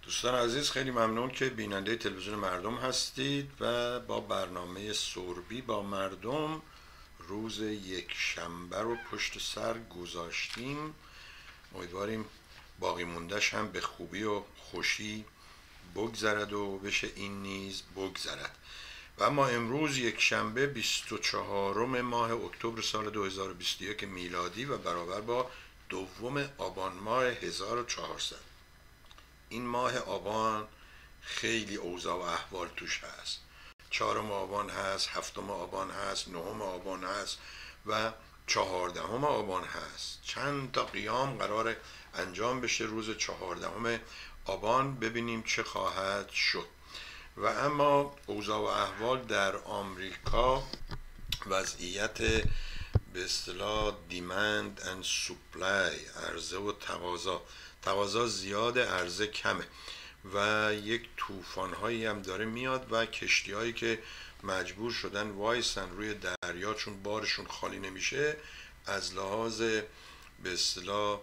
دوستان عزیز، خیلی ممنون که بیننده تلویزیون مردم هستید و با برنامه سربی با مردم روز یک شنبه رو پشت سر گذاشتیم. امیدواریم باقی موندهش هم به خوبی و خوشی بگذرد و بشه این نیز بگذرد. و اما امروز یک شنبه 24 ماه اکتبر سال 2021 میلادی و برابر با دوم آبان ماه 1400. این ماه آبان خیلی اوضاع و احوال توش هست. 4 آبان هست، 7 آبان هست، 9 آبان هست و 14 آبان هست. چند تا قیام قرار انجام بشه روز 14 آبان، ببینیم چه خواهد شد. و اما اوضاع و احوال در آمریکا، وضعیت به اصطلاح دیمند اند سوپلای، عرضه و تقاضا زیاد، عرضه کمه و یک طوفان هایی هم داره میاد و کشتی هایی که مجبور شدن وایسن روی دریا چون بارشون خالی نمیشه، از لحاظ به اصطلاح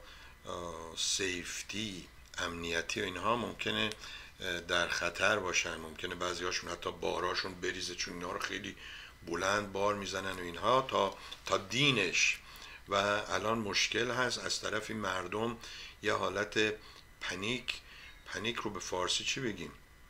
سیفتی، امنیتی و اینها ممکنه در خطر باشن. ممکنه بعضی هاشون حتی باراشون بریزه چون اینا رو خیلی بلند بار میزنن و اینها تا دینش. و الان مشکل هست از طرف مردم، یه حالت پنیک رو به فارسی چی بگیم،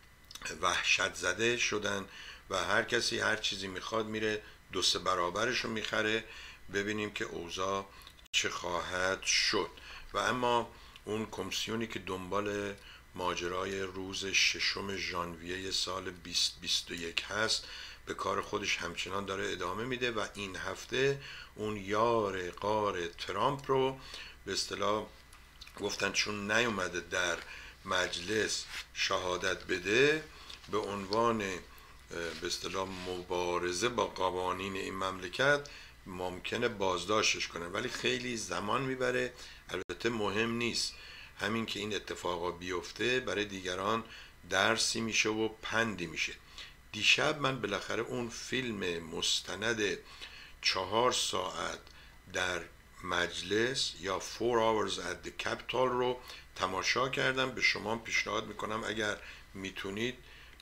وحشت زده شدن و هر کسی هر چیزی میخواد میره 2-3 برابرش رو میخره. ببینیم که اوضاع چه خواهد شد. و اما اون کمیسیونی که دنبال ماجرای روز 6 ژانویه سال 2021 هست به کار خودش همچنان داره ادامه میده و این هفته اون یار غار ترامپ رو به اصطلاح گفتن چون نیومده در مجلس شهادت بده، به عنوان به اصطلاح مبارزه با قوانین این مملکت ممکنه بازداشتش کنن، ولی خیلی زمان میبره. البته مهم نیست، همین که این اتفاقا بیفته برای دیگران درسی میشه و پندی میشه. دیشب من بالاخره اون فیلم مستند 4 ساعت در مجلس یا 4 hours at the Capitol رو تماشا کردم. به شما پیشنهاد میکنم اگر میتونید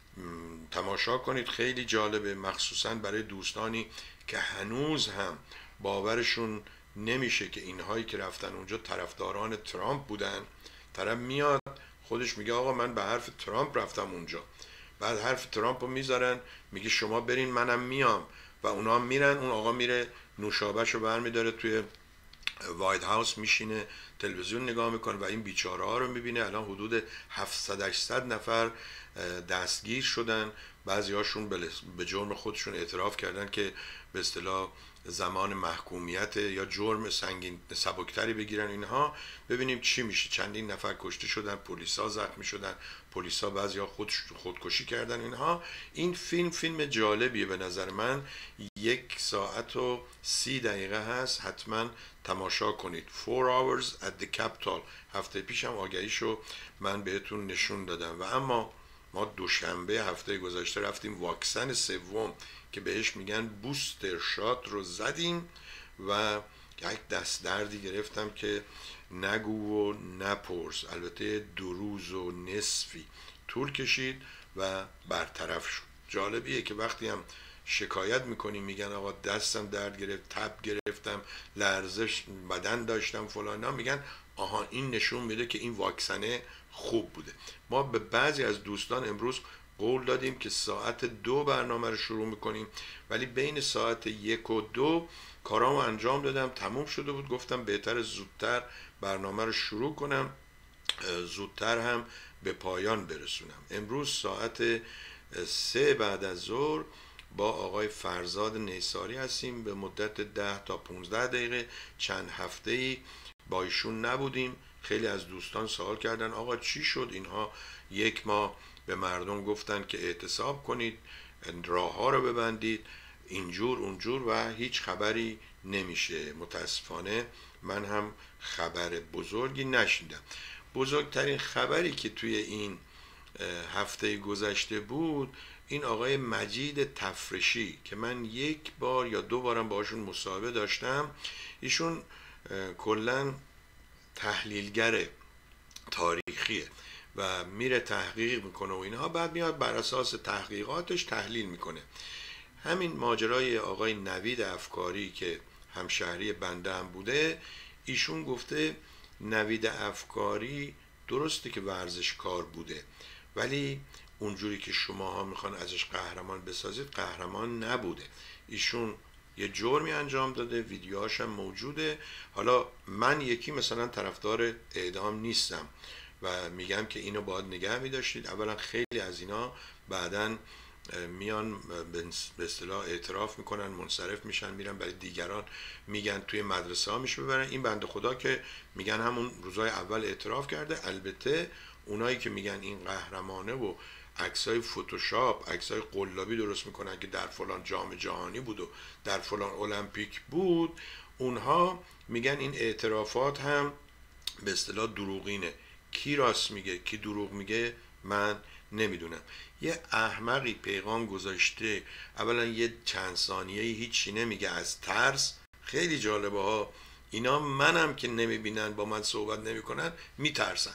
تماشا کنید، خیلی جالبه، مخصوصا برای دوستانی که هنوز هم باورشون نمیشه که اینهایی که رفتن اونجا طرفداران ترامپ بودن. طرف میاد خودش میگه آقا من به حرف ترامپ رفتم اونجا، بعد حرف ترامپ رو میذارن، میگه شما برین منم میام و اونا میرن. اون آقا میره نوشابهش رو برمیداره توی وایت هاوس میشینه تلویزیون نگاه میکنه و این بیچاره ها رو میبینه. الان حدود 700-800 نفر دستگیر شدن. بعضی هاشون به جرم خودشون اعتراف کردن که به اصطلاح زمان محکومیت یا جرم سنگین سبکتری بگیرن اینها. ببینیم چی میشه. چندین نفر کشته شدن، پلیسا زخمی شدن، پلیسا بعضیا خودکشی کردن اینها. این فیلم جالبیه به نظر من. 1 ساعت و 30 دقیقه هست، حتما تماشا کنید. 4 hours at the Capitol. هفته پیشم آگهیشو من بهتون نشون دادم. و اما ما دوشنبه هفته گذشته رفتیم واکسن سوم که بهش میگن بوستر شات رو زدیم و یک دست دردی گرفتم که نگو و نپرس. البته 2 روز و نصفی طول کشید و برطرف شد. جالبیه که وقتی هم شکایت میکنیم میگن آقا دستم درد گرفت، تب گرفتم، لرزش بدن داشتم فلان، میگن آها این نشون میده که این واکسنه خوب بوده. ما به بعضی از دوستان امروز قول دادیم که ساعت 2 برنامه رو شروع میکنیم، ولی بین ساعت 1 و 2 کارامو انجام دادم، تموم شده بود. گفتم بهتر زودتر برنامه رو شروع کنم، زودتر هم به پایان برسونم. امروز ساعت 3 بعد از ظهر با آقای فرزاد نیساری هستیم به مدت 10 تا 15 دقیقه. چند هفته‌ای با ایشون نبودیم. خیلی از دوستان سوال کردن آقا چی شد؟ اینها 1 ماه به مردم گفتن که اعتصاب کنید، راه ها رو ببندید، اینجور اونجور و هیچ خبری نمیشه. متاسفانه من هم خبر بزرگی نشنیدم. بزرگترین خبری که توی این هفته گذشته بود این آقای مجید تفرشی که من 1 بار یا 2 بارم باشون مصاحبه داشتم. ایشون کلا تحلیلگر تاریخیه و میره تحقیق میکنه و اینها، بعد میاد بر اساس تحقیقاتش تحلیل میکنه. همین ماجرای آقای نوید افکاری که همشهری بنده هم بوده، ایشون گفته نوید افکاری درسته که ورزشکار بوده، ولی اونجوری که شماها میخوان ازش قهرمان بسازید قهرمان نبوده. ایشون یه جرمی انجام داده، ویدیوهاش هم موجوده. حالا من یکی مثلا طرفدار اعدام نیستم و میگم که اینو باید نگه میداشتید. اولا خیلی از اینا بعدن میان به اصطلاح اعتراف میکنن، منصرف میشن، میرن برای دیگران میگن توی مدرسه ها میشه ببرن. این بنده خدا که میگن همون روزای اول اعتراف کرده. البته اونایی که میگن این قهرمانه و عکسای فتوشاپ، عکسای قلابی درست میکنن که در فلان جام جهانی بود و در فلان المپیک بود، اونها میگن این اعترافات هم به اصطلاح دروغینه. کی راست میگه کی دروغ میگه من نمیدونم. یه احمقی پیغام گذاشته، اولا یه چند ثانیه هیچی نمیگه از ترس. خیلی جالبه ها اینا، منم که نمیبینن با من صحبت نمیکنن میترسن.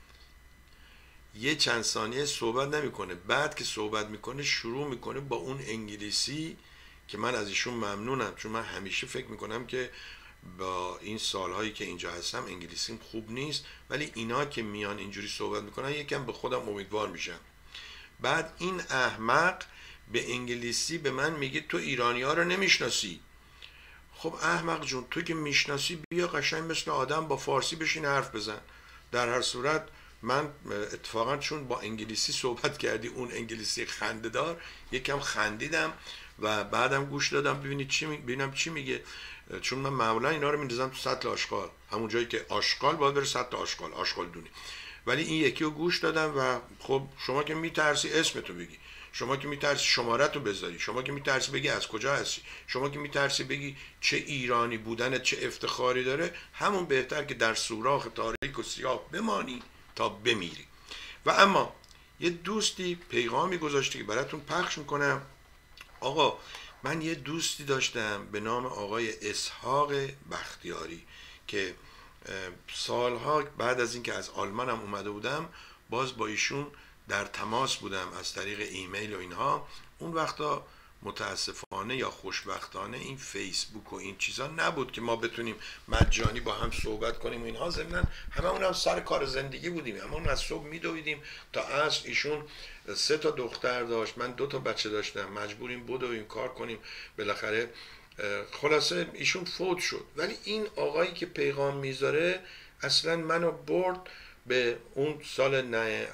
یه چند ثانیه صحبت نمیکنه، بعد که صحبت میکنه شروع میکنه با اون انگلیسی که من از ایشون ممنونم، چون من همیشه فکر میکنم که با این سالهایی که اینجا هستم انگلیسیم خوب نیست، ولی اینا که میان اینجوری صحبت میکنن یکم به خودم امیدوار میشم. بعد این احمق به انگلیسی به من میگه تو ایرانی ها رو نمیشناسی. خب احمق جون، تو که میشناسی بیا قشنگ مثل آدم با فارسی بشین حرف بزن. در هر صورت من اتفاقا چون با انگلیسی صحبت کردی، اون انگلیسی خنده‌دار، یکم خندیدم و بعدم گوش دادم ببینم چی میگه. چون من معمولا اینا رو میندازم تو سطل آشغال، همون جایی که آشغال باید بره سطل آشغال، آشغال دونی. ولی این یکی رو گوش دادم و خب شما که میترسی اسمتو بگی، شما که میترسی شمارتو بذاری، شما که میترسی بگی از کجا هستی، شما که میترسی بگی چه ایرانی بودن چه افتخاری داره، همون بهتر که در سوراخ تاریک و سیاه بمانی تا بمیری. و اما یه دوستی پیغامی گذاشته که براتون پخش میکنم. آقا من یه دوستی داشتم به نام آقای اسحاق بختیاری که سالها بعد از اینکه از آلمانم اومده بودم باز با ایشون در تماس بودم از طریق ایمیل و اینها. اون وقتا متاسفانه یا خوشبختانه این فیسبوک و این چیزا نبود که ما بتونیم مجانی با هم صحبت کنیم و اینها. ضمناً هممون هم سر کار زندگی بودیم، هممون از صبح میدویدیم تا عصر. ایشون 3 تا دختر داشت، من 2 تا بچه داشتم، مجبوریم بدویم کار کنیم. بالاخره خلاصه ایشون فوت شد. ولی این آقایی که پیغام میذاره اصلا منو برد به اون سال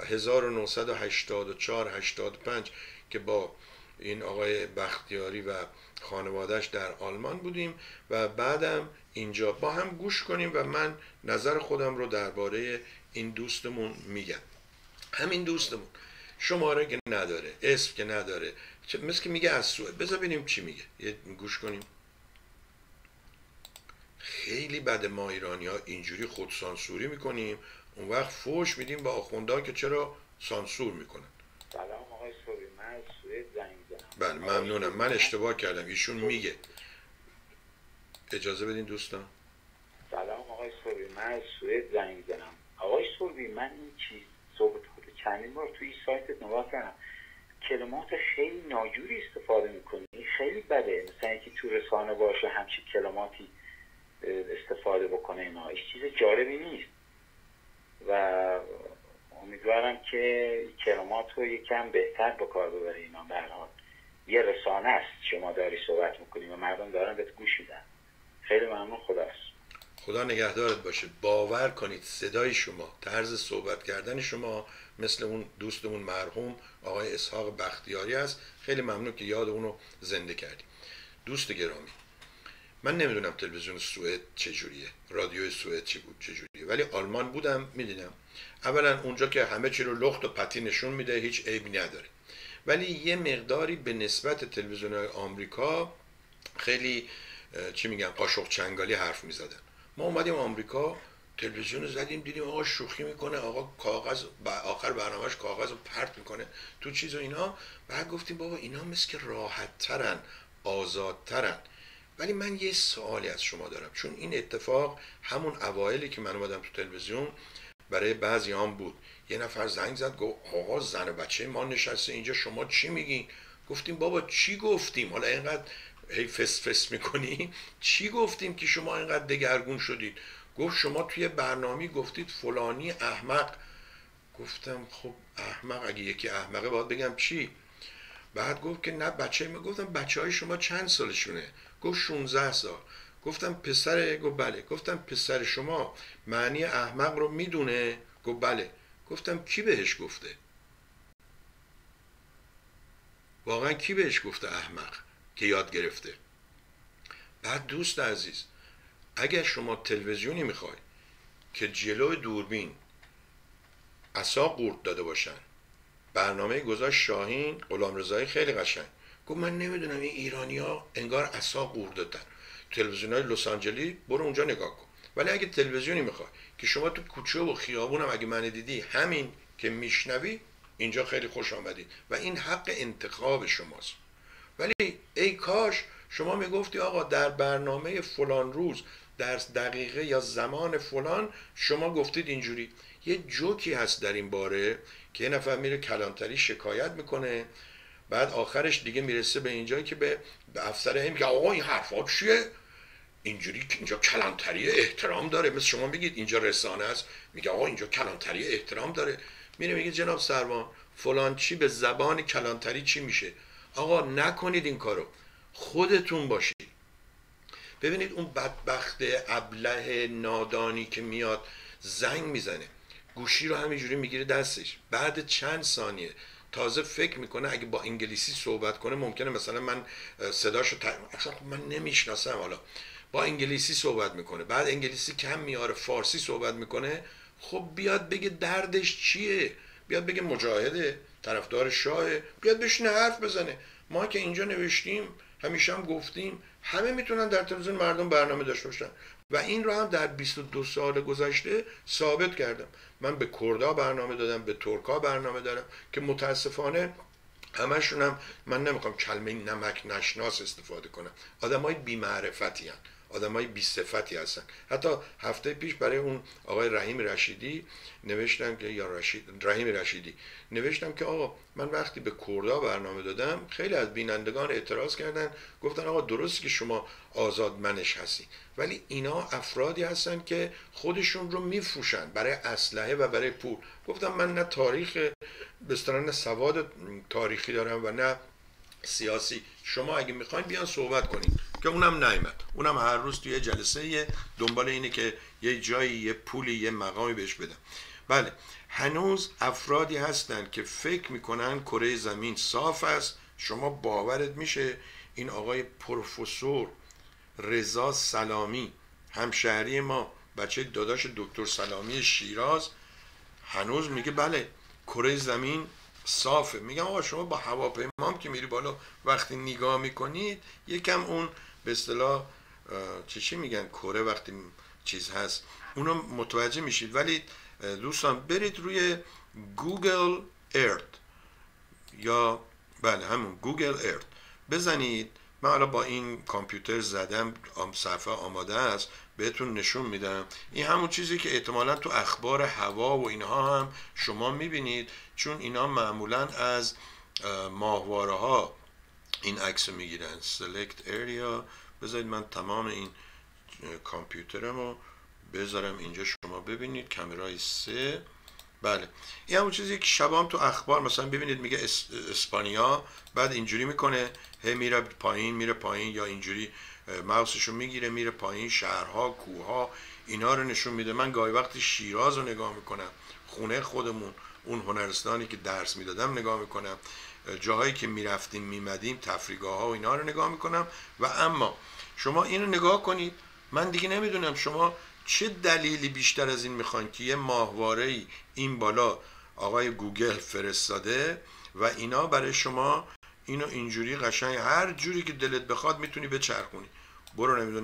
1984 85 که با این آقای بختیاری و خانوادهش در آلمان بودیم و بعدم اینجا با هم گوش کنیم و من نظر خودم رو درباره این دوستمون میگم. همین دوستمون شماره که نداره، اسم که نداره، مثل که میگه از سوئد. بذار ببینیم چی میگه، یه گوش کنیم. خیلی بد ما ایرانی ها اینجوری خود سانسوری میکنیم، اون وقت فوش میدیم با آخونده که چرا سانسور میکنن. سلام آقای صبحی، من از سوئد زنگ زدم. بله ممنونم، من اشتباه کردم. ایشون میگه، اجازه بدین دوستان. سلام آقای صبحی، من از سوئد زنگ زدم. آقای صبحی من این چیز صحبت چندین بار توی سایتت نگاه کردم، کلمات خیلی ناجوری استفاده میکنی، خیلی بده. مثلا اینکه تو رسانه باشه همچین کلماتی استفاده بکنه، اینا هیچ چیز جالبی نیست و امیدوارم که کلمات رو یکم بهتر به کار ببره. اینا به هر حال یه رسانه است، شما داری صحبت میکنی و مردم دارن بهت گوش میدن. خیلی ممنون، خداست. خدا نگهدارت باشه. باور کنید صدای شما، طرز صحبت کردن شما مثل اون دوستمون مرحوم آقای اسحاق بختیاری است. خیلی ممنون که یاد اونو زنده کردی. دوست گرامی، من نمیدونم تلویزیون سوئد چجوریه، رادیو سوئد چی بود چجوریه، ولی آلمان بودم میدیدم. اولا اونجا که همه چی رو لخت و پتی نشون میده، هیچ عیبی نداره، ولی یه مقداری به نسبت تلویزیون‌های آمریکا خیلی چی میگن قاشق چنگالی حرف میزدن. ما اومدیم آمریکا، تلویزیون زدیم دیدیم آقا شوخی میکنه، آقا کاغذ آخر برنامهش کاغذ رو پرت میکنه تو چیز و اینا. بعد گفتیم بابا اینا مثل که راحت ترن، آزادترن. ولی من یه سوالی از شما دارم، چون این اتفاق همون اوایلی که من اومدم تو تلویزیون برای بعضی هم بود یه نفر زنگ زد گفت آقا زن و بچه ما نشسته اینجا، شما چی میگین؟ گفتیم بابا چی گفتیم؟ حالا اینقدر هی فس فس میکنی؟ چی گفتیم که شما اینقدر دگرگون شدید؟ گفت شما توی برنامه گفتید فلانی احمق. گفتم خب احمق، اگه یکی احمقه باید بگم چی؟ بعد گفت که نه بچه ما. گفتم بچه های شما چند سالشونه؟ گفت 16 سال. گفتم پسره؟ گفت بله. گفتم پسر شما معنی احمق رو میدونه؟ گفت بله. گفتم کی بهش گفته؟ واقعا کی بهش گفته احمق که یاد گرفته؟ بعد دوست عزیز، اگر شما تلویزیونی میخوای که جلو دوربین عصا قورت داده باشن، برنامه گذاشت شاهین غلامرضایی خیلی قشنگ گفت من نمیدونم این ایرانیا انگار عصا قورت دادن. تلویزیونای لس آنجلس برو اونجا نگاه کن. ولی اگه تلویزیونی میخوای که شما تو کوچه و خیابونم اگه من دیدی همین که میشنوی، اینجا خیلی خوش آمدید و این حق انتخاب شماست. ولی ای کاش شما میگفتی آقا در برنامه فلان روز در دقیقه یا زمان فلان شما گفتید اینجوری. یه جوکی هست در این باره که یه نفر میره کلانتری شکایت میکنه، بعد آخرش دیگه میرسه به اینجایی که به افسر میگه آقا این حرفا چیه؟ اینجوری که اینجا کلانتری احترام داره، مثل شما میگید اینجا رسانه است، میگه آقا اینجا کلانتری احترام داره. میره میگه جناب سروان فلان چی به زبان کلانتری چی میشه؟ آقا نکنید این کارو، خودتون باشید. ببینید اون بدبخت ابله نادانی که میاد زنگ میزنه، گوشی رو همینجوری میگیره دستش، بعد چند ثانیه تازه فکر میکنه اگه با انگلیسی صحبت کنه ممکنه مثلا من صداشو اصلا من نمیشناسم، حالا با انگلیسی صحبت میکنه، بعد انگلیسی کم میاره فارسی صحبت میکنه. خب بیاد بگه دردش چیه، بیاد بگه مجاهده، طرفدار شاهه، بیاد بشینه حرف بزنه. ما که اینجا نوشتیم، همیشه هم گفتیم همه میتونن در تلویزیون مردم برنامه داشته باشن و این رو هم در 22 سال گذشته ثابت کردم. من به کردا برنامه دادم، به ترکا برنامه دادم که متاسفانه همشون هم من نمیخوام کلمه نمک نشناس استفاده کنم، آدمای بی معرفتی هستن، آدمای بی صفتی هستن. حتی هفته پیش برای اون آقای رحیم رشیدی نوشتم که رحیم رشیدی نوشتم که آقا من وقتی به کردا برنامه دادم خیلی از بینندگان اعتراض کردن، گفتن آقا درست که شما آزادمنش هستی ولی اینا افرادی هستن که خودشون رو میفروشن برای اسلحه و برای پول. گفتم من نه تاریخ به اصطلاح نه سواد تاریخی دارم و نه سیاسی. شما اگه میخواین بیان صحبت کنین، که اونم نیامد، اونم هر روز توی جلسه دنبال اینه که یه جایی یه پولی یه مقامی بهش بدن. بله هنوز افرادی هستن که فکر میکنن کره زمین صاف است. شما باورت میشه این آقای پروفسور رضا سلامی همشهری ما، بچه داداش دکتر سلامی شیراز، هنوز میگه بله کره زمین صافه. میگم آقا شما با هواپیما که میری بالا وقتی نگاه میکنید یکم اون به اصطلاح چی میگن کره وقتی چیز هست اونو متوجه میشید. ولی دوستان برید روی گوگل ارت یا بله همون گوگل ارت بزنید. من حالا با این کامپیوتر زدم، صفحه آماده است بهتون نشون میدم. این همون چیزی که احتمالا تو اخبار هوا و اینها هم شما میبینید، چون اینا معمولا از ماهواره ها این عکس میگیرن. select area. بذارید من تمام این کامپیوترمو بذارم اینجا شما ببینید. کامرای 3. بله این همون چیزی که شبام تو اخبار مثلا ببینید میگه اسپانیا، بعد اینجوری میکنه هی میره پایین میره پایین، یا اینجوری ماوسشو میگیره میره پایین، شهرها کوهها اینا رو نشون میده. من گاهی وقتی شیراز رو نگاه میکنم، خونه خودمون اون هنرستانی که درس میدادم نگاه میکنم، جاهایی که میرفتیم میمدیم تفریحگاه ها و اینا رو نگاه میکنم. و اما شما اینو نگاه کنید، من دیگه نمیدونم شما چه دلیلی بیشتر از این میخواین که یه ماهواره‌ای این بالا آقای گوگل فرستاده و اینا برای شما اینو اینجوری قشنگ هر جوری که دلت بخواد میتونی بچرخونی. برو نمیدونم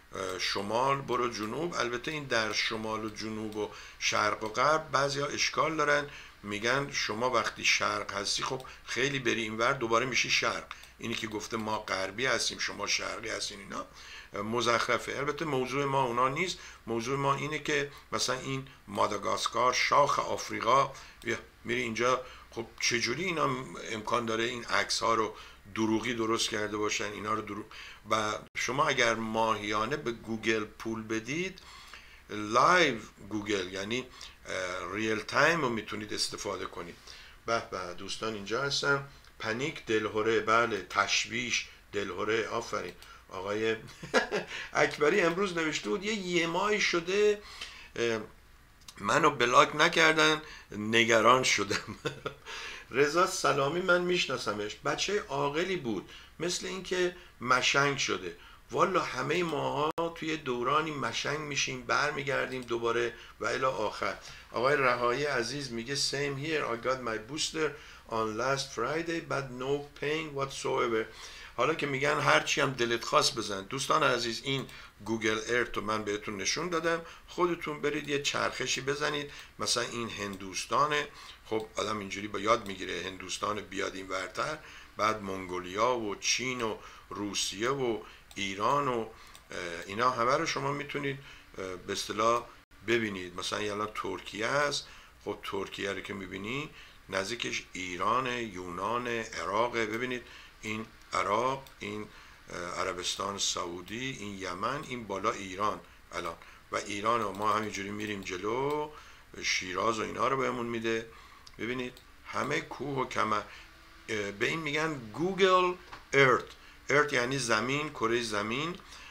شمال برو جنوب. البته این در شمال و جنوب و شرق و غرب بعضی ها اشکال دارن، میگن شما وقتی شرق هستی خب خیلی بری اینور دوباره میشی شرق، اینی که گفته ما غربی هستیم شما شرقی هستین اینا مزخرفه. البته موضوع ما اونا نیست، موضوع ما اینه که مثلا این ماداگاسکار شاخ آفریقا، میری اینجا، خب چجوری اینا امکان داره این عکس ها رو دروغی درست کرده باشن اینا رو دروغ. و شما اگر ماهیانه به گوگل پول بدید، لایو گوگل یعنی ریل تایم رو میتونید استفاده کنید. به به دوستان اینجا هستن. پنیک دلهوره، بله تشویش دلهوره، آفرین. آقای اکبری امروز نوشته بود یه ماهی شده منو بلاک نکردن نگران شدم. رضا سلامی من میشناسمش، بچه عاقلی بود، مثل اینکه مشنگ شده. والا همه ماها توی دورانی مشنگ میشیم برمیگردیم دوباره و الی آخر. آقای رهایی عزیز میگه same here I got my booster on last Friday but no pain whatsoever. حالا که میگن هرچی هم دلت خواست بزن. دوستان عزیز این گوگل ارت رو من بهتون نشون دادم، خودتون برید یه چرخشی بزنید. مثلا این هندوستانه، خب آدم اینجوری با یاد میگیره هندوستان بیاد این ورتر، بعد منگولیا و چین و روسیه و ایران و اینا همه رو شما میتونید به اصطلاح ببینید. مثلا الان ترکیه هست، خب ترکیه رو که میبینی نزدیکش ایران، یونان، عراق. ببینید این عراق، این عربستان سعودی، این یمن، این بالا ایران الان. و ایران و ما همینجوری میریم جلو، شیراز و اینا رو بهمون میده. ببینید همه کوه و کمر. به این میگن گوگل ارت. ارت یعنی زمین، کره زمین،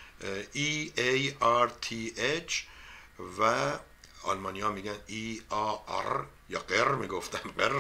EARTH، و آلمانی ها میگن EAR یا قر میگفتن، قر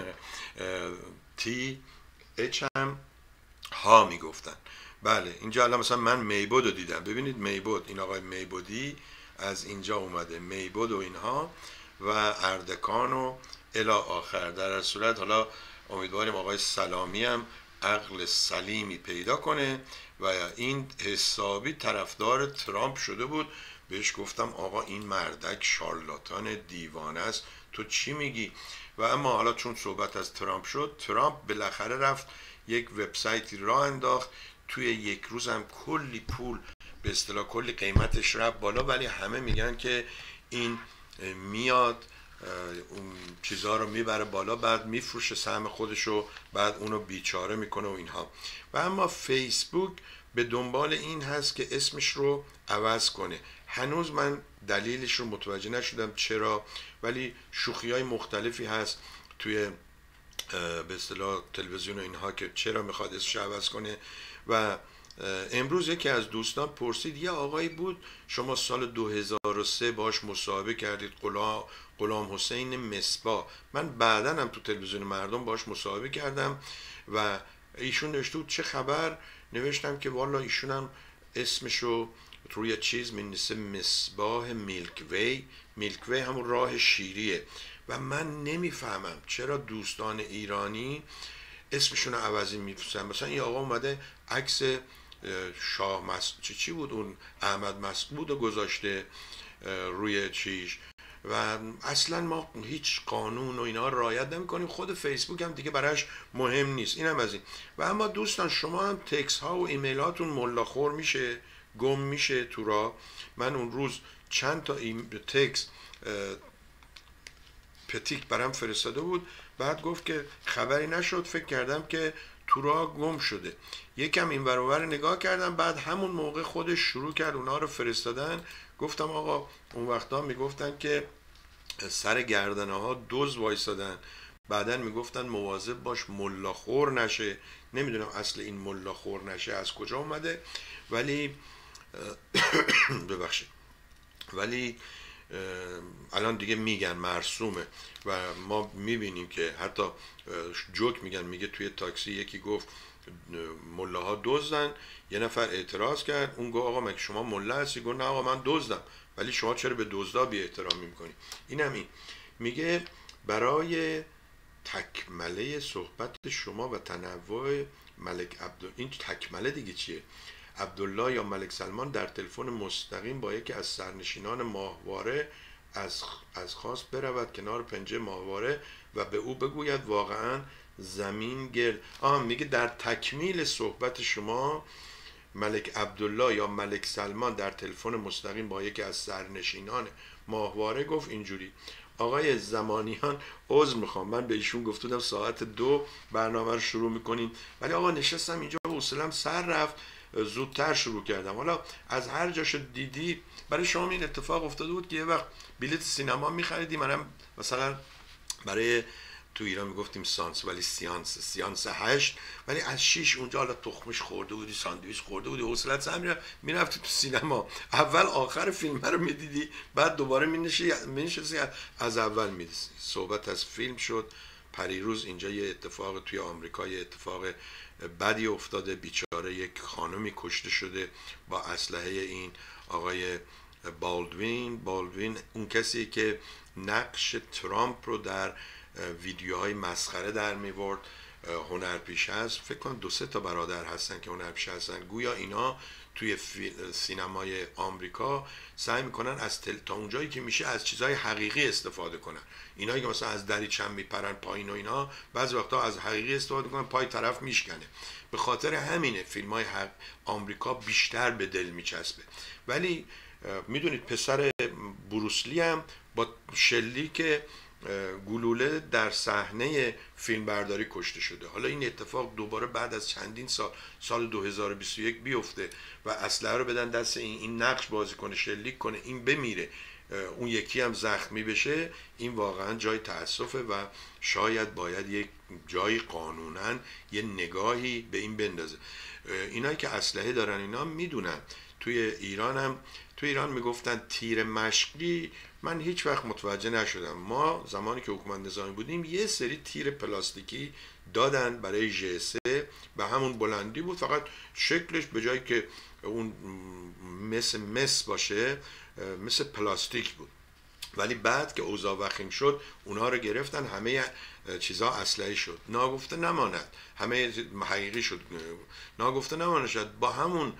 TH هم ها میگفتن. بله اینجا الان مثلا من میبود رو دیدم، ببینید میبود، این آقای میبودی از اینجا اومده، میبود و اینها و اردکان و الی آخر. در صورت حالا امیدواریم آقای سلامی هم عقل سلیمی پیدا کنه و این حسابی طرفدار ترامپ شده بود. بهش گفتم آقا این مردک شارلاتان دیوانه است، تو چی میگی؟ و اما حالا چون صحبت از ترامپ شد، ترامپ بالاخره رفت یک وبسایتی راه انداخت، توی یک روز هم کلی پول به اصطلاح کلی قیمتش رفت بالا، ولی همه میگن که این میاد اون چیزها رو میبره بالا، بعد میفروشه سهم خودشو، بعد اونو بیچاره میکنه و اینها. و اما فیسبوک به دنبال این هست که اسمش رو عوض کنه. هنوز من دلیلش رو متوجه نشدم چرا، ولی شوخی های مختلفی هست توی به اصطلاح تلویزیون و اینها که چرا میخواد اسمش عوض کنه. و امروز یکی از دوستان پرسید یه آقایی بود شما سال 2003 باش مصاحبه کردید، غلام حسین مصباح. من بعداً هم تو تلویزیون مردم باش مصاحبه کردم و ایشون نوشته بود چه خبر، نوشتم که والا ایشون هم اسمشو روی چیز می‌نویسه مصباح میلک وی. میلک وی همون راه شیریه و من نمیفهمم چرا دوستان ایرانی اسمشون رو عوضی می‌فرستن. مثلا این آقا اومده عکس شاه چی بود اون احمد مسعود رو گذاشته روی چیش و اصلا ما هیچ قانون و اینا رعایت نمی‌کنیم. خود فیسبوک هم دیگه براش مهم نیست. اینم از این. و اما دوستان شما هم تکس ها و ایمیل هاتون ملاخور میشه، گم میشه تو راه. من اون روز چند تا تکس پتیک برام فرستاده بود، بعد گفت که خبری نشد، فکر کردم که تو راه گم شده. یکم این ور و ور نگاه کردم، بعد همون موقع خودش شروع کرد اونا رو فرستادن. گفتم آقا اون وقتا میگفتن که سر گردنه ها دوز وایسادن، بعدن میگفتن مواظب باش ملاخور نشه. نمیدونم اصل این ملاخور نشه از کجا اومده، ولی ببخشید، ولی الان دیگه میگن مرسومه و ما میبینیم که حتی جوک میگن، میگه توی تاکسی یکی گفت ملاها دزدن، یه نفر اعتراض کرد، اون گفت آقا مگه شما ملا هستی؟ گفت نه آقا من دزدم، ولی شما چرا به دزدا بی احترامی میکنی؟ این همین میگه برای تکمله صحبت شما و تنوع ملک عبدالله. این تکمله دیگه چیه؟ عبدالله یا ملک سلمان در تلفن مستقیم با یکی از سرنشینان ماهواره از خواست برود کنار پنجه ماهواره و به او بگوید واقعا زمین گرد. میگه در تکمیل صحبت شما ملک عبدالله یا ملک سلمان در تلفن مستقیم با یکی از سرنشینان ماهواره گفت اینجوری. آقای زمانیان عذر میخوام، من به ایشون گفتم ساعت 2 برنامه رو شروع میکنیم، ولی آقا نشستم اینجا حوصله‌ام سر رفت، زودتر شروع کردم. حالا از هر جاشو دیدی برای شما این اتفاق افتاده بود که یه وقت بلیت سینما میخریدی، منم مثلا برای تو ایران میگفتیم سانس ولی سیانس 8، ولی از 6 اونجا حالا تخمش خورده بودی، ساندویچ خورده بودی، حوصله‌ات سر میرفتی تو سینما، اول آخر فیلم رو میدیدی، بعد دوباره مینشستی از اول میدیدی. صحبت از فیلم شد. پریروز اینجا یه اتفاق توی آمریکا، یه اتفاق بدی افتاده، بیچاره یک خانمی کشته شده با اسلحه این آقای بالدوین، اون کسی که نقش ترامپ رو در ویدیوهای مسخره در میورد. هنرپیشه هست، فکر کنم 2-3 تا برادر هستن که هنرپیشه هستن، گویا اینا توی سینمای آمریکا سعی میکنن از تا اونجایی که میشه از چیزهای حقیقی استفاده کنن. اینایی که مثلا از دریچه میپرن پایین و اینا، بعضی وقتا از حقیقی استفاده میکنن، پای طرف میشکنه. به خاطر همینه فیلمای آمریکا بیشتر به دل میچسبه. ولی میدونید پسر بروسلی هم با شلیک گلوله در صحنه فیلمبرداری کشته شده. حالا این اتفاق دوباره بعد از چندین سال 2021 بیفته و اسلحه رو بدن دست این نقش بازی کنه، شلیک کنه، این بمیره، اون یکی هم زخمی بشه، این واقعا جای تأسفه و شاید باید یک جای قانوناً یه نگاهی به این بندازه. اینایی که اسلحه دارن اینا میدونن. توی ایران میگفتن تیر مشقی، من هیچ وقت متوجه نشدم. ما زمانی که حکومت نظامی بودیم یه سری تیر پلاستیکی دادن برای ژ3 به همون بلندی بود، فقط شکلش به جایی که اون مس باشه مثل پلاستیک بود. ولی بعد که اوضاع وخیم شد اونا رو گرفتن، همه چیزا اسلحه شد. ناگفته نماند، همه حقیقی شد. ناگفته نماند با همون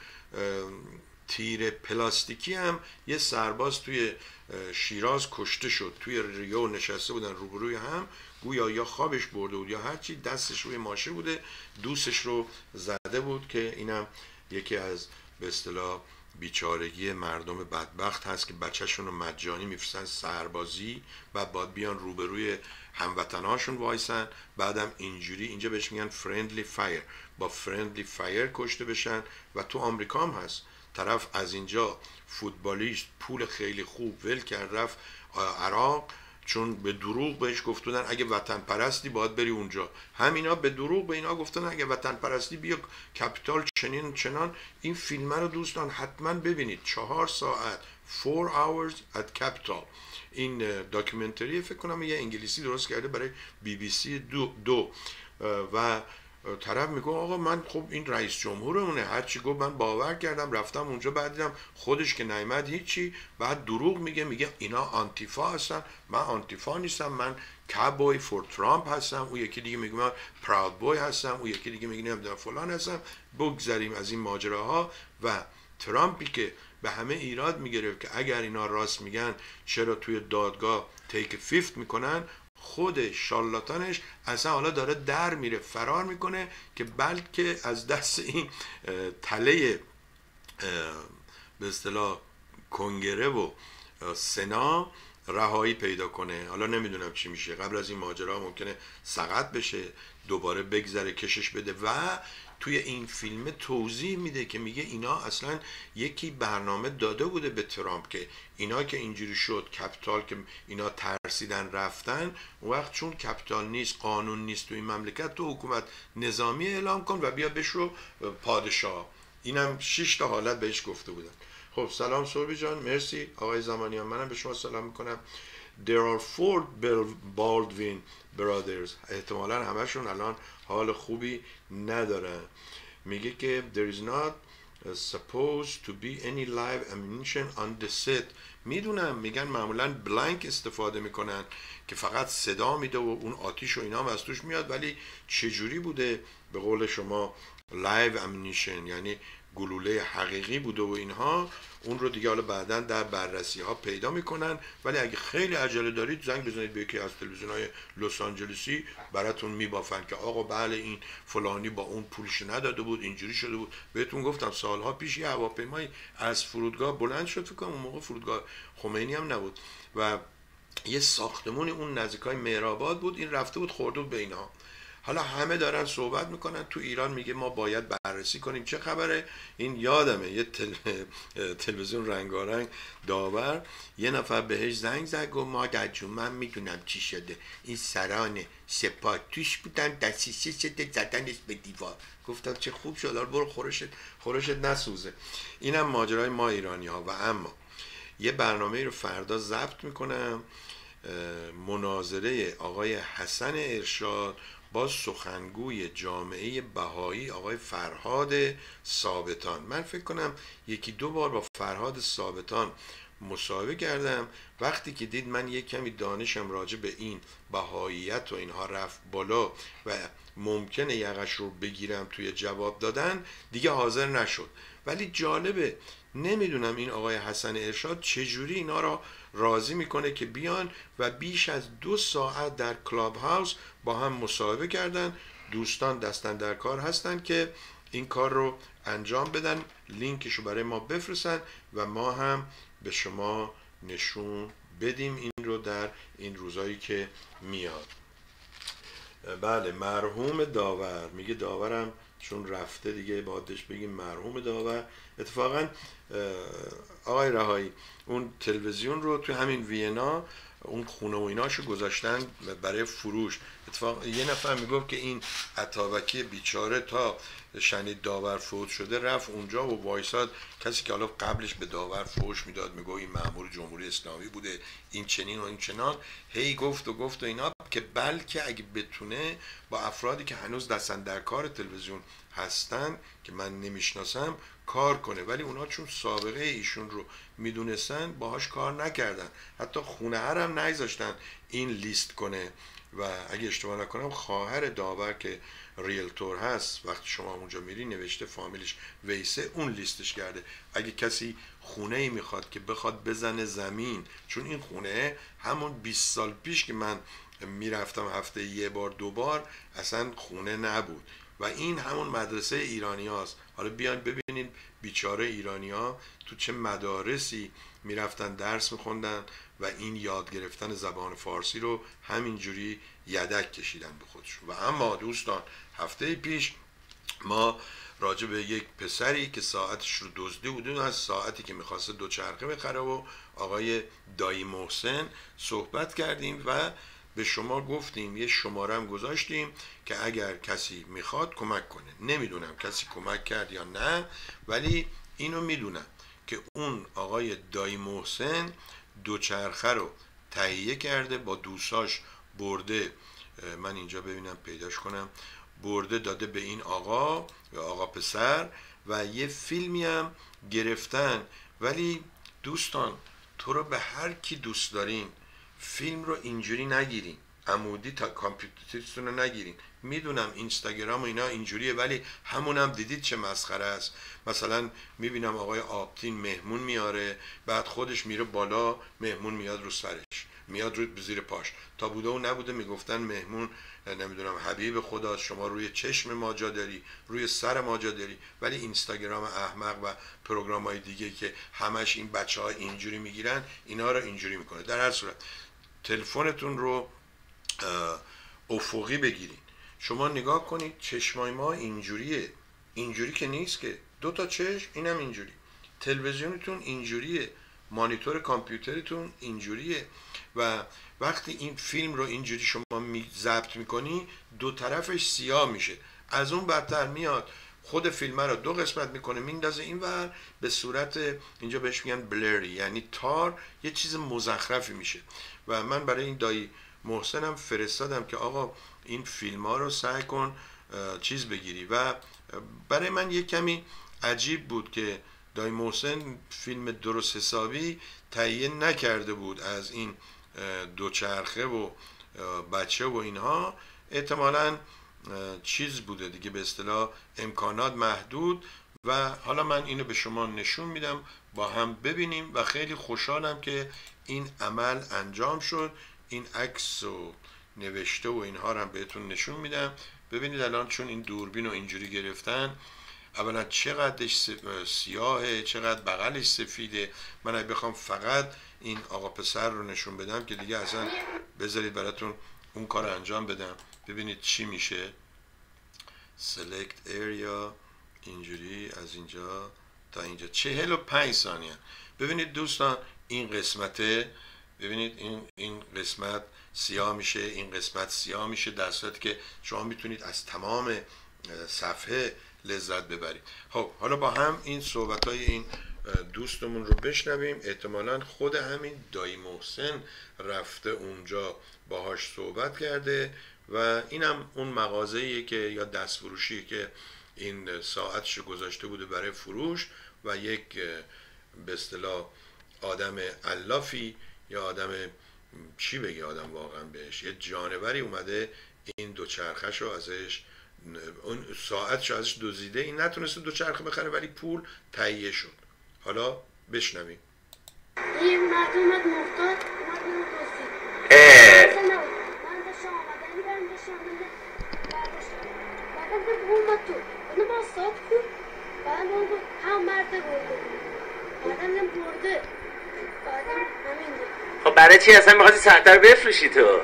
تیر پلاستیکی هم یه سرباز توی شیراز کشته شد. توی ریو نشسته بودن روبروی هم، گویا یا خوابش برده بود یا هرچی، دستش روی ماشه بوده، دوستش رو زده بود، که اینم یکی از به اصطلاح بیچارگی مردم بدبخت هست که بچه‌شون رو مجانی میفرستن سربازی و بعد بیان روبروی هموطناشون وایسن، بعدم اینجا بهش میگن فرندلی فایر، با فرندلی فایر کشته بشن. و تو آمریکا هم هست، طرف از اینجا فوتبالیست پول خیلی خوب ول کرد رفت عراق، چون به دروغ بهش گفتن اگه وطن پرستی باید بری اونجا. همینا به دروغ به اینا گفتن اگه وطن پرستی بیا کپیتال چنان. این فیلم رو دوستان حتما ببینید، 4 ساعت 4 hours at Capitol. این داکیومنتری فکر کنم یه انگلیسی درست کرده برای BBC 2 و طرف میگه آقا من خب این رئیس جمهورمونه، هرچی گفت من باور کردم، رفتم اونجا، بعد دیدم خودش که نیامد هیچی، بعد دروغ میگه اینا آنتیفا هستن، من آنتیفا نیستم، من کابوی فور ترامپ هستم، اون یکی دیگه میگه من پراود بوی هستم، اون یکی دیگه میگه نمیدونم فلان هستم. بگذریم از این ماجراها. و ترامپی که به همه ایراد میگرفت که اگر اینا راست میگن چرا توی دادگاه تیک فیفت میکنن، خود شالاتانش اصلا حالا داره در میره فرار میکنه که بلکه از دست این تله به اصطلاح کنگره و سنا رهایی پیدا کنه. حالا نمیدونم چی میشه، قبل از این ماجرا ممکنه سقط بشه، دوباره بگذره کشش بده. و توی این فیلم توضیح میده که میگه اینا اصلا یکی برنامه داده بوده به ترامپ که اینا که اینجوری شد کپیتال، که اینا ترسیدن رفتن، اون وقت چون کپیتال نیست، قانون نیست تو این مملکت، تو حکومت نظامی اعلام کن و بیا بشو پادشاه. اینم 6 تا حالت بهش گفته بودن. خب سلام سوربی جان، مرسی. آقای زمانیان منم به شما سلام میکنم. There are 4 Baldwin brothers. احتمالا همشون الان حال خوبی ندارن. میگه که there is not supposed to be any live ammunition on the set. میدونم، میگن معمولا بلانک استفاده میکنن که فقط صدا میده و اون آتیش و اینا هم از توش میاد، ولی چجوری بوده به قول شما لایو امونیشن؟ یعنی گلوله حقیقی بوده و اینها، اون رو دیگه حالا بعدا در بررسی ها پیدا میکنن. ولی اگه خیلی عجله دارید زنگ بزنید به یکی از تلویزیون های لس آنجلسی، براتون میبافن که آقا بله این فلانی با اون پولش نداده بود، اینجوری شده بود. بهتون گفتم سالها پیش یه هواپیمایی از فرودگاه بلند شد، فکر کنم اون موقع فرودگاه خمینی هم نبود و یه ساختمون اون نزدیکای مهرآباد بود، این رفته بود خورده بود به اینها. حالا همه دارن صحبت میکنن تو ایران، میگه ما باید بررسی کنیم چه خبره. این یادمه یه تلویزیون رنگارنگ داور، یه نفر بهش زنگ زد گفت مادر جون من میدونم چی شده، این سران سپاه توش بودن دستیسه شده زدنش به دیوار. گفتم چه خوب شد، برو خورشت نسوزه. اینم ماجرای ما ایرانی ها. و اما یه برنامه رو فردا ضبط میکنم، مناظره آقای حسن ارشاد با سخنگوی جامعه بهایی آقای فرهاد ثابتان. من فکر کنم یکی دو بار با فرهاد ثابتان مصاحبه کردم. وقتی که دید من یک کمی دانشم راجع به این بهاییت و اینها رفت بالا و ممکنه یقش رو بگیرم توی جواب دادن، دیگه حاضر نشد. ولی جالبه، نمیدونم این آقای حسن ارشاد چجوری اینا را راضی میکنه که بیان و بیش از 2 ساعت در کلاب هاوس با هم مصاحبه کردن. دوستان دستن در کار هستن که این کار رو انجام بدن، لینکشو برای ما بفرستن و ما هم به شما نشون بدیم این رو در این روزایی که میاد. بله، مرحوم داور، میگه داورم چون رفته دیگه بادش بگیم مرحوم داور. اتفاقا آقای رهایی اون تلویزیون رو توی همین وینا اون خونه و ایناشو گذاشتن برای فروش. اتفاق یه نفر میگفت که این عطابکی بیچاره تا شنید داور فوت شده رفت اونجا و وایساد، کسی که حالا قبلش به داور فوش میداد میگه این مأمور جمهوری اسلامی بوده، این چنین و این چنان، هی گفت و اینا، که بلکه اگه بتونه با افرادی که هنوز دستن در کار تلویزیون هستن که من نمیشناسم کار کنه. ولی اونا چون سابقه ایشون رو میدونستن باهاش کار نکردن، حتی خونه هم نگذاشتن این لیست کنه. و اگه اشتباه نکنم خواهر داور که ریلتور هست، وقتی شما اونجا میری نوشته فامیلش ویسه، اون لیستش کرده. اگه کسی خونه ای میخواد که بخواد بزنه زمین، چون این خونه همون 20 سال پیش که من میرفتم هفته یه بار دو بار اصلا خونه نبود و این همون مدرسه ایرانی هاست. حالا بیان ببینید بیچاره ایرانی ها تو چه مدارسی میرفتن درس میخوندن و این یاد گرفتن زبان فارسی رو همینجوری یدک کشیدن به خودشون. و اما دوستان هفته پیش ما راجع به یک پسری که ساعتش رو دزدی بودن از ساعتی که میخواسته دوچرخه بخره و آقای دایی محسن صحبت کردیم و به شما گفتیم یه شماره هم گذاشتیم که اگر کسی میخواد کمک کنه. نمیدونم کسی کمک کرد یا نه، ولی اینو میدونم که اون آقای دایی محسن دوچرخه رو تهیه کرده، با دوستاش برده، من اینجا ببینم پیداش کنم، برده داده به این آقا و آقا پسر و یه فیلمی هم گرفتن. ولی دوستان تو رو به هر کی دوست دارین فیلم رو اینجوری نگیرین، عمودی تا کامپیوترتون رو نگیرین. میدونم اینستاگرام و اینا اینجوریه، ولی همونم دیدید چه مسخره است. مثلا میبینم آقای آبتین مهمون میاره، بعد خودش میره بالا، مهمون میاد رو سرش، میاد رو زیر پاش. تا بوده و نبوده میگفتن مهمون نمیدونم حبیب خدا، شما روی چشم ما جا داری، روی سر ما جا داری. ولی اینستاگرام احمق و پروگرام های دیگه که همش این بچه ها اینجوری میگیرن اینا رو اینجوری میکنه. در هر صورت تلفنتون رو افقی بگیرین. شما نگاه کنید چشمای ما اینجوریه، اینجوری که نیست که، 2 تا چشم، اینم اینجوری. تلویزیونتون اینجوریه، مانیتور کامپیوترتون اینجوریه و وقتی این فیلم رو اینجوری شما ضبط میکنی 2 طرفش سیاه میشه. از اون بدتر میاد خود فیلم رو 2 قسمت میکنه میندازه اینور، به صورت اینجا بهش میگن بلری، یعنی تار، یه چیز مزخرفی میشه. و من برای این دایی محسنم فرستادم که آقا این فیلم ها رو سعی کن چیز بگیری. و برای من یه کمی عجیب بود که دایی محسن فیلم درست حسابی تهیه نکرده بود از این دوچرخه و بچه و اینها. احتمالاً چیز بوده دیگه، به اصطلاح امکانات محدود و حالا من اینو به شما نشون میدم با هم ببینیم و خیلی خوشحالم که این عمل انجام شد. این عکس و نوشته و اینها رو هم بهتون نشون میدم. ببینید الان چون این دوربین رو اینجوری گرفتن، اولا چقدرش سیاهه، چقدر بغلش سفیده. من اگه بخوام فقط این آقا پسر رو نشون بدم که دیگه اصلا، بذارید براتون اون کار رو انجام بدم ببینید چی میشه. select area، اینجوری از اینجا تا اینجا 45 ثانیه. ببینید دوستان این قسمته، ببینید این قسمت سیاه میشه، این قسمت سیاه میشه، در صورتی که شما میتونید از تمام صفحه لذت ببرید. خب حالا با هم این صحبت‌های این دوستمون رو بشنویم. احتمالاً خود همین دایی محسن رفته اونجا باهاش صحبت کرده و اینم اون مغازه‌ایه که یا دستفروشی که این ساعتش گذاشته بوده برای فروش و یک به اصطلاح آدم علافی یا آدم چی بگه آدم واقعا بهش، یه جانوری اومده این دوچرخه‌شو ازش، اون ساعتشو ازش دزدیده. این نتونسته دوچرخه بخره ولی پول تهیه شد. حالا بشنویم. این مرد اومد محتاط اومد اینو دزدید. من داشتم آمدنی برم داشتم بعدم اومد تو اینو با ساعت کن. بعدم اون گفت هم مرد برده. بعدم برده. بعدم همین بود. خب برای چی اصلا می‌خواستی ساعت رو بفروشی تو؟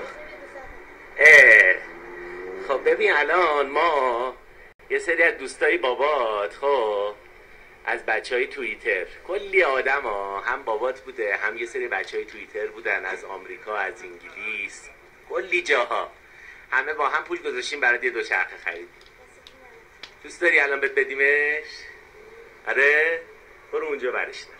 خب ببین الان ما یه سری از دوستای بابات، خب از بچهای توییتر کلی آدم ها، هم بابات بوده هم یه سری بچهای توییتر بودن از آمریکا، از انگلیس، کلی جاها، همه با هم پول گذاشتیم برای یه دوچرخه خریدیم. دوست داری الان بهت بدیمش؟ آره برو اونجا برش دار.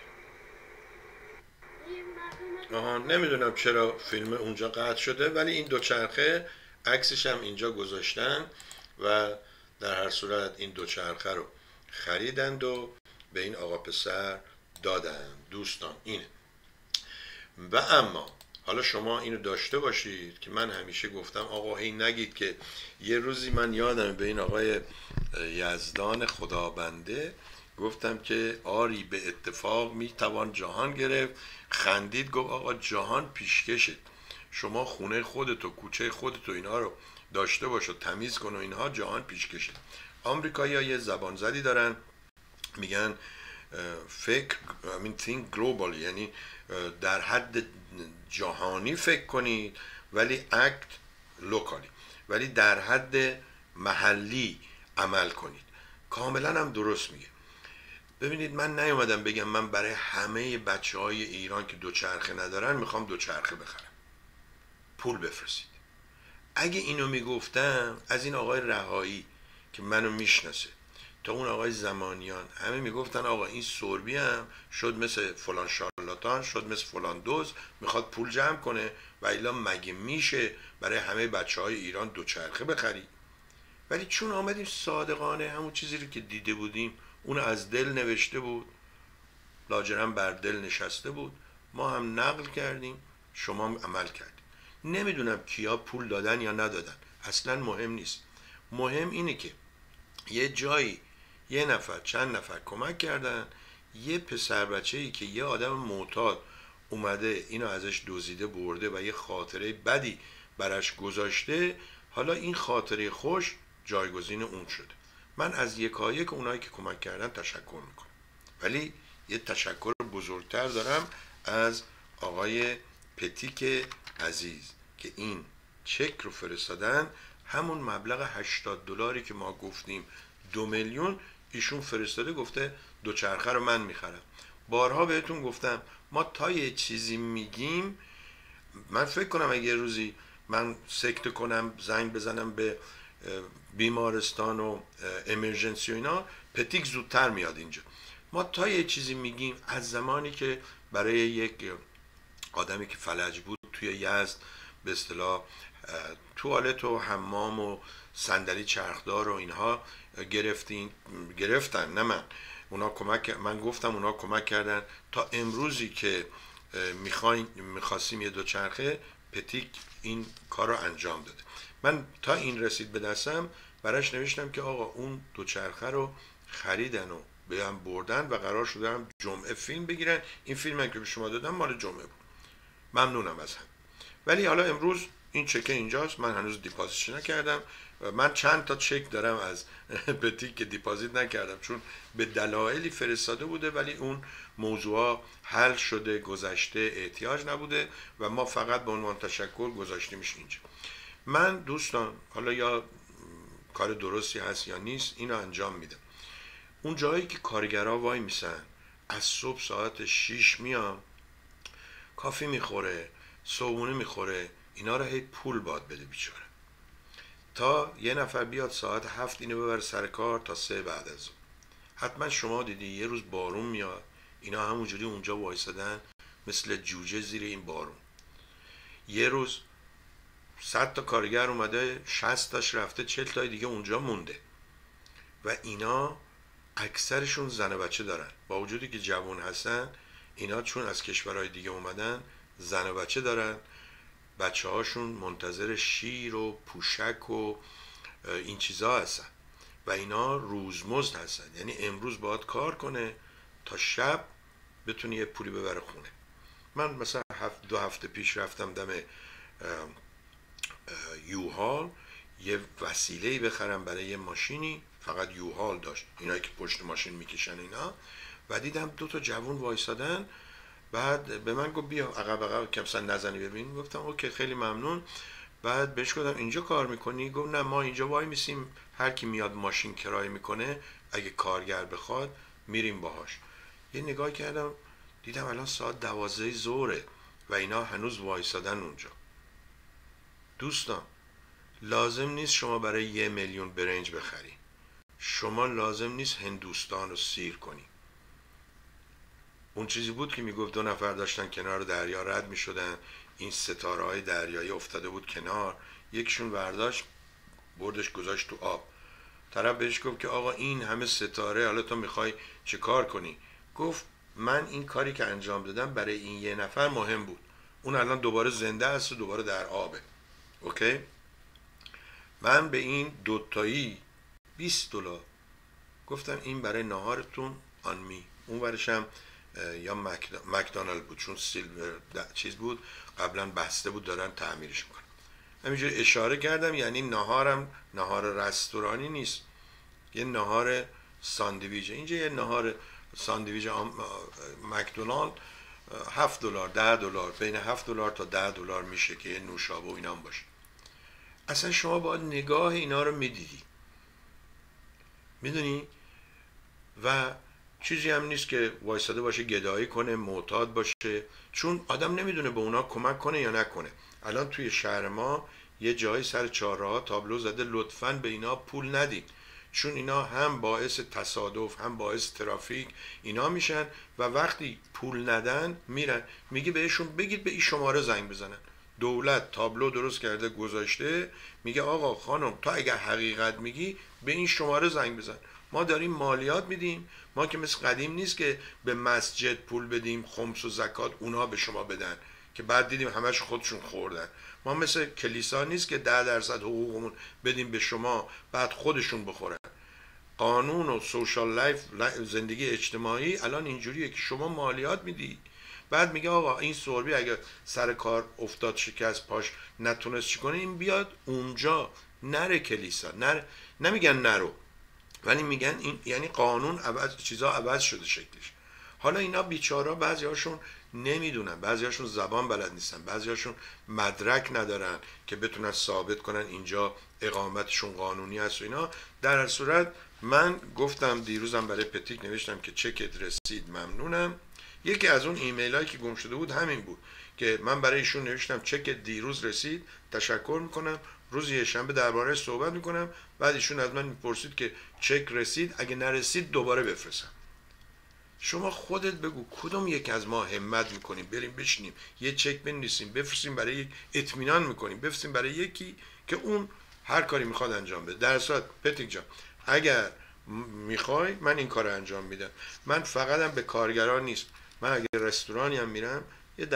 نمیدونم چرا فیلم اونجا قطع شده ولی این دوچرخه عکسش هم اینجا گذاشتن و در هر صورت این دوچرخه رو خریدند و به این آقا پسر دادن. دوستان اینه. و اما حالا شما اینو داشته باشید که من همیشه گفتم آقا هی نگید که یه روزی من یادم به این آقای یزدان خدابنده گفتم که آری به اتفاق میتوان جهان گرفت. خندید گفت آقا جهان پیشکشه، شما خونه خودتو کوچه خودتو اینها رو داشته باش و تمیز کن و اینها، جهان پیشکشه. آمریکایی‌ها یه زبان زدی دارن میگن فکر think global، یعنی در حد جهانی فکر کنید ولی act locally، ولی در حد محلی عمل کنید. کاملا هم درست میگه. ببینید من نیومدم بگم من برای همه بچهای ایران که دوچرخه ندارن میخوام دوچرخه بخرم، پول بفرستید. اگه اینو میگفتم از این آقای رهایی که منو میشناسه تا اون آقای زمانیان همه میگفتن آقا این سربی هم شد مثل فلان شارلاتان، شد مثل فلان دوز، میخواد پول جمع کنه و الا مگه میشه برای همه بچهای ایران دوچرخه بخری؟ ولی چون آمدیم صادقانه همون چیزی رو که دیده بودیم اون از دل نوشته بود، لاجرم بر دل نشسته بود، ما هم نقل کردیم، شما هم عمل کردیم. نمیدونم کیا پول دادن یا ندادن، اصلا مهم نیست. مهم اینه که یه جایی یه نفر چند نفر کمک کردن، یه پسر بچه‌ای که یه آدم معتاد اومده اینو ازش دزدیده برده و یه خاطره بدی براش گذاشته، حالا این خاطره خوش جایگزین اون شده. من از یکایک اونایی که کمک کردن تشکر میکنم، ولی یه تشکر بزرگتر دارم از آقای پتیک عزیز که این چک رو فرستادن. همون مبلغ $80 که ما گفتیم 2 میلیون ایشون فرستاده، گفته دوچرخه رو من میخرم. بارها بهتون گفتم ما تا یه چیزی میگیم، من فکر کنم اگه یه روزی من سکته کنم زنگ بزنم به بیمارستان و امرجنسی و اینا، پتیک زودتر میاد اینجا. ما تا یه چیزی میگیم از زمانی که برای یک آدمی که فلج بود توی یزد به اصطلاح توالت و حمام و صندلی چرخدار و اینها گرفتن، نه اونا کمک، من گفتم اونا کمک کردن تا امروزی که میخواستیم یه دوچرخه، پتیک این کار رو انجام داده. من تا این رسید به دستم براش نوشتم که آقا اون دوچرخه رو خریدن و به هم بردن و قرار شده هم جمعه فیلم بگیرن. این فیلم که به شما دادم مال جمعه بود. ممنونم از هم. ولی حالا امروز این چک اینجاست، من هنوز دیپازیتش نکردم. من چند تا چک دارم از پتیک که دیپازیت نکردم چون به دلایلی فرستاده بوده، ولی اون موضوع حل شده، گذشته، احتیاج نبوده و ما فقط به عنوان تشکر گذاشتیمش اینجا. من دوستان حالا یا کار درستی هست یا نیست اینو انجام میدم. اون جایی که کارگرها وای میسن از صبح ساعت 6 میان کافی میخوره، صبحونه میخوره، اینا رو هی پول باد بده بیچاره تا یه نفر بیاد ساعت 7 اینو ببره سر کار تا 3 بعد از ظهر. حتما شما دیدی یه روز بارون میاد اینا همونجوری اونجا وایسادن مثل جوجه زیر این بارون. یه روز 100 تا کارگر اومده 60 تاش رفته 40 تای دیگه اونجا مونده و اینا اکثرشون زن و بچه دارن. با وجودی که جوان هستن اینا چون از کشورهای دیگه اومدن زن و بچه دارن. بچه هاشون منتظر شیر و پوشک و این چیزا هستن و اینا روزمزد هستن، یعنی امروز باید کار کنه تا شب بتونه یه پولی ببره خونه. من مثلا 2 هفته پیش رفتم دم یوهال یه وسیله‌ای بخرم برای یه ماشینی، فقط یوهال داشت، اینایی که پشت ماشین میکشن اینا، و دیدم 2 تا جوون وایسادن. بعد به من گفت بیا عقب که مثلا نزنی ببین. گفتم اوکی خیلی ممنون. بعد بهش گفتم اینجا کار میکنی؟ گفت نه ما اینجا وای میسیم هر کی میاد ماشین کرایه میکنه اگه کارگر بخواد میریم باهاش. یه نگاه کردم دیدم الان ساعت 12 ظهره و اینا هنوز وایسادن اونجا. دوستان لازم نیست شما برای 1 میلیون برنج بخری، شما لازم نیست هندوستان رو سیر کنی. اون چیزی بود که میگفت 2 نفر داشتن کنار دریا رد میشدن، این ستاره های دریایی افتاده بود کنار، یکشون برداشت بردش گذاشت تو آب. طرف بهش گفت که آقا این همه ستاره حالا تو میخوای چه کار کنی؟ گفت من این کاری که انجام دادم برای این 1 نفر مهم بود، اون الان دوباره زنده است و دوباره در آبه. اوکی؟ من به این 2 تایی $20 گفتم این برای نهارتون آن می. اون ورشم یا مکدونالد بود چون سیلور چیز بود قبلا بسته بود دارن تعمیرش میکنن. همینجوری اشاره کردم، یعنی نهارم نهار رستورانی نیست، یه نهار ساندویچ. اینجا یه نهار ساندویچ مکدونالد $7 $10 بین $7 تا $10 میشه که یه نوشابه و اینا هم باشه. اصلا شما باید نگاه اینا رو میدیدی، میدونی؟ و چیزی هم نیست که وایساده باشه گدایی کنه معتاد باشه، چون آدم نمیدونه به اونا کمک کنه یا نکنه. الان توی شهر ما یه جایی سر چهارراه تابلو زده لطفاً به اینا پول ندید، چون اینا هم باعث تصادف هم باعث ترافیک اینا میشن و وقتی پول ندن میرن. میگه بهشون بگید به این شماره زنگ بزنن. دولت تابلو درست کرده گذاشته، میگه آقا خانم تا اگر حقیقت میگی به این شماره زنگ بزن، ما داریم مالیات میدیم. ما که مثل قدیم نیست که به مسجد پول بدیم خمس و زکات اونا به شما بدن که بعد دیدیم همش خودشون خوردن. ما مثل کلیسا نیست که 10% حقوقمون بدیم به شما بعد خودشون بخورن. قانون و سوشال لایف زندگی اجتماعی الان اینجوریه که شما مالیات میدی، بعد میگه آقا این سوربی اگه سر کار افتاد شکست پاش نتونست چی کنه این بیاد اونجا نره کلیسا، نره. نمیگن نرو ولی میگن این یعنی قانون عوض، چیزا عوض شده شکلش. حالا اینا بیچارا بعضی هاشون نمیدونن، بعضی هاشون زبان بلد نیستن، بعضی هاشون مدرک ندارن که بتونن ثابت کنن اینجا اقامتشون قانونی است و اینا. در هر صورت من گفتم دیروزم برای پتیک نوشتم که چکت رسید ممنونم. یکی از اون ایمیل هایی که گم شده بود همین بود که من برای ایشون نوشتم چک دیروز رسید، تشکر میکنم، روز یه شنبه درباره صحبت میکنم. بعد ایشون از من میپرسید که چک رسید، اگه نرسید دوباره بفرستم. شما خودت بگو کدوم یک از ما همت میکنیم بریم بشینیم یه چک بنویسیم بفرستیم برای یک، اطمینان میکنیم بفرستیم برای یکی که اون هر کاری میخواد انجام بده. در صورت پتیک جان اگر میخوای من این کار انجام میدم. من فقطم به کارگران نیست، من اگه رستورانی هم میرم یه $10 $15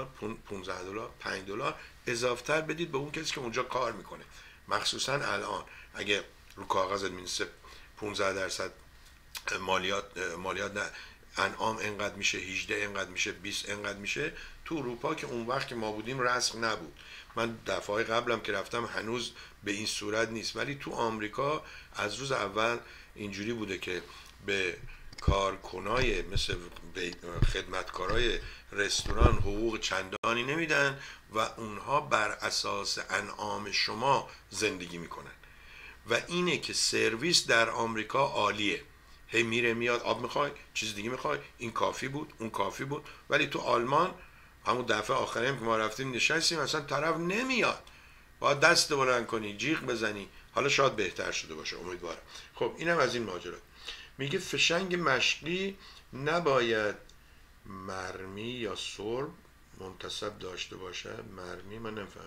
$5 اضافتر بدید به اون کسی که اونجا کار میکنه. مخصوصا الان اگه رو کاغذت مینویسه 15% مالیات نه، انعام انقدر میشه، 18 انقدر میشه، 20 انقدر میشه. تو اروپا که اون وقت که ما بودیم رسم نبود، من دفعه قبلم که رفتم هنوز به این صورت نیست، ولی تو آمریکا از روز اول اینجوری بوده که به کارکنای مثل خدمتکارای رستوران حقوق چندانی نمیدن و اونها بر اساس انعام شما زندگی میکنن و اینه که سرویس در آمریکا عالیه. هی میره میاد، آب میخوای، چیز دیگه میخوای، این کافی بود، اون کافی بود. ولی تو آلمان همون دفعه آخری هم که ما رفتیم نشستیم اصلا طرف نمیاد، باید دست بلند کنی، جیغ بزنی. حالا شاید بهتر شده باشه، امیدوارم. خب اینم از این ماجرا. میگه فشنگ مشقی نباید مرمی یا سرب منتصب داشته باشد. مرمی من نفهمم.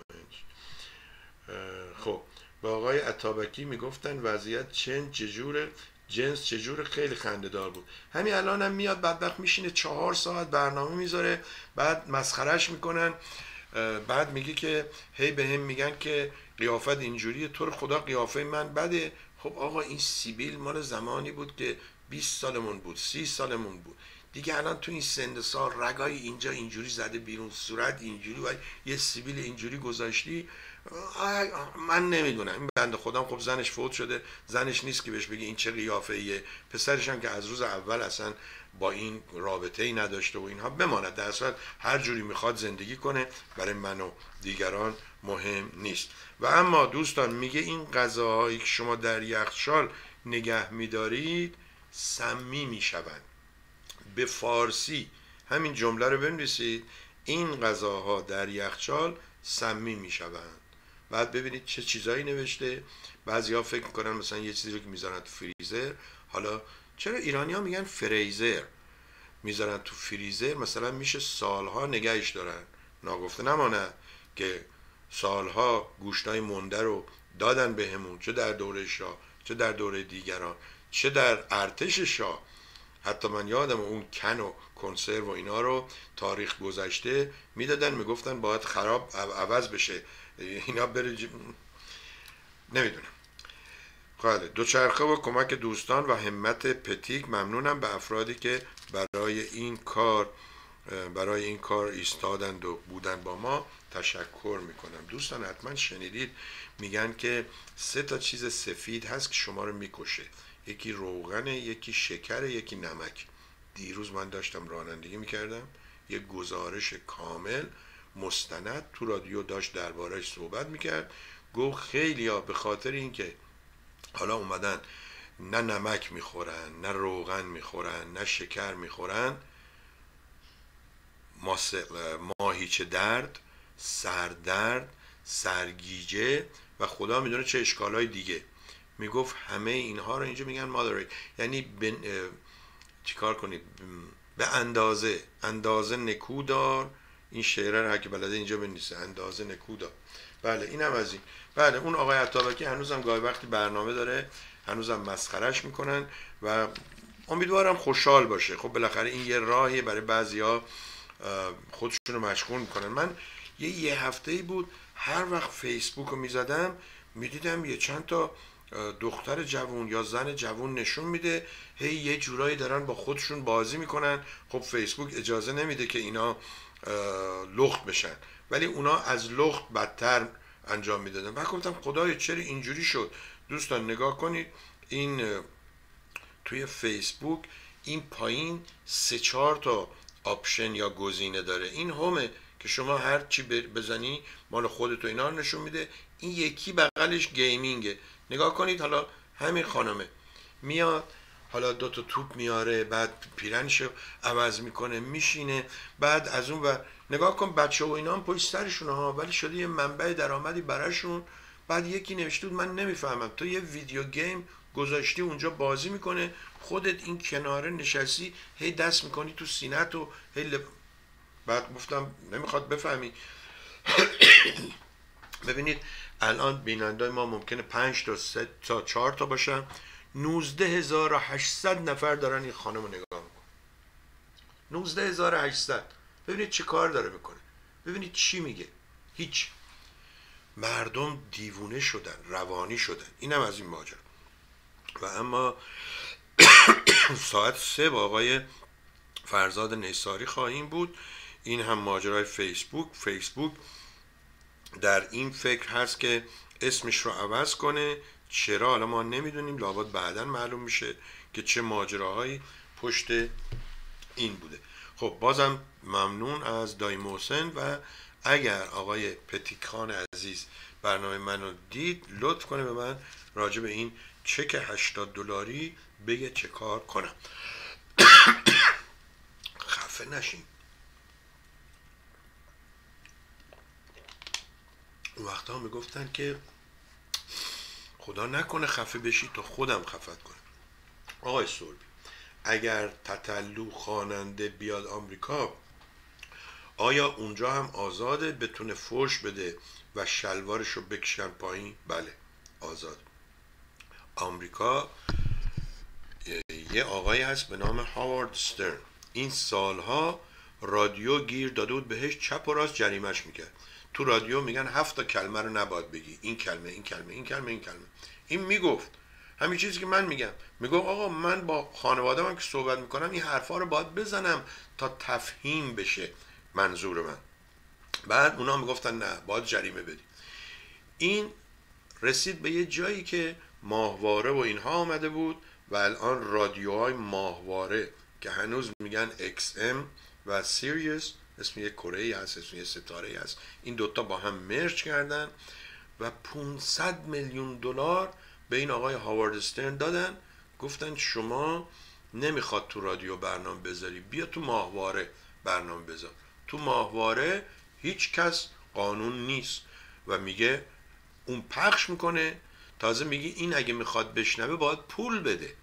خب با آقای عطابکی میگفتن وضعیت چجوره، جنس چجوره، خیلی خنده دار بود. همین الان هم میاد بدبخت میشینه 4 ساعت برنامه میذاره، بعد مسخرش میکنن، بعد میگه که هی به هم میگن که قیافت اینجوریه، تو رو خدا قیافه من بده. خب آقا این سیبیل مال زمانی بود که 20 سالمون بود، 30 سالمون بود دیگه. الان تو این سن سال رگای اینجا اینجوری زده بیرون، صورت اینجوری و یه سیبیل اینجوری گذاشتی. من نمیدونم. این بنده خودم خب زنش فوت شده، زنش نیست که بهش بگی این چه قیافه ایه. پسرش هم که از روز اول اصلا با این رابطه ای نداشته و اینها، بماند در صورت هر جوری میخواد زندگی کنه، برای من و دیگران مهم نیست. و اما دوستان میگه این غذاهایی که شما در یخچال نگه میدارید سمی میشوند. به فارسی همین جمله رو بنویسید، این غذاها در یخچال سمی میشوند. بعد ببینید چه چیزایی نوشته. بعضیا فکر میکنن مثلا یه چیزی رو که میذارن تو فریزر، حالا چرا ایرانی ها میگن فریزر، میذارن تو فریزر، مثلا میشه سالها نگهش دارن. ناگفته نمانه که سالها گوشتای مونده رو دادن بهمون، چه در دوره شاه، چه در دوره دیگران، چه در ارتش شاه. حتی من یادم اون کن و کنسرو و اینا رو تاریخ گذشته میدادن، میگفتن باید خراب عوض بشه، اینا بره نمیدونم. خاله دوچرخه و کمک دوستان و همت پتیک. ممنونم به افرادی که برای این کار ایستادند و بودن با ما. تشکر میکنم. دوستان حتما شنیدید میگن که 3 تا چیز سفید هست که شما رو میکشه. یکی روغنه، یکی شکر، یکی نمک. دیروز من داشتم رانندگی میکردم، یه گزارش کامل مستند تو رادیو داشت درباره‌اش صحبت میکرد. گفت خیلیا به خاطر اینکه حالا اومدن نه نمک میخورن، نه روغن میخورن، نه شکر میخورن، ماهیچه درد، سردرد، سرگیجه و خدا میدونه چه اشکالای دیگه. میگفت همه اینها رو اینجا میگن مادریت، یعنی چیکار کنید؟ به اندازه نکودار. این شعره رو که بلده اینجا بنویسه، اندازه نکودار. بله اینم از این. بله اون آقای عطابکی هنوزم گاهی وقتی برنامه داره، هنوزم مسخرش میکنن و امیدوارم خوشحال باشه. خب بالاخره این یه راهیه برای بعضیا خودشون رو مشغول میکنن. من یه هفته‌ای بود هر وقت فیسبوک رو میزدم میدیدم یه چند تا دختر جوون یا زن جوون نشون میده هی یه جورایی دارن با خودشون بازی میکنن. خب فیسبوک اجازه نمیده که اینا لخت بشن، ولی اونا از لخت بدتر انجام میدادن. و گفتم خدایا چرا اینجوری شد؟ دوستان نگاه کنید، این توی فیسبوک این پایین 3-4 تا آپشن یا گزینه داره. این هومه که شما هر چی بزنی مال خودت و اینا رو نشون میده. این یکی بغلش گیمینگه. نگاه کنید، حالا همین خانمه میاد، حالا 2 تا توپ میاره، بعد پیرنشو عوض میکنه، میشینه، بعد از اون و نگاه کن بچه و اینا هم پشت سرشون ها، ولی شده یه منبع درآمدی براشون. بعد یکی نوشته بود من نمیفهمم، تو یه ویدیو گیم گذاشتی اونجا بازی میکنه، خودت این کناره نشستی هی دست میکنی تو سینت و هی بعد گفتم نمیخواد بفهمی. ببینید الان بینندای ما ممکنه 5 تا 3 تا 4 تا باشن، 19800 نفر دارن این خانم رو نگاه میکنن. 19800. ببینید چه کار داره میکنه، ببینید چی میگه. هیچ. مردم دیوونه شدن، روانی شدن. اینم از این ماجرا. و اما ساعت 3 با آقای فرزاد نیساری خواهیم بود. این هم ماجرای فیسبوک در این فکر هست که اسمش رو عوض کنه. چرا حالا ما نمیدونیم، لابد بعداً معلوم میشه که چه ماجراهایی پشت این بوده. خب بازم ممنون از دایی محسن و اگر آقای پتیکخان عزیز برنامه منو دید لطف کنه به من راجع به این چک $80 بگه چه کار کنم. خفه نشین. اون وقتا میگفتن که خدا نکنه خفه بشی تا خودم خفت کنم. آقای سوربی اگر تتلو خواننده بیاد آمریکا آیا اونجا هم آزاده بتونه فوش بده و شلوارشو بکشن پایین؟ بله آزاد. آمریکا یه آقایی هست به نام هاوارد استرن، این سالها رادیو گیر داده بود بهش، چپ و راست جریمش میکرد. تو رادیو میگن 7 کلمه رو نباید بگی، این کلمه این کلمه این کلمه این کلمه. این میگفت همین چیزی که من میگم، میگفت آقا من با خانواده من که صحبت میکنم این حرفا رو باید بزنم تا تفهیم بشه منظور من. بعد اونا میگفتن نه باید جریمه بدی. این رسید به یه جایی که ماهواره و اینها آمده بود و الان رادیوهای ماهواره که هنوز میگن XM و سیریوس، اسم یه کره‌ای هست، اسم یه ستاره‌ای هست، این دوتا با هم مرج کردن و $500 میلیون به این آقای هاوارد استرن دادن. گفتن شما نمیخواد تو رادیو برنامه بذاری، بیا تو ماهواره برنامه بذار. تو ماهواره هیچ کس قانون نیست و میگه اون پخش میکنه، تازه میگه این اگه میخواد بشنوه باید پول بده.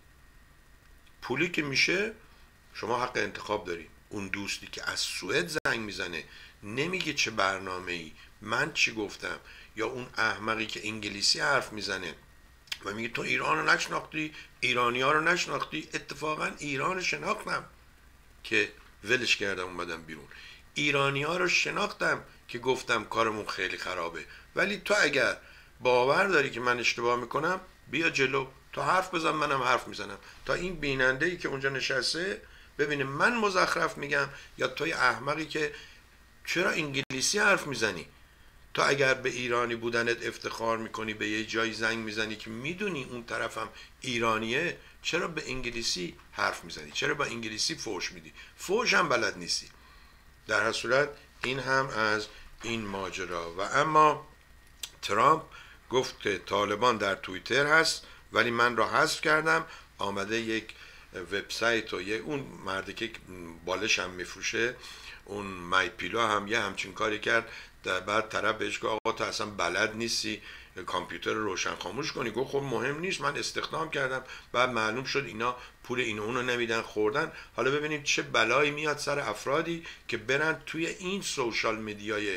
پولی که میشه شما حق انتخاب داری. اون دوستی که از سوئد زنگ میزنه نمیگه چه برنامه‌ای من چی گفتم، یا اون احمقی که انگلیسی حرف میزنه و میگه تو ایران رو نشناختی، ایرانی ها رو نشناختی. اتفاقا ایران شناختم که ولش کردم اومدم بیرون، ایرانی ها رو شناختم که گفتم کارمون خیلی خرابه. ولی تو اگر باور داری که من اشتباه میکنم بیا جلو، تو حرف بزن منم حرف میزنم تا این بیننده ای که اونجا نشسته ببینه من مزخرف میگم یا توی احمقی که چرا انگلیسی حرف میزنی. تو اگر به ایرانی بودنت افتخار میکنی به یه جایی زنگ میزنی که میدونی اون طرفم ایرانیه، چرا به انگلیسی حرف میزنی؟ چرا با انگلیسی فوش میدی؟ فوش هم بلد نیستی. در هر صورت این هم از این ماجرا. و اما ترامپ گفت که طالبان در توییتر هست ولی من را حذف کردم. آمده یک وبسایت و اون مردی که بالش هم میفروشه اون مای پیلو هم یه همچین کاری کرد. بعد طرف بهش گفت آقا تو اصلا بلد نیستی کامپیوتر رو روشن خاموش کنی. گفت خب مهم نیست من استخدام کردم. بعد معلوم شد اینا پول اینو اونو نمیدن خوردن. حالا ببینیم چه بلایی میاد سر افرادی که برن توی این سوشال میدیای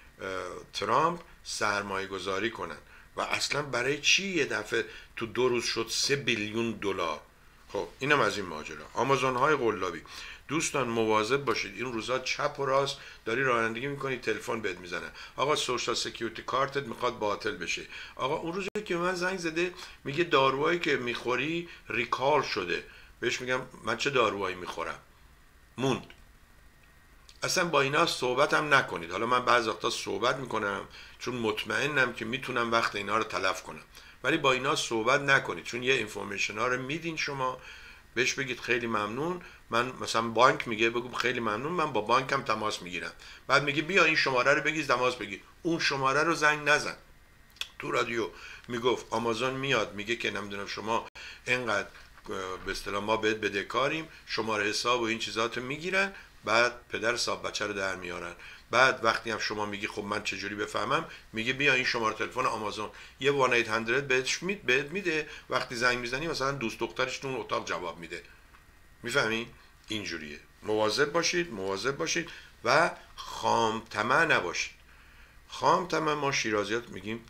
ترامپ سرمایه گذاری کنن. و اصلا برای چی یه دفعه تو 2 روز شد $3 بیلیون. خب اینم از این ماجرا. آمازون های قلابی، دوستان مواظب باشید این روزا چپ و راست داری رانندگی میکنی تلفن بهت میزنه آقا سوشال سکیوریتی کارتت میخواد باطل بشه. آقا اون روزی که من زنگ زده میگه داروهایی که میخوری ریکال شده. بهش میگم من چه داروهایی میخورم؟ موند. اصلا با اینا صحبت هم نکنید. حالا من بعضی وقتا صحبت میکنم چون مطمئنم که میتونم وقت اینا رو تلف کنم، ولی با اینا صحبت نکنید چون یه اینفورمیشن ها رو میدین شما. بهش بگید خیلی ممنون، من مثلا بانک میگه بگو خیلی ممنون من با بانکم تماس میگیرم. بعد میگه بیا این شماره رو بگیر تماس بگیر. اون شماره رو زنگ نزن. تو رادیو میگفت آمازون میاد میگه که نمیدونم شما اینقدر به اصطلاح ما بهت بدهکاریم، شماره حساب و این چیزاتو میگیرن، بعد پدر صاحب بچه رو در میارن. بعد وقتی هم شما میگی خب من چجوری بفهمم، میگه بیا این شماره تلفن آمازون یه 1-800 بهت میده. وقتی زنگ میزنی مثلا دوست دخترش تو اون اتاق جواب میده. میفهمین؟ اینجوریه. مواظب باشید و خام طمع نباشید. خام طمع ما شیرازیات میگیم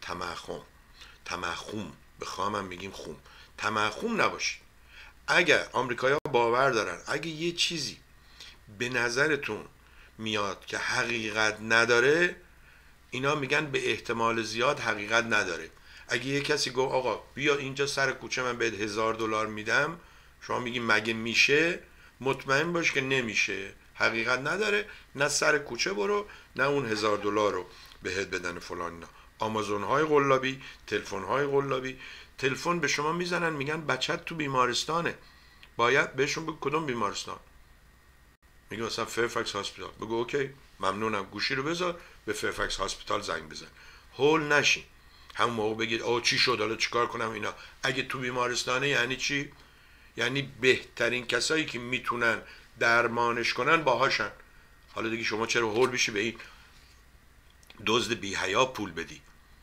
تمخم، به خام هم میگیم خوم. تمخم نباشید. اگر آمریکایی‌ها باور دارن اگه یه چیزی به نظرتون میاد که حقیقت نداره، اینا میگن به احتمال زیاد حقیقت نداره. اگه یه کسی گفت آقا بیا اینجا سر کوچه من بهت $1000 میدم، شما میگی مگه میشه، مطمئن باش که نمیشه، حقیقت نداره. نه سر کوچه برو، نه اون $1000 رو بهت بدن فلان. نه آمازون های قلابی، تلفن های قلابی، تلفن به شما میزنن میگن بچت تو بیمارستانه، باید بهشون بگو کدوم بیمارستان، میگه مثلا فیرفکس هاسپیتال، بگو اوکی ممنونم، گوشی رو بذار به فیرفکس هاسپیتال زنگ بزن، هول نشین. همون موقع بگید آه چی شد حالا چیکار کنم اینا. اگه تو بیمارستانه یعنی چی؟ یعنی بهترین کسایی که میتونن درمانش کنن باهاشن. حالا دیگه شما چرا هول بشی به این دزد بی حیا پول بدی؟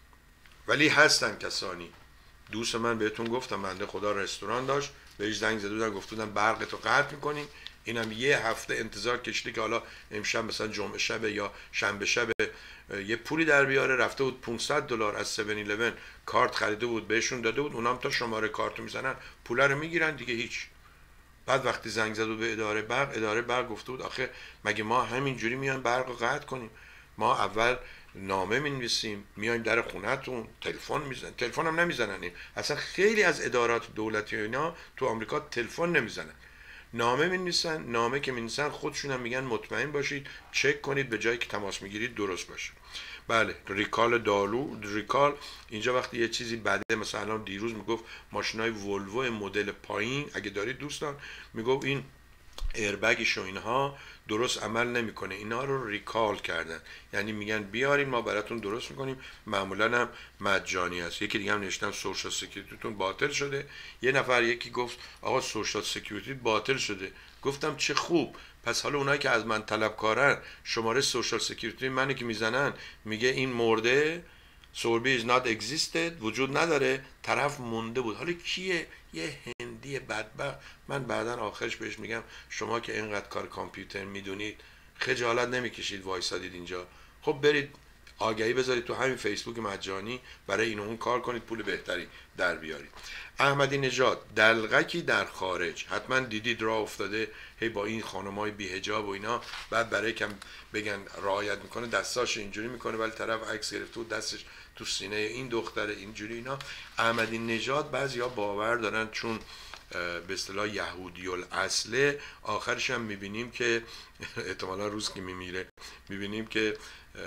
ولی هستن کسانی. دوست من بهتون گفتم بنده خدا رستوران داشت، بهش زنگ زده بودن گفته بودن برق تو قطع میکنیم، اینم یه هفته انتظار کشیده که حالا امشب مثلا جمعه شب یا شنبه شب یه پولی در بیاره. رفته بود $500 از 7-11 کارت خریده بود بهشون داده بود، اونام تا شماره کارتو میزنن پول رو میگیرن دیگه هیچ. بعد وقتی زنگ زد به اداره برق گفته بود آخه مگه ما همینجوری میایم برق رو قطع کنیم؟ ما اول نامه مینویسیم میایم در خونه‌تون، تلفن میزنن، تلفن هم نمیزنن. این اصلا خیلی از ادارات دولتی و اینا تو آمریکا تلفن نمیزنن، نامه مینویسن. نامه که مینویسن خودشون هم میگن مطمئن باشید چک کنید به جایی که تماس میگیرید درست باشه. بله ریکال دالو، ریکال اینجا وقتی یه چیزی بده، مثلا دیروز میگفت ماشینای ولوو مدل پایین اگه دارید دوستان، میگفت این ایربگش و اینها درست عمل نمیکنه، اینا رو ریکال کردن، یعنی میگن بیارین ما براتون درست میکنیم، معمولا هم مجانی است. یکی دیگه هم نوشتم سوشال سکیوریتیتون باطل شده. یه نفر یکی گفت آقا سوشال سکیوریتی باطل شده، گفتم چه خوب، پس حالا اونایی که از من طلبکارن شماره سوشال سکیوریتی منو که میزنن میگه این مرده، سوربی is not existed، وجود نداره، طرف مونده بود. حالا کیه؟ یه هندی بدبخت. من بعدن آخرش بهش میگم شما که اینقدر کار کامپیوتر میدونید خجالت نمیکشید وایسادید اینجا؟ خب برید آگهی بذارید تو همین فیسبوک مجانی برای این و اون کار کنید، پول بهتری در بیارید. احمدی نژاد دلغکی در خارج، حتما دیدید راه افتاده هی با این خانمای بی حجاب و اینا، بعد برای کم بگن رعایت میکنه دستاش اینجوری میکنه ولی طرف عکس گرفته و دستش تو سینه این دختر اینجوری اینا. احمدی نژاد بعضیا باور دارن چون به اصطلاح یهودی الاصله، آخرش هم میبینیم که احتمالا روز که میمیره میبینیم که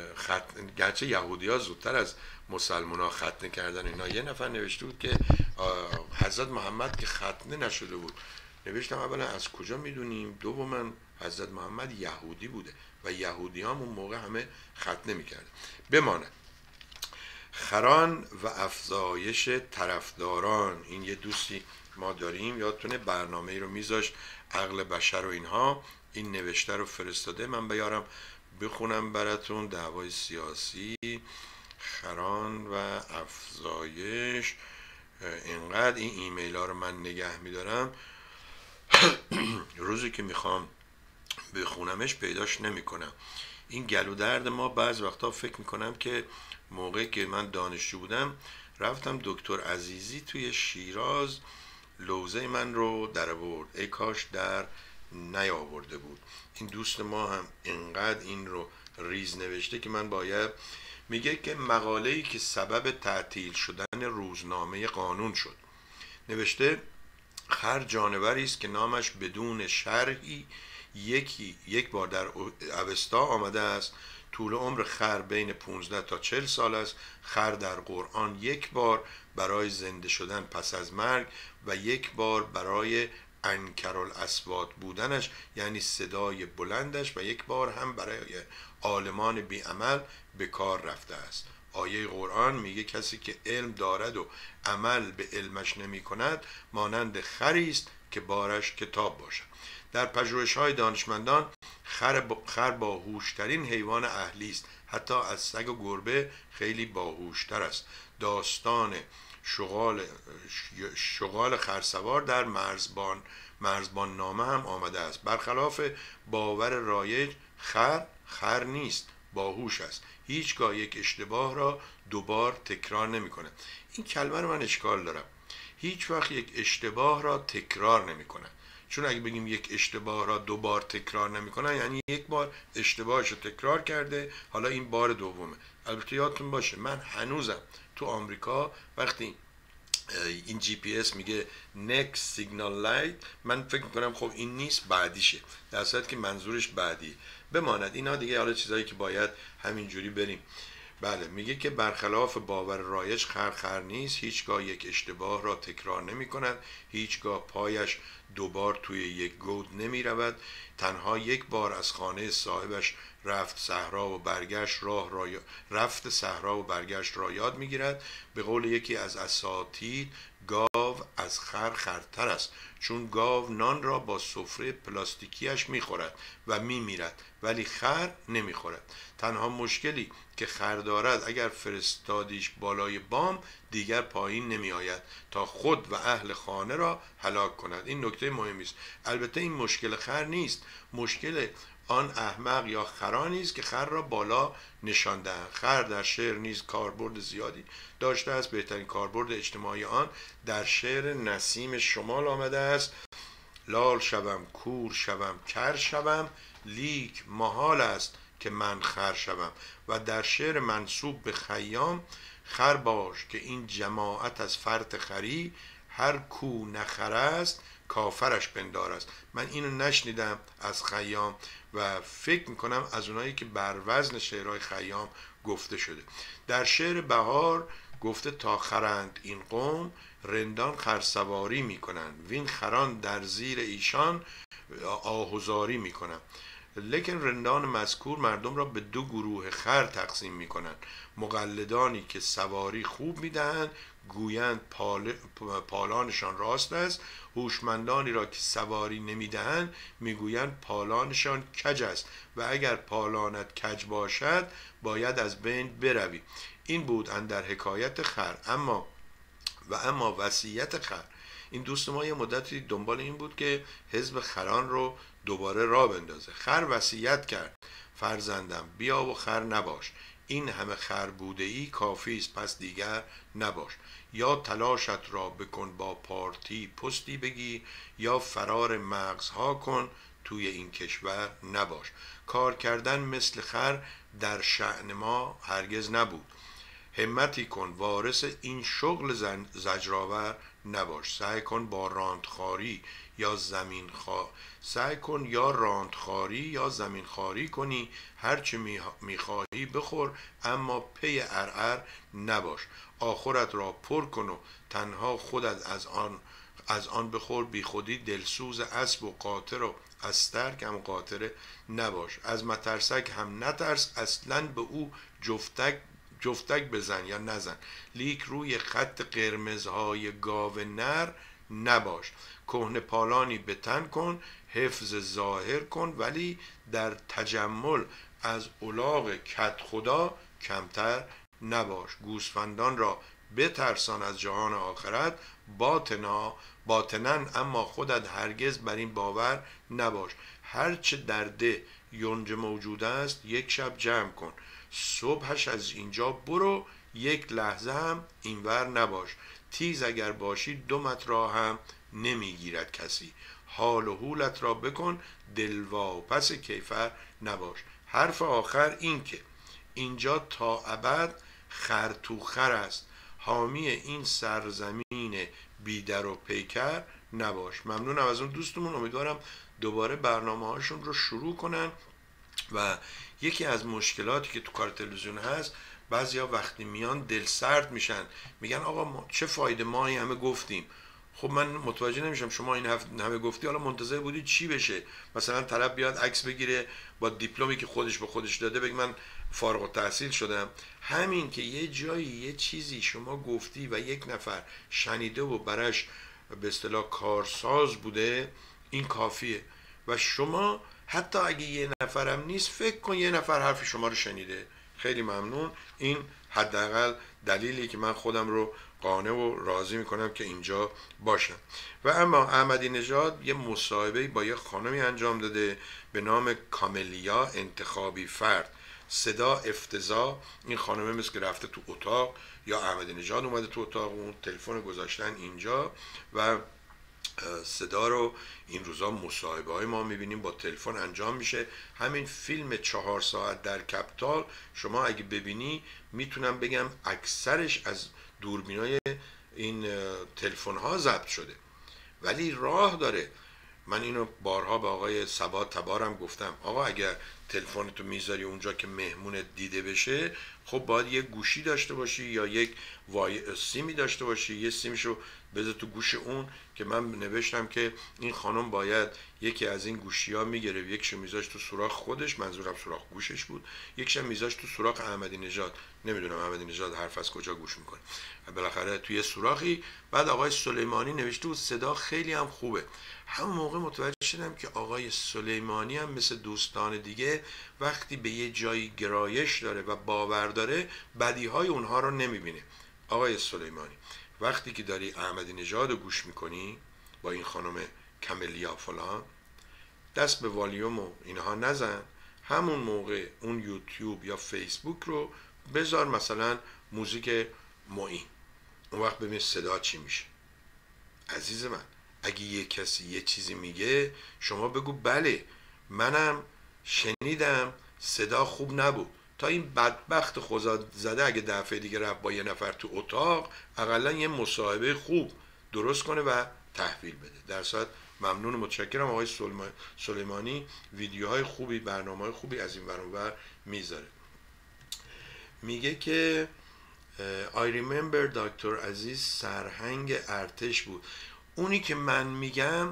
گرچه یهودی ها زودتر از مسلمان ها ختنه کردن اینا. یه نفر نوشته بود که حضرت محمد که ختنه نشده بود، نوشتم اولا از کجا میدونیم، دوما حضرت محمد یهودی بوده و یهودی هم اون موقع همه ختنه میکرده. بماند خران و افزایش طرفداران، این یه دوستی ما داریم یادتونه برنامه ای رو میذاشت عقل بشر و اینها، این نوشته رو فرستاده، من بیارم بخونم براتون. دعوای سیاسی، خران و افزایش، اینقدر این ایمیل ها رو من نگه میدارم روزی که میخوام بخونمش پیداش نمیکنم. این گلو درد ما بعض وقتا فکر میکنم که موقعی که من دانشجو بودم رفتم دکتر عزیزی توی شیراز لوزه من رو در آورد، ای کاش در نیاورده بود. این دوست ما هم اینقدر این رو ریز نوشته که من باید، میگه که مقاله‌ای که سبب تعطیل شدن روزنامه قانون شد، نوشته خر جانوری است که نامش بدون شرحی یک بار در اوستا آمده است. طول عمر خر بین 15 تا 40 سال است. خر در قرآن یک بار برای زنده شدن پس از مرگ و یک بار برای انکرالاصوات بودنش یعنی صدای بلندش و یک بار هم برای عالمان بی عمل به کار رفته است. آیه قرآن میگه کسی که علم دارد و عمل به علمش نمی کند مانند خری است که بارش کتاب باشد. در پژوهش‌های دانشمندان خر باهوشترین حیوان اهلی است، حتی از سگ و گربه خیلی باهوشتر است. داستان شغال خرسوار در مرزبان نامه هم آمده است. برخلاف باور رایج خر نیست، باهوش است. هیچگاه یک اشتباه را دوبار تکرار نمی کنه. این کلمه رو من اشکال دارم. هیچ وقت یک اشتباه را تکرار نمی کنه، چون اگه بگیم یک اشتباه را دوبار تکرار نمیکنن یعنی یک بار اشتباهش رو تکرار کرده، حالا این بار دومه. البته یادتون باشه من هنوزم تو آمریکا وقتی این جی پی اس میگه next signal light، من فکر میکنم خب این نیست، بعدیشه، در صورت که منظورش بعدی بماند. اینا دیگه حالا چیزایی که باید همینجوری بریم. بله، میگه که برخلاف باور رایج خر نیست، هیچگاه یک اشتباه را تکرار نمی کند، هیچگاه پایش دوبار توی یک گود نمی رود، تنها یک بار از خانه صاحبش رفت صحرا و برگشت را یاد میگیرد. به قول یکی از اساتید، گاو از خر خرتر است، چون گاو نان را با سفره پلاستیکیش میخورد و میمیرد، ولی خر نمیخورد. تنها مشکلی که خر دارد، اگر فرستادیش بالای بام دیگر پایین نمی آید تا خود و اهل خانه را هلاک کند. این نکته مهمی است. البته این مشکل خر نیست، مشکل آن احمق یا خرانی است که خر را بالا نشانده‌اند. خر در شعر نیز کاربرد زیادی داشته است. بهترین کاربرد اجتماعی آن در شعر نسیم شمال آمده است: لال شوم، کور شوم، کر شوم، لیک محال است که من خر شوم. و در شعر منسوب به خیام: خر باش که این جماعت از فرط خری، هر کو نخر است کافرش پندار است. من اینو نشنیدم از خیام و فکر میکنم از اونایی که بر وزن شعرهای خیام گفته شده. در شعر بهار گفته: تا خرند این قوم، رندان خرسواری میکنند، وین خران در زیر ایشان آهوزاری میکنند. لیکن رندان مذکور مردم را به دو گروه خر تقسیم میکنند: مقلدانی که سواری خوب میدهند، گویند پالانشان راست است، هوشمندانی را که سواری نمیدهند میگویند پالانشان کج است و اگر پالانت کج باشد باید از بین بروی. این بود اندر حکایت خر. اما وصیت خر، این دوست ما یه مدتی دنبال این بود که حزب خران رو دوباره راه بندازه. خر وصیت کرد: فرزندم بیا و خر نباش، این همه خر بوده ای کافی است، پس دیگر نباش. یا تلاشت را بکن با پارتی پستی بگیر، یا فرار مغزها کن توی این کشور نباش. کار کردن مثل خر در شأن ما هرگز نبود. همتی کن وارث این شغل زجرآور نباش. سعی کن یا راندخاری یا زمین خاری کنی، هرچه میخواهی بخور اما پی ارعر نباش. آخرت را پر کن و تنها خودت از آن بخور، بی خودی دلسوز اسب و قاطر و استرک هم قاطره نباش. از مترسک هم نترس، اصلا به او جفتک بزن یا نزن، لیک روی خط قرمزهای گاو نر نباش. کهنه پالانی به تن کن، حفظ ظاهر کن، ولی در تجمل از الاغ کد خدا کمتر نباش. گوسفندان را بترسان از جهان آخرت، باطنا اما خودت هرگز بر این باور نباش. هرچه در ده یونج موجود است یک شب جمع کن، صبحش از اینجا برو، یک لحظه هم اینور نباش. تیز اگر باشی دمت را هم نمیگیرد کسی، حال و حولت را بکن دلوا پس کیفر نباش. حرف آخر این که اینجا تا ابد خر تو خر است، حامی این سرزمین بیدر و پیکر نباش. ممنونم از اون دوستمون، امیدوارم دوباره برنامه هاشون رو شروع کنن. و یکی از مشکلاتی که تو کار تلویزیون هست، بعضیا وقتی میان دل سرد میشن، میگن آقا چه فایده، ما این همه گفتیم. خب من متوجه نمیشم شما این همه گفتی، حالا منتظر بودید چی بشه؟ مثلا طرف بیاد عکس بگیره با دیپلمی که خودش به خودش داده، بگه من فارغ التحصیل شدم. همین که یه جایی یه چیزی شما گفتی و یک نفر شنیده و برش به اصطلاح کارساز بوده، این کافیه. و شما حتی اگه یه نفرم نیست، فکر کن یه نفر حرف شما رو شنیده. خیلی ممنون. این حداقل دلیلی که من خودم رو قانع و راضی میکنم که اینجا باشم. و اما احمدی نژاد یه مصاحبه با یه خانمی انجام داده به نام کاملیا انتخابی فرد، صدا افتضاح. این خانمه مثل که رفته تو اتاق یا احمدی نژاد اومده تو اتاق، اون تلفن گذاشتن اینجا و صدا رو این روزا مصاحبه های ما میبینیم با تلفن انجام میشه. همین فیلم 4 ساعت در کپیتال شما اگه ببینی، میتونم بگم اکثرش از دوربینای این تلفن ها ضبط شده، ولی راه داره. من اینو بارها به آقای ثبات تبارم گفتم، آقا اگر تلفنتو میذاری اونجا که مهمونت دیده بشه، خب باید یک گوشی داشته باشی یا یک سیمی داشته باشی، یه سیمشو بذار تو گوش اون. که من نوشتم که این خانم باید یکی از این گوشی ها میگرفت، یکیشو میذاش تو سوراخ خودش، منظورم سوراخ گوشش بود، یکیشو میذاش تو سوراخ احمدی نژاد. نمیدونم احمدی نژاد حرف از کجا گوش میکنه، بالاخره توی سوراخی. بعد آقای سلیمانی نوشته بود صدا خیلی هم خوبه. همون موقع متوجه شدم که آقای سلیمانی هم مثل دوستان دیگه وقتی به یه جایی گرایش داره و باور داره، بدیهای اونها رو نمیبینه. آقای سلیمانی وقتی که داری احمدی نژاد رو گوش میکنی با این خانم کملیا فلان، دست به والیوم و اینها نزن، همون موقع اون یوتیوب یا فیسبوک رو بذار مثلا موزیک معین، اون وقت ببین صدا چی میشه. عزیز من، اگه یه کسی یه چیزی میگه شما بگو بله منم شنیدم صدا خوب نبود، تا این بدبخت خدا زده اگه دفعه دیگه رفت با یه نفر تو اتاق اقلا یه مصاحبه خوب درست کنه و تحویل بده. در صورت ممنون و متشکرم. آقای سلیمانی ویدیوهای خوبی، برنامه‌های خوبی از این ور اون ور میذاره. میگه که I remember دکتر عزیز سرهنگ ارتش بود. اونی که من میگم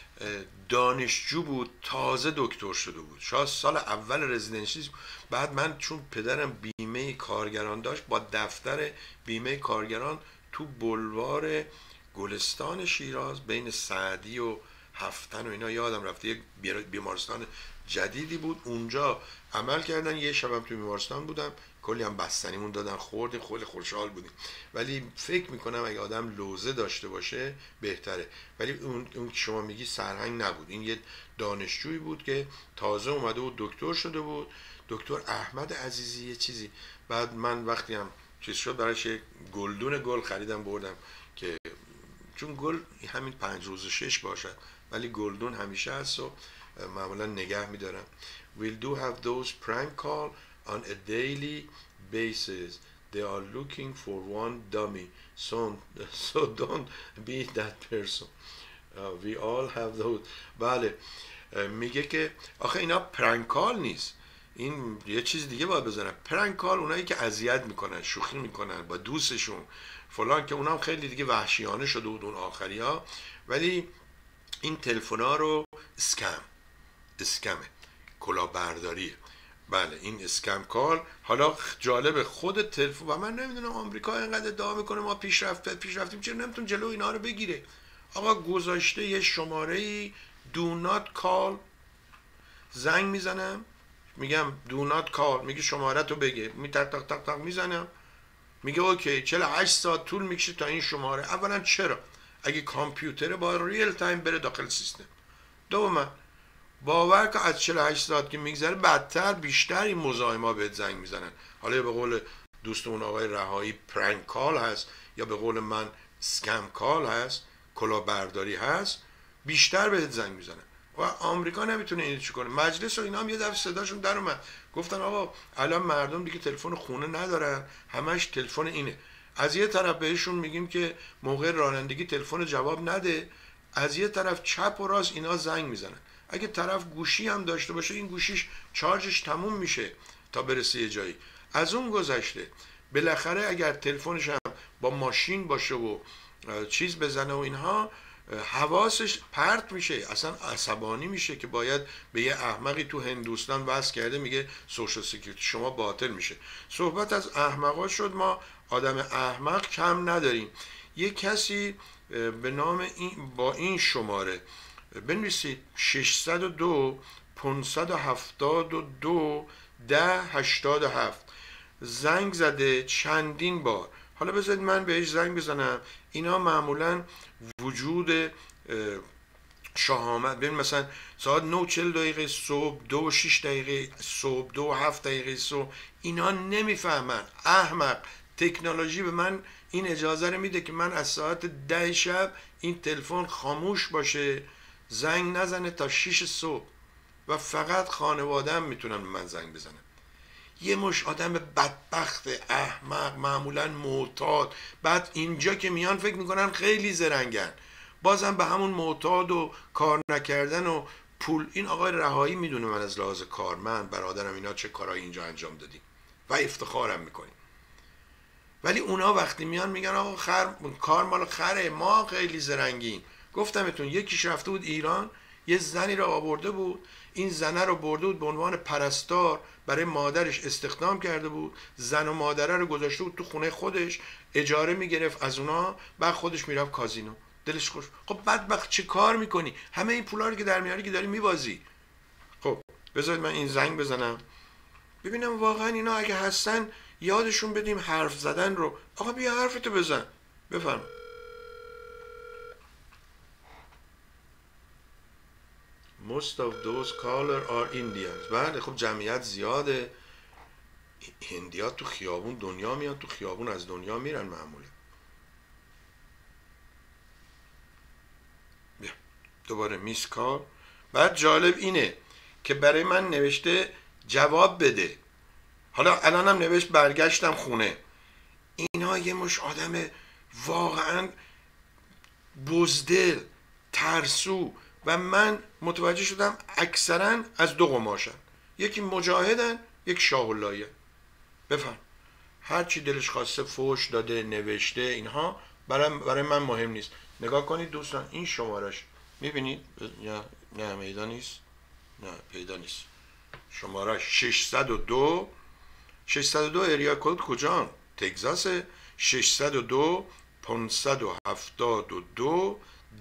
دانشجو بود، تازه دکتر شده بود، شاید سال اول رزیدنسی. بعد من چون پدرم بیمه کارگران داشت، با دفتر بیمه کارگران تو بلوار گلستان شیراز بین سعدی و هفتن و اینا، یادم رفته، یک بیمارستان جدیدی بود، اونجا عمل کردن. یه شبم تو بیمارستان بودم، کلی هم بستنیمون دادن، خوردیم، خیلی خوشحال بودیم. ولی فکر میکنم اگه آدم لوزه داشته باشه بهتره. ولی اون که شما میگی سرهنگ نبود، این یه دانشجویی بود که تازه اومده بود دکتر شده بود، دکتر احمد عزیزی یه چیزی. بعد من وقتی هم چیز شد براش گلدون گل خریدم بردم، که چون گل همین 5 روز 6 باشد، ولی گلدون همیشه هست و معمولا نگه میدارم. We'll do have those prank call on a daily basis. They are looking for one dummy. So don't be that person. We all have those. بله، میگه که آخه اینا پرانک کال نیست، این یه چیز دیگه باید بزنن. پرانک کال اونایی که اذیت میکنن، شوخی میکنن با دوستشون فلان، که اونا هم خیلی دیگه وحشیانه شده بود اون آخری ها. ولی این تلفن‌ها رو اسکمه، کلاهبرداریه. بله این اسکم کال. حالا جالب خود تلفن، و من نمیدونم آمریکا اینقدر ادعا میکنه ما پیشرفتیم، چرا نمیتون جلو اینا رو بگیره؟ آقا گذاشته یه شماره do not call، زنگ میزنم میگم do not call، میگه شماره تو بگه، تق تق تق تق میزنم، میگه اوکی 48 ساعت طول میکشه تا این شماره. اولا چرا؟ اگه کامپیوتر با ریل تایم بره داخل سیستم. دوما باور که از 48 ساعت که میگذره بدتر بیشتر این مزاحما بهت زنگ میزنن. حالا به قول دوستمون آقای رهایی پرانک کال هست، یا به قول من اسکم کال هست، کلاهبرداری هست، بیشتر بهت زنگ میزنن. و آمریکا نمیتونه اینو چیکار کنه. مجلس و اینا هم یه دفعه صداشون در اومد، گفتن آقا الان مردم دیگه تلفن خونه ندارن، همش تلفن اینه. از یه طرف بهشون میگیم که موقع رانندگی تلفن جواب نده، از یه طرف چپ و راست اینا زنگ میزنن. اگه طرف گوشی هم داشته باشه، این گوشیش چارجش تموم میشه تا برسه یه جایی. از اون گذشته بالاخره اگر تلفنش هم با ماشین باشه و چیز بزنه و اینها، حواسش پرت میشه، اصلا عصبانی میشه که باید به یه احمقی تو هندوستان وصل کرده، میگه سوشال سکیوریتی شما باطل میشه. صحبت از احمقا شد، ما آدم احمق کم نداریم. یه کسی به نام این با این شماره بنویسید 602 572 1087 زنگ زده چندین بار. حالا بذارید من بهش زنگ بزنم. اینا معمولا وجود شهامت، ببین مثلا ساعت 9:40 صبح، 2:06 صبح، 2:07 صبح، اینا نمیفهمن. احمق. تکنولوژی به من این اجازه رو میده که من از ساعت 10 شب این تلفن خاموش باشه، زنگ نزنه تا 6 صبح و فقط خانواده‌ام میتونن به من زنگ بزنن. یه مش آدم بدبخت احمق، معمولا معتاد، بعد اینجا که میان فکر میکنن خیلی زرنگن، بازم به همون معتاد و کار نکردن و پول. این آقای رهایی میدونه من از لحاظ کارمند برادرم اینا چه کارایی اینجا انجام دادیم و افتخارم میکنیم. ولی اونا وقتی میان میگن آقا کار مال خره، ما خیلی زرنگیم. گفتمتون یکیش رفته بود ایران، یه زنی رو آورده بود، این زنه رو برده بود به عنوان پرستار، برای مادرش استخدام کرده بود، زن و مادره رو گذاشته بود تو خونه خودش، اجاره میگرفت از اونا، بعد خودش میرفت کازینو، دلش خوش. خب بدبخت چه کار میکنی؟ همه این پولا رو که در میاری که داری میبازی. خب بذارید من این زنگ بزنم ببینم واقعا اینا اگه هستن یادشون بدیم حرف زدن رو. آقا بیا حرفتو بزن، بفرم. Most of those caller are Indians. بله خب جمعیت زیاده، هندی ها تو خیابون دنیا میان، تو خیابون از دنیا میرن معمولا. بیا دوباره میس کال. بعد جالب اینه که برای من نوشته جواب بده. حالا الانم نوشت برگشتم خونه. اینا یه مش آدم واقعا بزدل، ترسو، و من متوجه شدم اکثرا از دو قماشن، یکی مجاهدن یک شاه اللهی. بفهم هر چی دلش خواسته فوش داده نوشته، اینها برای من مهم نیست. نگاه کنید دوستان این شمارش میبینید یا نه؟ پیدا نیست، نه پیدا نیست. شماره 602 اریا کد کجان؟ تگزاس. 602 572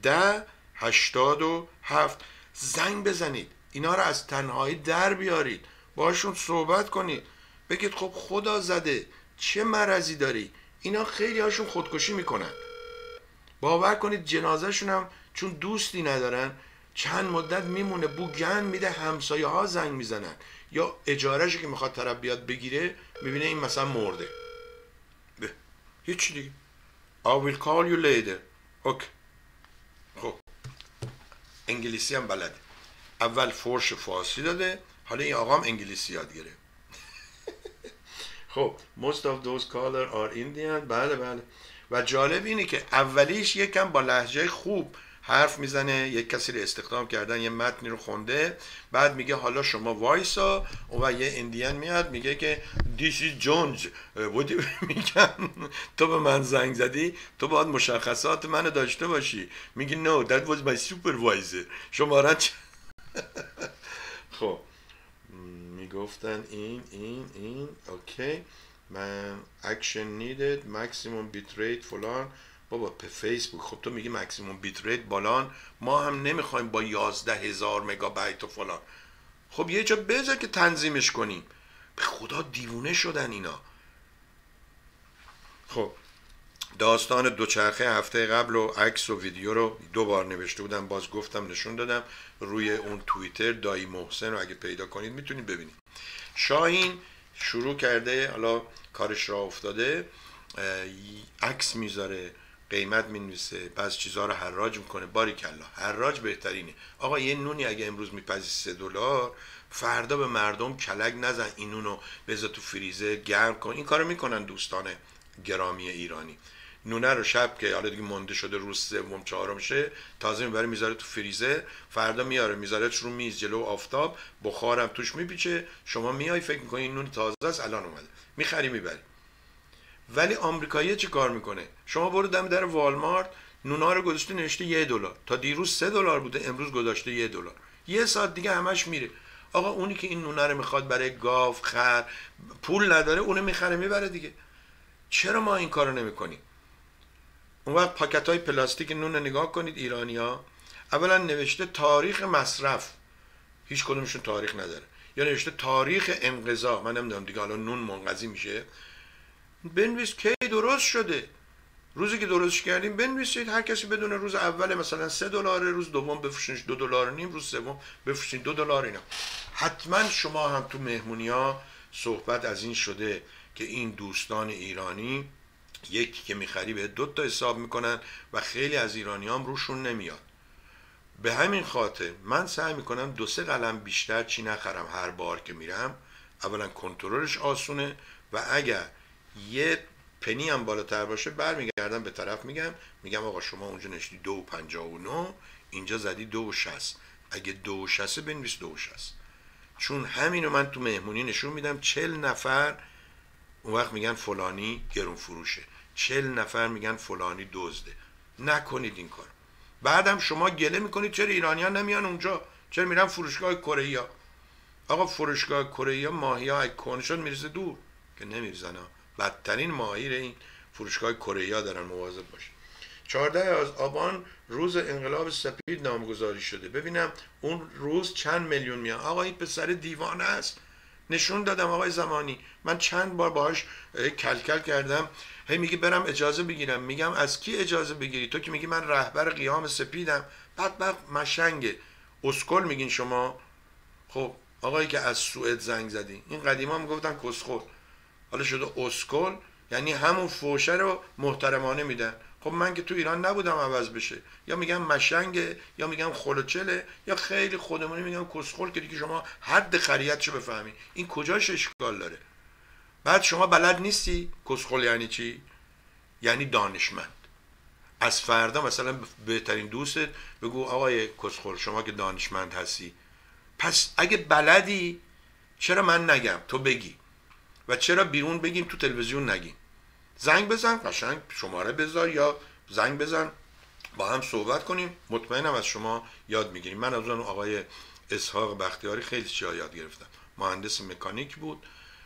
1087. زنگ بزنید، اینا رو از تنهایی در بیارید، باشون صحبت کنید، بگید خب خدا زده چه مرضی داری. اینا خیلی هاشون خودکشی میکنن، باور کنید جنازهشون هم چون دوستی ندارن چند مدت میمونه، بو گند میده، همسایه ها زنگ میزنن، یا اجارهشو که میخواد طرف بیاد بگیره میبینه این مثلا مرده. هیچ دیگه. I will call you later. اوکی. خب انگلیسی هم بلده، اول فورش فارسی داده، حالا این آقام انگلیسی یاد گرفت. خب most of those caller are Indian. بله. و جالب اینه که اولیش یکم با لهجه خوب حرف میزنه، یک کسی رو استخدام کردن یه متنی رو خونده، بعد میگه حالا شما وایسا، و یه ایندیان میاد میگه که this is Jones. میگم تو به من زنگ زدی، تو باید مشخصات منو داشته باشی. میگه no that was my supervisor. شماره خب میگفتن این اوکی. من اکشن نیدد، ماکسیموم بیت ریت فلان. بابا به فیسبوک خب تو میگی ماکسیموم بیت ریت بالان، ما هم نمیخوایم با 11,000 مگابایت و فلان. خب یه جا بذار که تنظیمش کنیم. به خدا دیوونه شدن اینا. خب داستان دوچرخه هفته قبل و عکس و ویدیو رو 2 بار نوشته بودم، باز گفتم نشون دادم روی اون توییتر دایی محسن رو اگه پیدا کنید میتونید ببینید. شاهین شروع کرده، حالا کارش را افتاده، عکس میذاره، قیمت مینویسه، بعض چیزها رو حراج میکنه. باریکلا، حراج بهترینه. آقا یه نونی اگه امروز میپزی $3، فردا به مردم کلک نزن این نونو بذار تو فریزر گرم کن. این کارو میکنن دوستان گرامی ایرانی. نونه رو شب که حالا دیگه مونده شده روز سوم چهارم شه، تازه میبره میذاره تو فریزر، فردا میاره میذارهش رو میز جلو آفتاب، بخارم توش میپیچه، شما میای فکر میکنی این نون تازه است الان اومده، میخری میبری. ولی آمریکایی چه کار میکنه؟ شما برو دم در والمارت، نونا رو گذاشته نوشته $1، تا دیروز $3 بوده، امروز گذاشته $1، یه ساعت دیگه همش میره. آقا اونی که این نونه رو میخواد برای گاو خر پول نداره، اونو میخره میبره دیگه. چرا ما این کارو نمیکنیم؟ اون وقت پاکت‌های پلاستیک نون رو نگاه کنید ایرانی‌ها، اولا نوشته تاریخ مصرف، هیچ کدومشون تاریخ نداره، یا نوشته تاریخ انقضا، من نمیدونم دیگه حالا نون منقضی میشه، بنویس کی درست شده، روزی که درستش کردیم بنویسید، هر کسی بدونه روز اول مثلا $3، روز دوم بفروشینش $2.5، روز سوم بفروشین $2. اینا حتما شما هم تو مهمونی‌ها صحبت از این شده که این دوستان ایرانی یکی که میخری به 2 تا حساب میکنن و خیلی از ایرانی هم روشون نمیاد. به همین خاطر من سعی میکنم 2-3 قلم بیشتر چی نخرم هر بار که میرم، اولا کنترلش آسونه و اگر یه پنی هم بالاتر باشه برمیگردم به طرف میگم آقا شما اونجا نشدی 2.59 اینجا زدی 2.60 اگه 2.60 بنویس 2.60 چون همینو من تو مهمونی نشون میدم 40 نفر اون وقت میگن فلانی گرون فروشه 40 نفر میگن فلانی دزده نکنید این کار بعدم شما گله میکنید چرا ایرانیان نمیان اونجا چرا میرن فروشگاه کره ها آقا فروشگاه کره ها ماهی ها از کنشون میرسه دور که نمیرزن ها بدترین ماهی این فروشگاه کره ها دارن مواظب باشید 14 از آبان روز انقلاب سپید نامگذاری شده ببینم اون روز چند میلیون میان آقا این پسر دیوانه است نشون دادم آقای زمانی من چند بار باهاش کلکل کردم هی میگه برم اجازه بگیرم میگم از کی اجازه بگیری تو که میگی من رهبر قیام سپیدم بعد مشنگه اسکل میگین شما خب آقایی که از سوئد زنگ زدی این قدیما میگفتن کسخل حالا شده اسکل یعنی همون فوشه رو محترمانه میدن خب من که تو ایران نبودم عوض بشه یا میگم مشنگه یا میگم خلوچله یا خیلی خودمونی میگم کسخل که دیگه شما حد خریتشو بفهمی این کجاش اشکال داره بعد شما بلد نیستی کسخل یعنی چی یعنی دانشمند از فردا مثلا بهترین دوستت بگو آقای کسخل شما که دانشمند هستی پس اگه بلدی چرا من نگم تو بگی و چرا بیرون بگیم تو تلویزیون نگیم زنگ بزن قشنگ شماره بذار یا زنگ بزن با هم صحبت کنیم مطمئنم از شما یاد میگیریم من از اون آقای اسحاق بختیاری خیلی چیزا یاد گرفتم مهندس مکانیک بود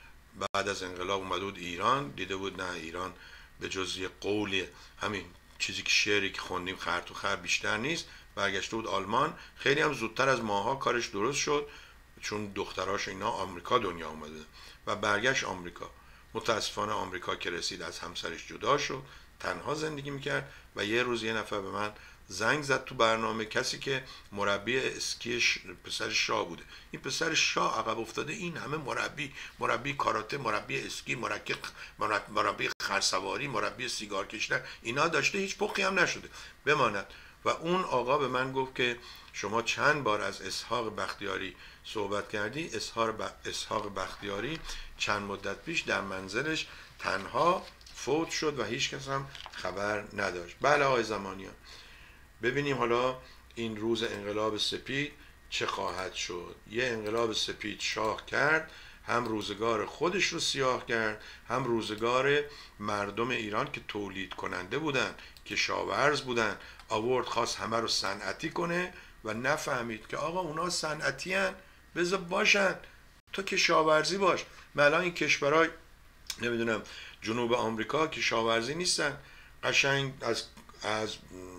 بعد از انقلاب اومده بود ایران دیده بود نه ایران به جز یه قول همین چیزی که شعری که خوندیم خر تو خر بیشتر نیست برگشته بود آلمان خیلی هم زودتر از ماها کارش درست شد چون دختراش اینا آمریکا دنیا اومده و برگشت آمریکا متاسفانه آمریکا که رسید از همسرش جدا شد تنها زندگی میکرد و یه روز یه نفر به من زنگ زد تو برنامه کسی که مربی اسکی پسر شاه بوده این پسر شاه عقب افتاده این همه مربی کاراته مربی اسکی مربی خرسواری مربی سیگار کشیدن اینا داشته هیچ پخی هم نشده بماند و اون آقا به من گفت که شما چند بار از اسحاق بختیاری صحبت کردی اسحاق بختیاری چند مدت پیش در منزلش تنها فوت شد و هیچ کس هم خبر نداشت بله آقای زمانیان ببینیم حالا این روز انقلاب سپید چه خواهد شد یه انقلاب سپید شاه کرد هم روزگار خودش رو سیاه کرد هم روزگار مردم ایران که تولید کننده بودن کشاورز بودن آورد خواست همه رو صنعتی کنه و نفهمید که آقا اونا صنعتی هن بذار باشن تو کشاورزی باش الان این کشورهای نمیدونم جنوب آمریکا کشاورزی نیستن قشنگ از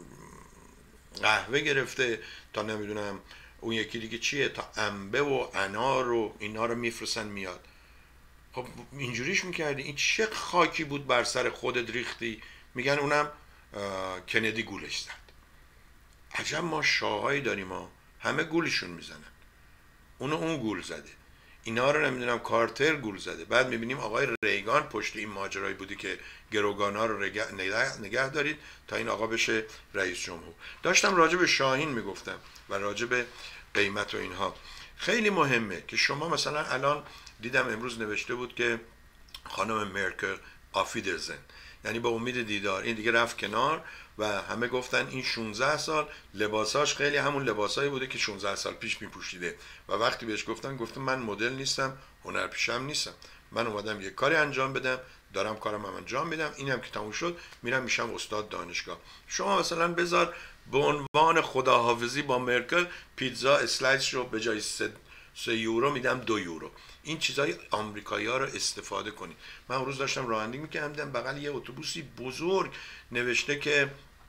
قهوه گرفته تا نمیدونم اون یکی دیگه چیه تا انبه و انار و اینا رو میفرستن میاد خب اینجوریش میکردی این چه خاکی بود بر سر خودت ریختی میگن اونم کندی گولش زد عجب ما شاهایی داریم ها همه گولشون میزنن اون گول زده اینا رو نمیدونم کارتر گول زده بعد میبینیم آقای ریگان پشت این ماجرایی بودی که گروگانا رو نگه دارید تا این آقا بشه رئیس جمهور داشتم راجع به شاهین میگفتم و راجع به قیمت و اینها خیلی مهمه که شما مثلا الان دیدم امروز نوشته بود که خانم مرکل آفیدرزن یعنی با امید دیدار این دیگه رفت کنار و همه گفتن این 16 سال لباساش خیلی همون لباسایی بوده که 16 سال پیش میپوشیده و وقتی بهش گفتم من مدل نیستم هنرپیشم نیستم من اومدم یه کاری انجام بدم دارم کارم انجام میدم اینم که تموم شد میرم میشم استاد دانشگاه شما مثلا بذار به عنوان خداحافظی با مرکل پیتزا اسلایس رو به جای 3 یورو میدم 2 یورو این چیزای آمریکایی‌ها رو استفاده کنید من اون روز داشتم رانندگی میکردم بغل یه اتوبوسی بزرگ نوشته که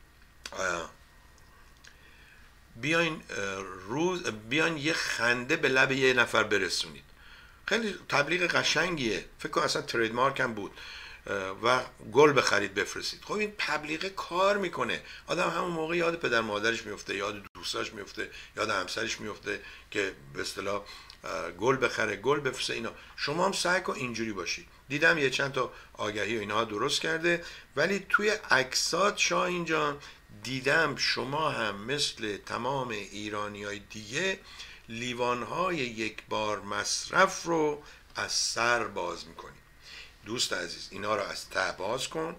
بیاین یه خنده به لب یه نفر برسونید خیلی تبلیغ قشنگیه فکر کنم اصلا ترید مارک هم بود و گل بخرید بفرستید خب این تبلیغ کار میکنه آدم همون موقع یاد پدر مادرش میفته یاد دوستاش میفته یاد همسرش میفته که به اصطلاح گل بخره گل بفرسته اینا شما هم سعی کن اینجوری باشید دیدم یه چند تا آگهی و اینها درست کرده ولی توی عکسات شاهین جان دیدم شما هم مثل تمام ایرانیای دیگه لیوانهای یک بار مصرف رو از سر باز میکنی. دوست عزیز اینا رو از ته باز کن،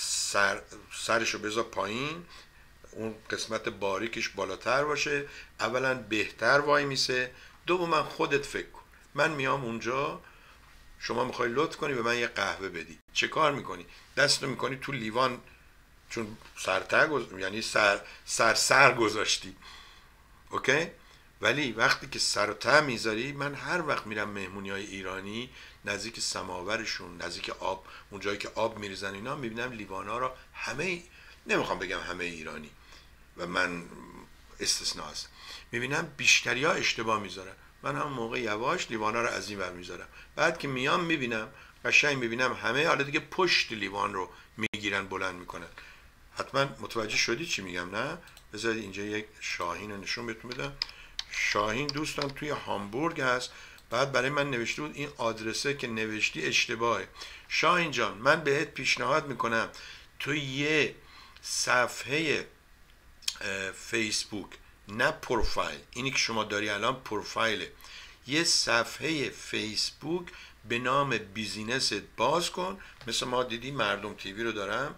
سرشو بذار پایین، اون قسمت باریکش بالاتر باشه. اولا بهتر وای میسه، دوما خودت فکر کن من میام اونجا، شما میخوای لطف کنی به من یه قهوه بدی، چه کار میکنی؟ دستو میکنی تو لیوان، چون یعنی سر گذاشتی، اوکی؟ ولی وقتی که سر و ته میذاری، من هر وقت میرم مهمونی های ایرانی نزدیک سماورشون، نزدیک آب، اون جایی که آب میریزن اینا، میبینم لیوانا رو همه، نمیخوام بگم همه ایرانی و من استثناء هست، میبینم بیشتری ها اشتباه میذارن. من هم موقع یواش لیوانا رو از این ور میذارم، بعد که میام میبینم قشنگ، میبینم همه حالا دیگه پشت لیوان رو میگیرن بلند میکنن. حتما متوجه شدی چی میگم نه؟ بذارید اینجا یک شاهین رو نشون بهتون بدم. شاهین دوستان توی هامبورگ هست. بعد برای من نوشته بود این آدرسه که نوشتی اشتباهه. شاهین جان من بهت پیشنهاد میکنم تو یه صفحه فیسبوک، نه پروفایل، اینی که شما داری الان پروفایله، یه صفحه فیسبوک به نام بیزینست باز کن. مثل ما دیدی مردم تیوی رو دارم،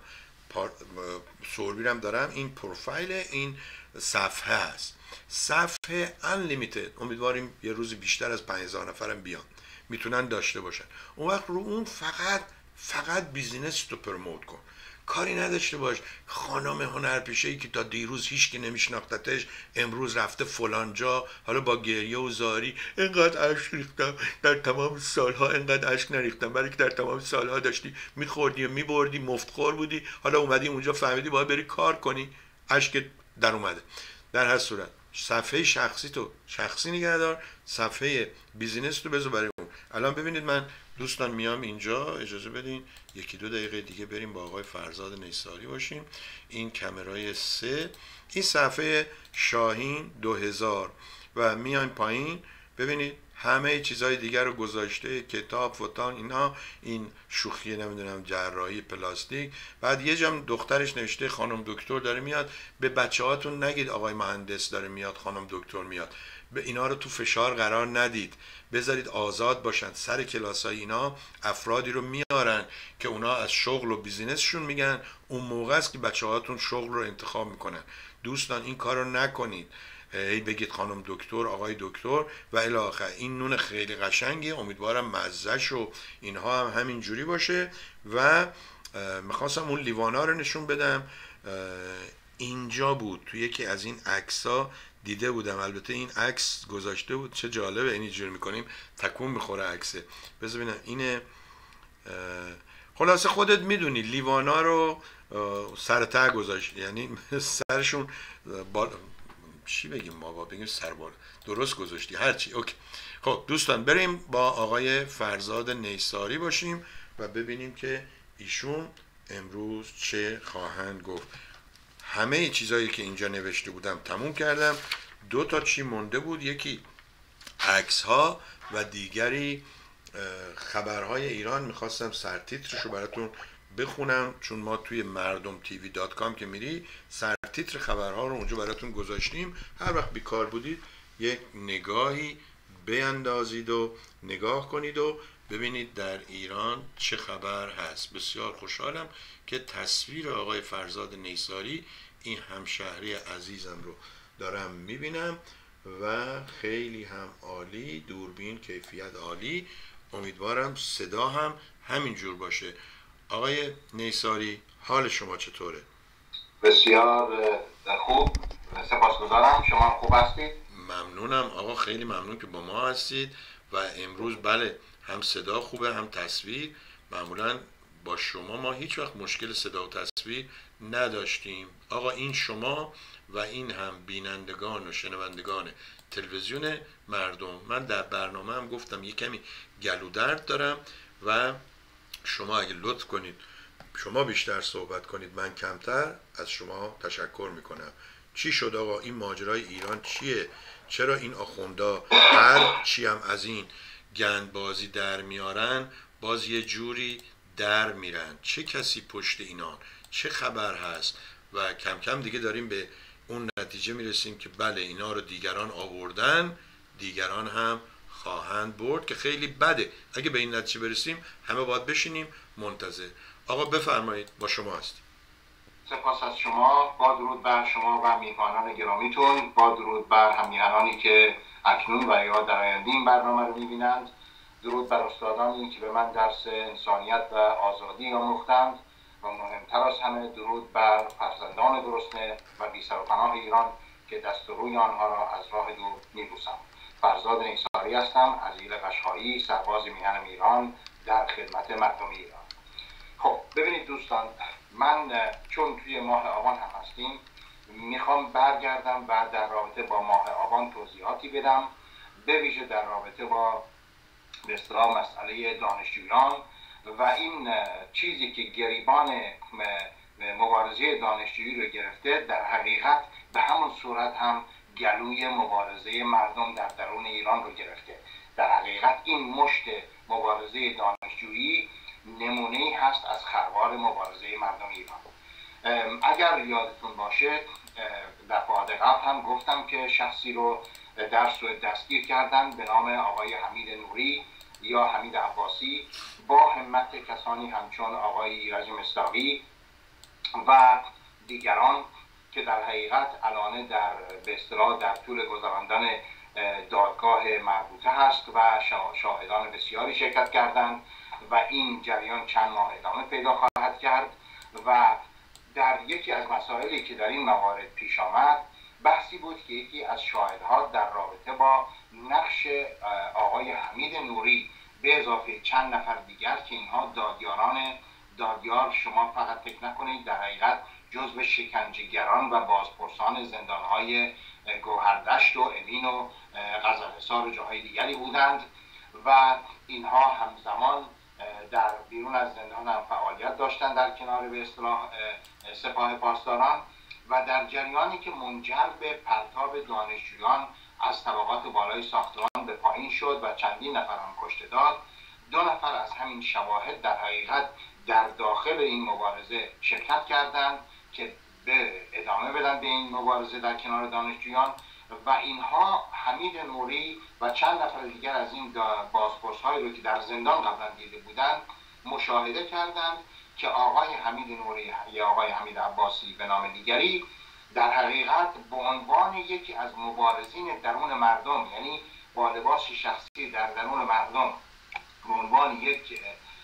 سوربیرم دارم، این پروفایل این صفحه هست، صفحه unlimited. امیدواریم یه روز بیشتر از 5000 نفرم بیان میتونن داشته باشن. اون وقت رو اون فقط بیزینس رو پروموت کن، کاری نداشته باش خانم هنرپیشه‌ای که تا دیروز هیچ که نمیشناختتش امروز رفته فلان جا، حالا با گریه و زاری اینقدر اشک ریختم در تمام سالها، اینقدر اشک نریختم، برای که در تمام سالها داشتی میخوردی و میبردی، مفتخور بودی، حالا اومدی اونجا فهمیدی باید بری کار کنی، اشک در اومده. در هر صورت صفحه شخصی تو شخصی نگه دار، صفحه بیزینس تو بذار برای اون. الان ببینید من دوستان میام اینجا، اجازه بدین یکی دو دقیقه دیگه بریم با آقای فرزاد نیساری باشیم. این کامرای 3، این صفحه شاهین 2000 و میایم پایین ببینید همه چیزهای دیگر رو گذاشته، کتاب فوتان اینا، این شوخی نمیدونم جراحی پلاستیک. بعد یه جام دخترش نوشته خانم دکتر داره میاد، به بچه هاتون نگید آقای مهندس داره میاد، خانم دکتر میاد، به اینا رو تو فشار قرار ندید، بذارید آزاد باشن. سر کلاسای اینا افرادی رو میارن که اونا از شغل و بیزینسشون میگن، اون موقع است که بچه هاتون شغل رو انتخاب میکنن. دوستان این کار رو نکنید، هی بگید خانم دکتر آقای دکتر و الی آخر. این نون خیلی قشنگه، امیدوارم مزهش و اینها هم همین جوری باشه. و میخواستم اون لیوانا رو نشون بدم، اینجا بود تو یکی از این عکس‌ها دیده بودم، البته این عکس گذاشته بود، چه جالبه اینجوری میکنیم تکون میخوره عکسه. بذار ببینم اینه، خلاصه خودت میدونی لیوانا رو سر ته گذاشت، یعنی سرشون چی بگیم ما بگیم سربال درست گذاشتی هرچی. اوکی. خب دوستان بریم با آقای فرزاد نیساری باشیم و ببینیم که ایشون امروز چه خواهند گفت. همه چیزایی که اینجا نوشته بودم تموم کردم، 2 تا چی مونده بود، یکی عکس ها و دیگری خبرهای ایران. میخواستم سرتیترشو براتون بخونم چون ما توی مردم تیوی .com که میری سرتیتر خبرها رو اونجا براتون گذاشتیم، هر وقت بیکار بودید یک نگاهی بیندازید و نگاه کنید و ببینید در ایران چه خبر هست. بسیار خوشحالم که تصویر آقای فرزاد نیساری این همشهری عزیزم رو دارم میبینم و خیلی هم عالی، دوربین کیفیت عالی، امیدوارم صدا هم همینجور باشه. آقای نیساری حال شما چطوره؟ بسیار خوب، سپاسگزارم. شما خوب هستید؟ ممنونم آقا، خیلی ممنون که با ما هستید و امروز بله هم صدا خوبه هم تصویر. معمولا با شما ما هیچ وقت مشکل صدا و تصویر نداشتیم. آقا این شما و این هم بینندگان و شنوندگان تلویزیون مردم. من در برنامه هم گفتم یه کمی گلو درد دارم و شما اگه لطف کنید شما بیشتر صحبت کنید من کمتر، از شما تشکر میکنم. چی شد آقا این ماجرای ایران چیه؟ چرا این آخوندا هر چی هم از این گندبازی در میارن باز یه جوری در میرن؟ چه کسی پشت اینان؟ چه خبر هست؟ و کم کم دیگه داریم به اون نتیجه میرسیم که بله اینا رو دیگران آوردن، دیگران هم خواهند برد که خیلی بده. اگه به این نتیجه برسیم همه باید بشینیم منتظر. آقا بفرمایید، با شما هستیم. سپاس از شما. با درود بر شما و میهمانان گرامیتون، با درود بر همیهنانی که اکنون و یا در آینده این برنامه رو میبینند، درود بر استادانی که به من درس انسانیت و آزادی آموختند و مهمتر از همه درود بر فرزندان گرسنه و بی سر و پناه ایران که دست و روی آنها را از راه دور میبوسم. فرزاد نیساری هستم از ایل قشقایی، سرباز میهن ایران در خدمت مردم ایران. خب ببینید دوستان، من چون توی ماه آبان هم هستیم میخوام برگردم و در رابطه با ماه آبان توضیحاتی بدم، به ویژه در رابطه با به اصطلاح مسئله دانشجویان و این چیزی که گریبان مبارزه دانشجویی رو گرفته، در حقیقت به همون صورت هم گلوی مبارزه مردم در درون ایران رو گرفته. در حقیقت این مشت مبارزه دانشجویی نمونه‌ای هست از خروار مبارزه مردم ایران. اگر یادتون باشه دفعات قبل هم گفتم که شخصی رو در سوئد دستگیر کردن به نام آقای حمید نوری یا حمید عباسی با همت کسانی همچون آقای ایرج مصداقی و دیگران که در حقیقت الان به اصطلاح در طول گذراندن دادگاه مربوطه هست و شاهدان بسیاری شرکت کردند و این جریان چند ماه ادامه پیدا خواهد کرد. و در یکی از مسائلی که در این موارد پیش آمد بحثی بود که یکی از شاهدها در رابطه با نقش آقای حمید نوری به اضافه چند نفر دیگر که اینها دادیار شما فقط فکر نکنید در حقیقت جزو شکنجهگران و بازپرسان زندانهای گوهردشت و اوین و قزلحصار و جاهای دیگری بودند و اینها همزمان در بیرون از زندان هم فعالیت داشتند در کنار به اصطلاح سپاه پاسداران و در جریانی که منجر به پرتاب دانشجویان از طبقات بالای ساختمان به پایین شد و چندین نفر هم کشته داد، 2 نفر از همین شواهد در حقیقت در داخل این مبارزه شرکت کردند که به ادامه بدن به این مبارزه در کنار دانشجویان و اینها حمید نوری و چند نفر دیگر از این بازپرس‌هایی رو که در زندان قبلا دیده بودند مشاهده کردند که آقای حمید نوری یا آقای حمید عباسی به نام دیگری در حقیقت به عنوان یکی از مبارزین درون مردم، یعنی با لباس شخصی در درون مردم، به عنوان یک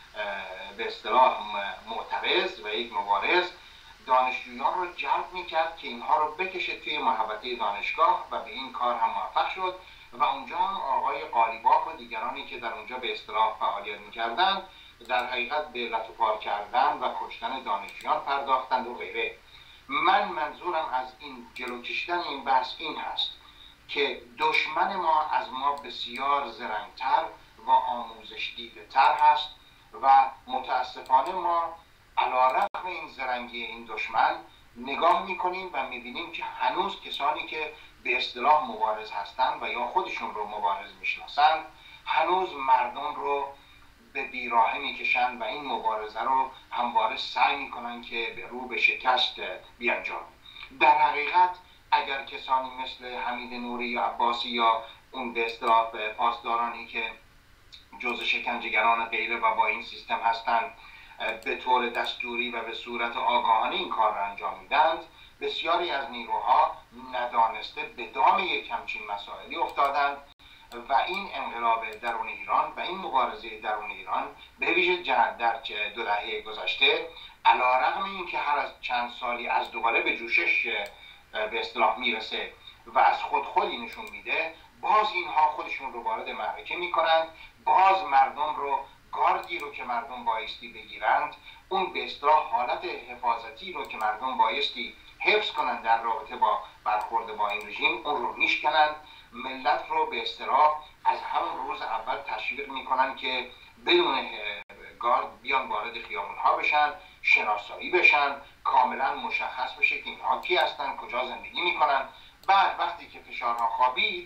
به اصطلاح معترض و یک مبارز دانشجویان رو جلب میکرد که اینها رو بکشه توی محوطه دانشگاه و به این کار هم موفق شد و اونجا هم آقای قالیباف و دیگرانی که در اونجا به اصطلاح فعالیت میکردند در حقیقت به لطوپار کردن و کشتن دانشجویان پرداختند و غیره. من منظورم از این جلو کشیدن این بحث این هست که دشمن ما از ما بسیار زرنگتر و آموزش دیده تر هست و متاسفانه ما علیرغم این زرنگی این دشمن نگاه میکنیم و میبینیم که هنوز کسانی که به اصطلاح مبارز هستند و یا خودشون رو مبارز میشناسند هنوز مردم رو به بیراهه میکشند و این مبارزه رو همواره سعی میکنن که رو به شکست بیانجامند. در حقیقت اگر کسانی مثل حمید نوری یا عباسی یا اون به اصطلاح پاسدارانی که جزء شکنجهگران غیره و با این سیستم هستند به طور دستوری و به صورت آگاهانه این کار را انجام میدند، بسیاری از نیروها ندانسته به دام یک همچین مسائلی افتادند و این انقلاب درون ایران و این مبارزه درون ایران به ویژه در 2 دهه گذشته علیرغم اینکه هر از چند سالی از دوباره به جوشش به اصطلاح میرسه و از خودی نشون میده، باز اینها خودشون رو وارد معرکه میکنند، باز مردم رو گاردی رو که مردم بایستی بگیرند، اون به اصطلاح حالت حفاظتی رو که مردم بایستی حفظ کنند در رابطه با برخورد با این رژیم، اون رو میشکنند. ملت رو به اصطلاح از همون روز اول تشویق میکنن که بدون گارد بیان وارد خیابونها بشن، شناسایی بشن، کاملا مشخص بشه که اینها کی هستن، کجا زندگی میکنن. بعد وقتی که فشارها خوابید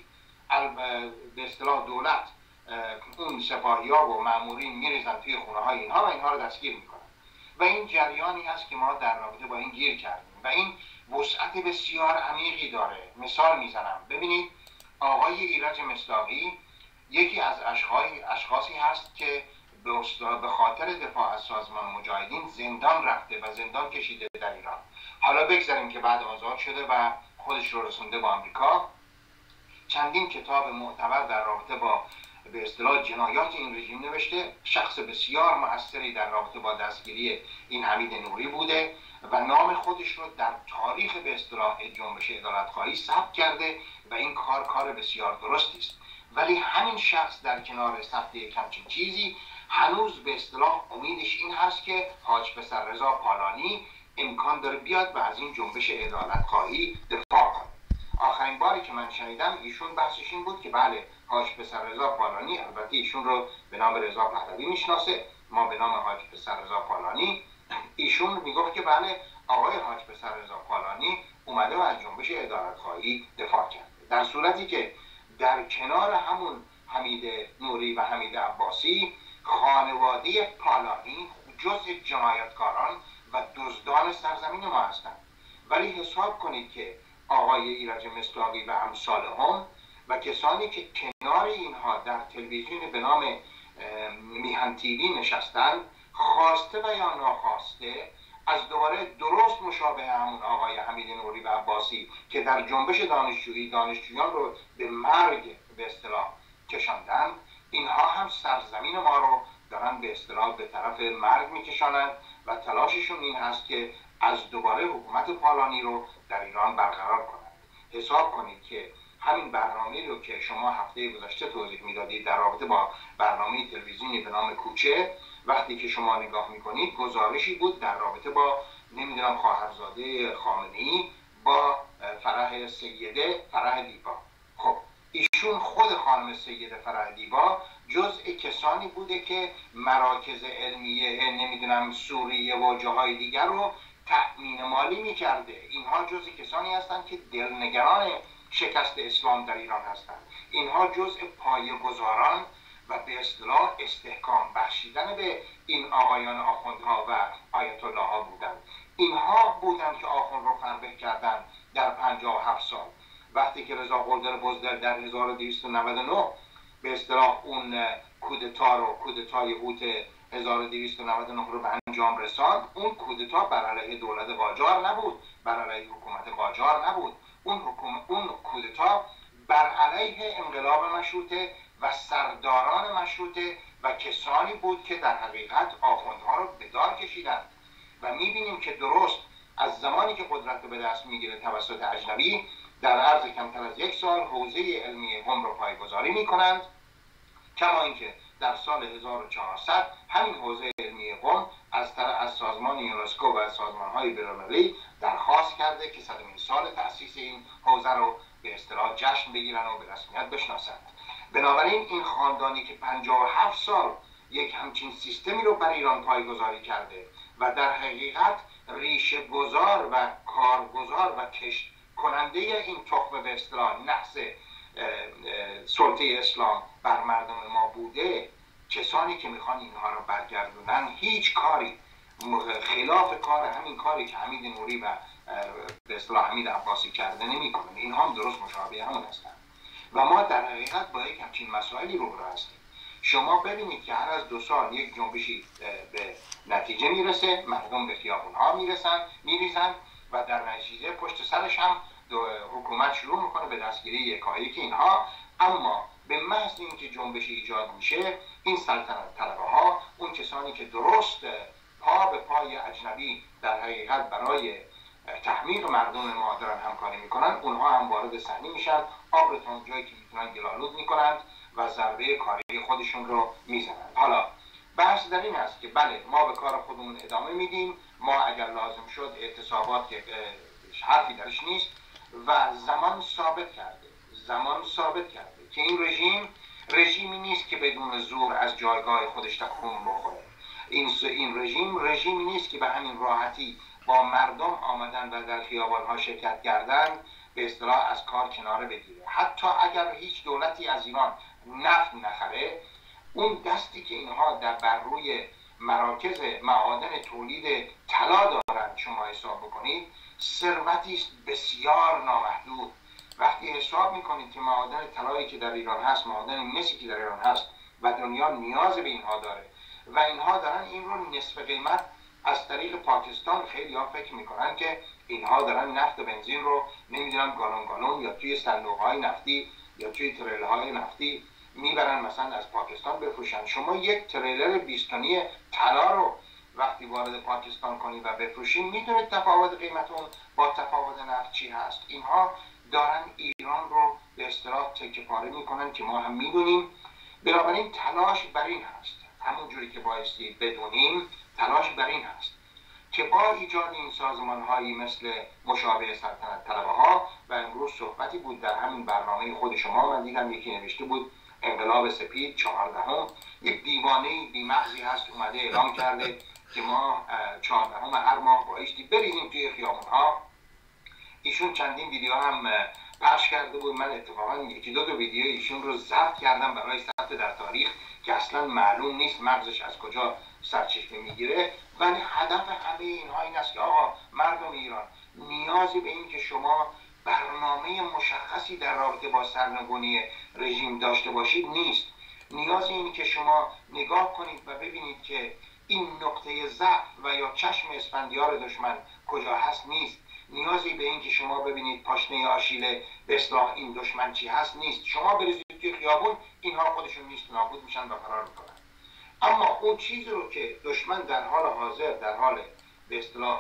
به اصطلاح دولت اون سپاهی‌ها و مامورین میریزن توی خونه‌های اینها و اینها رو دستگیر میکنن و این جریانی هست که ما در رابطه با این گیر کردیم و این وسعت بسیار عمیقی داره. مثال میزنم، ببینید آقای ایرج مصداقی یکی از اشخاصی هست که به خاطر دفاع از سازمان مجاهدین زندان رفته و زندان کشیده در ایران. حالا بگذاریم که بعد آزاد شده و خودش رو رسونده با آمریکا. چندین کتاب معتبر در رابطه با به اصطلاح جنایات این رژیم نوشته. شخص بسیار مؤثری در رابطه با دستگیری این حمید نوری بوده و نام خودش رو در تاریخ به اصطلاح جنبش عدالت‌خواهی ثبت کرده و این کار بسیار درستی است. ولی همین شخص در کنار ثبت یک همچین چیزی هنوز به اصطلاح امیدش این هست که حاج پسررضا پالانی امکان داره بیاد و از این جنبش عدالت‌خواهی دفاع کنه. آخرین باری که من شنیدم ایشون بحثش این بود که بله حاج پسررضا پالانی، البته ایشون رو به نام رضا پهلوی میشناسه، ما به نام حاج پسررضا پالانی، ایشون میگفت که بله آقای حاج پسررضا پالانی اومده و از جنبش عدالت‌خواهی دفاع کرده. در صورتی که در کنار همون حمید نوری و حمید عباسی خانواده پالانی جزء جنایتکاران و دزدان سرزمین ما هستند. ولی حساب کنید که آقای ایرج مصداقی و امثال هم و کسانی که کنار اینها در تلویزیون به نام میهن تیوی نشستند، خواسته و یا ناخواسته از دوباره درست مشابه همون آقای حمید نوری و عباسی که در جنبش دانشجویان رو به مرگ به اصطلاح کشاندند، اینها هم سرزمین ما رو دارن به اصطلاح به طرف مرگ میکشانند و تلاششون این هست که از دوباره حکومت پالانی رو در ایران برقرار کنند. حساب کنید که همین برنامه رو که شما هفته گذشته توضیح میدادید در رابطه با برنامه تلویزیونی به نام کوچه، وقتی که شما نگاه میکنید گزارشی بود در رابطه با نمیدونم خواهرزاده خامنه‌ای با فرح دیبا. خب ایشون خود خانم سیده فرح دیبا جزء کسانی بوده که مراکز علمیه نمیدونم سوریه و جاهای دیگر رو تأمین مالی میکرده. اینها جزء کسانی هستند که دلنگران شکست اسلام در ایران هستند. اینها جزء پایه‌گذاران و به اصطلاح استحکام بخشیدن به این آقایان آخوندها و آیت الله ها بودند. اینها بودند که آخوند رو فربه کردند در 57 سال. وقتی که رضا قلدر بزدل در 1299 به اصطلاح اون کودتای اوت 1299 رو به انجام رساند، اون کودتا بر علیه دولت قاجار نبود، بر علیه حکومت قاجار نبود. اون کودتا بر علیه انقلاب مشروطه و سرداران مشروطه و کسانی بود که در حقیقت آخوندها رو به دار کشیدند. و میبینیم که درست از زمانی که قدرت رو به دست میگیره توسط اجنبی، در عرض کمتر از 1 سال حوزه علمی قم رو پایه‌گذاری میکنند. کما اینکه در سال 1400 همین حوزه علمی قم از سازمان یونسکو و از سازمان‌های بین‌المللی درخواست کرده که 100مین سال تأسیس این حوزه رو به اصطلاح جشن بگیرن و به رسمیت بشناسند. بنابراین این خاندانی که 57 سال یک همچین سیستمی رو بر ایران پایه‌گذاری کرده و در حقیقت ریشه گذار و کارگزار و کشت کننده این تخم به اصطلاح نحس سلطه اسلام بر مردم ما بوده، کسانی که میخوان اینها رو برگردونن هیچ کاری خلاف کار همین کاری که حمید نوری و به اصطلاح حمید عباسی کرده نمیکنن. اینها هم درست مشابه همون هستن و ما در حقیقت با یک همچین مسائلی روبرو هستیم. شما ببینید که هر از 2 سال یک جنبشی به نتیجه میرسه، مردم به خیابون‌ها میریزن و در نتیجه پشت سرش هم حکومت شروع میکنه به دستگیری یکایک اینها. اما به محض اینکه جنبش ایجاد میشه، این سلطنت طلبه‌ها، اون کسانی که درست پا به پای اجنبی در حقیقت برای تحمیق مردم ما دارن همکاری میکنن، اونها هم وارد صحنه میشن، آب رو تا اونجایی که میتونن گلالود میکنند و ضربه کاری خودشون رو میزنند. حالا بحث در این است که بله ما به کار خودمون ادامه میدیم، ما اگر لازم شد اعتصابات که حرفی درش نیست و زمان ثابت کرده که این رژیمی نیست که بدون زور از جایگاه خودش تکون بخوره. این رژیمی نیست که به همین راحتی با مردم آمدن و در خیابان‌ها شرکت کردن به اصطلاح از کار کناره بگیره. حتی اگر هیچ دولتی از ایران نفت نخره، اون دستی که اینها بر روی مراکز معادن تولید طلا دارند شما حساب بکنید، ثروتی است بسیار نامحدود. وقتی وقتی حساب میکنید که معادن طلایی که در ایران هست، معادن مسی که در ایران هست و دنیا نیاز به اینها داره و اینها دارن این رو نصف قیمت از طریق پاکستان، خیلی ها فکر میکنن که اینها دارن نفت و بنزین رو نمیدونم گالون یا توی صندوق های نفتی یا توی تریل های نفتی میبرن مثلا از پاکستان بفروشن. شما یک تریلر 20 تنی طلا رو وقتی وارد پاکستان کنید و بفروشید، میدونید تفاوت قیمت اون با تفاوت نفت چی هست. اینها دارن ایران رو به اصطلاح تکه پاره میکنن که ما هم میدونیم. بنابراین تلاش بر این هست، همون جوری که بایستی بدونیم تلاش بر این هست که با ایجاد این سازمان هایی مثل مشابه سلطنت طلبه ها، و امروز صحبتی بود در همین برنامه خود شما، من دیدم یکی نوشته بود انقلاب سپید 14 یک دیوانه بیمغزی هست اومده اعلام کرده که ما 14 هر ماه بایستی بریزیم توی خیابون ها. ایشون چندین ویدیو هم پخش کرده بود، من اتفاقا یکی دو ویدیو ایشون رو ضبط کردم برای ثبت در تاریخ که اصلا معلوم نیست مغزش از کجا سرچشمه میگیره. ولی هدف همه اینها این است که آقا مردم ایران نیازی به این که شما برنامه مشخصی در رابطه با سرنگونی رژیم داشته باشید نیست. نیازی اینه که شما نگاه کنید و ببینید که این نقطه ضعف و یا چشم اسفندیار دشمن کجا هست نیست. نیازی به این که شما ببینید پاشنه آشیل به اصطلاح این دشمن چی هست نیست. شما بریزید توی خیابون، اینها خودشون نیست، نابود میشن و فرار میکنن. اما اون چیزی رو که دشمن در حال حاضر در حال به اصطلاح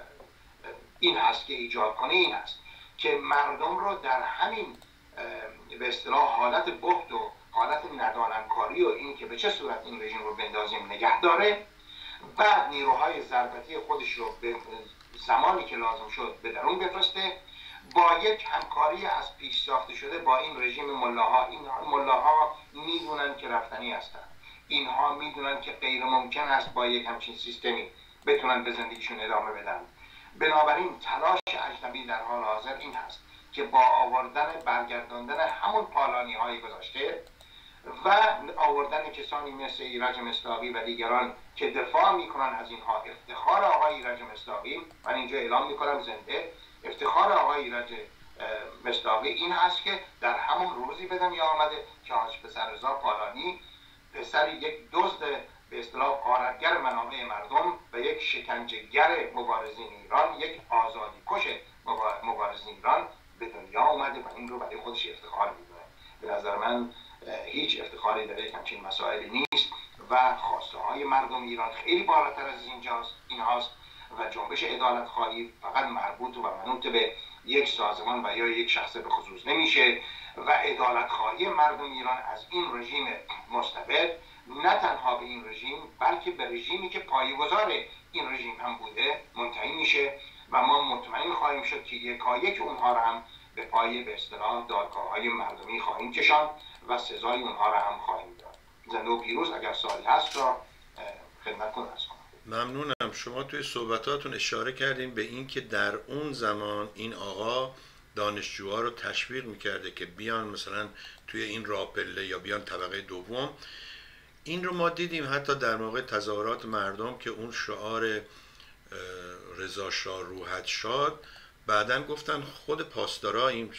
این هست که ایجاد کنه این هست که مردم رو در همین به اصطلاح حالت بهت و حالت ندانمکاری و این که به چه صورت این رژیم رو بندازیم نگه داره، بعد نیروهای ضربتی خودش رو به زمانی که لازم شد به درون بفرسته، با یک همکاری از پیش ساخته شده با این رژیم ملاها. این ملاها میدونن که رفتنی هستن، اینها میدونن که غیر ممکن است با یک همچین سیستمی بتونن به زندگیشون ادامه بدن. بنابراین تلاش اجنبی در حال حاضر این هست که با آوردن برگرداندن همون پالانی های گذشته و آوردن کسانی مثل ایرج مصداقی و دیگران که دفاع میکنن از اینها. افتخار آقای ایرج مصداقی، من اینجا اعلام میکنم زنده، افتخار آقای ایرج مصداقی این هست که در همون روزی به دنیا آمده که حاج پسر رضا پالانی، پسر یک دزد به اصطلاح غارتگر منابع مردم و یک شکنجهگر مبارزین ایران، یک آزادی کش مبارزین ایران به دنیا آمده و این رو برای خودش افتخار میدونه. به نظر من هیچ افتخاری در یک همچین مسائلی نیست و خواسته های مردم ایران خیلی بالاتر از این هاست و جنبش عدالت خواهی فقط مربوط و منوط به یک سازمان و یا یک شخص به خصوص نمیشه و عدالت خواهی مردم ایران از این رژیم مستبد، نه تنها به این رژیم بلکه به رژیمی که پایه‌گذار این رژیم هم بوده منتهی میشه و ما مطمئن خواهیم شد که یکایک اونها را هم به پای به اصطلاح دادگاه‌های مردمی خواهیم کشاند و سزای اونها را هم خواهیم داد. زنده و پیروز. اگر سوالی هست را خدمتتون عرض کنم. ممنونم. شما توی صحبتاتون اشاره کردین به این که در اون زمان این آقا دانشجوها رو تشویق میکرده که بیان مثلا توی این راپله یا بیان طبقه دوم. این رو ما دیدیم حتی در موقع تظاهرات مردم که اون شعار رضا شاه روحت شاد، بعدن گفتن خود پاسدارا این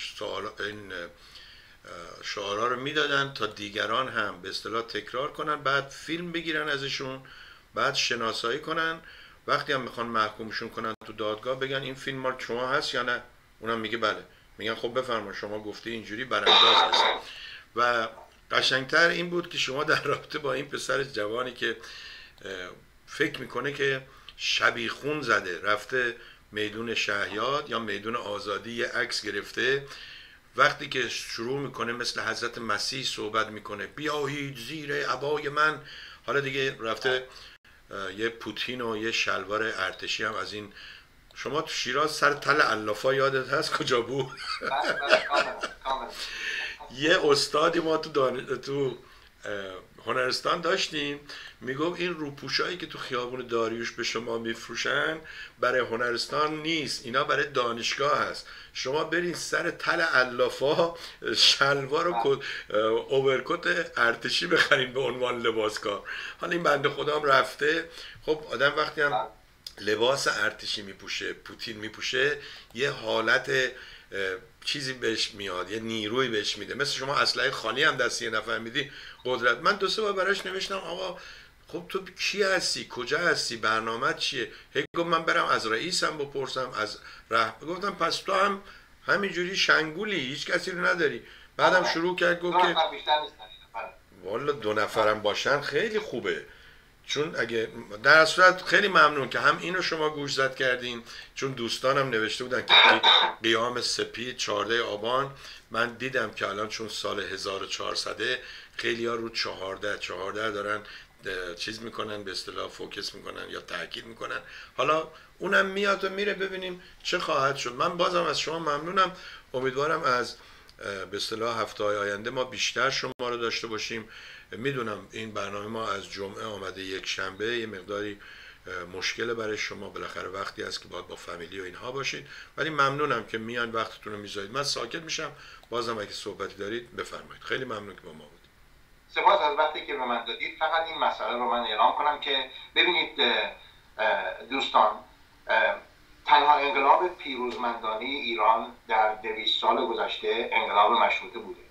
شعارها رو میدادن تا دیگران هم به اصطلاح تکرار کنن، بعد فیلم بگیرن ازشون، بعد شناسایی کنن، وقتی هم میخوان محکومشون کنن تو دادگاه بگن این فیلم مال شما هست یا نه. اونم میگه بله. میگن خب بفرما شما گفتی اینجوری برانداز هست. و قشنگتر این بود که شما در رابطه با این پسر جوانی که فکر میکنه که شبیخون زده رفته میدون شهیاد یا میدون آزادی یه عکس گرفته، وقتی که شروع میکنه مثل حضرت مسیح صحبت میکنه بیایید زیر عبای من، حالا دیگه رفته یه پوتین و یه شلوار ارتشی هم از این. شما تو شیراز سر تل علافا یادت هست کجا بود؟ یه استادی ما تو هنرستان داشتیم میگفت این روپوشایی که تو خیابون داریوش به شما میفروشن برای هنرستان نیست، اینا برای دانشگاه هست. شما برین سر تل علافا شلوار و اوورکوت ارتشی بخرین به عنوان لباسکار. حالا این بنده خدا هم رفته. خب آدم وقتی هم لباس ارتشی میپوشه، پوتین میپوشه، یه حالت چیزی بهش میاد، یه نیروی بهش میده. مثل شما اسلحه خالی هم دست یه نفر میدی قدرت. من 2-3 بار براش نوشتم آقا خب تو کی هستی، کجا هستی، برنامه چیه؟ هی گفت من برم از رئیسم بپرسم، از گفتم پس تو هم همینجوری شنگولی، هیچ کسی رو نداری. بعدم شروع کرد گفت که والا 2 نفرم باشن خیلی خوبه، چون اگه در صورت خیلی ممنون که هم اینو شما گوشزد کردین، چون دوستانم نوشته بودن که قیام سپید 14 آبان من دیدم که الان چون سال 1400 خیلی ها رو 14 دارن چیز میکنن، به اصطلاح فوکس میکنن یا تاکید میکنن. حالا اونم میاد و میره، ببینیم چه خواهد شد. من بازم از شما ممنونم، امیدوارم از به اصطلاح هفته‌های آینده ما بیشتر شما رو داشته باشیم. میدونم این برنامه ما از جمعه آمده یک شنبه، یه مقداری مشکل برای شما، بالاخره وقتی هست که باید با فامیلی و اینها باشید، ولی ممنونم که میان وقتتون رو میذارید. من ساکت میشم، بازم اگه صحبتی دارید بفرمایید. خیلی ممنون که با ما بودید. سپاس از وقتی که به من دادید. فقط این مسئله رو من اعلام کنم که ببینید دوستان، تنها انقلاب پیروزمندانه ایران در 200 سال گذشته انقلاب مشروطه بوده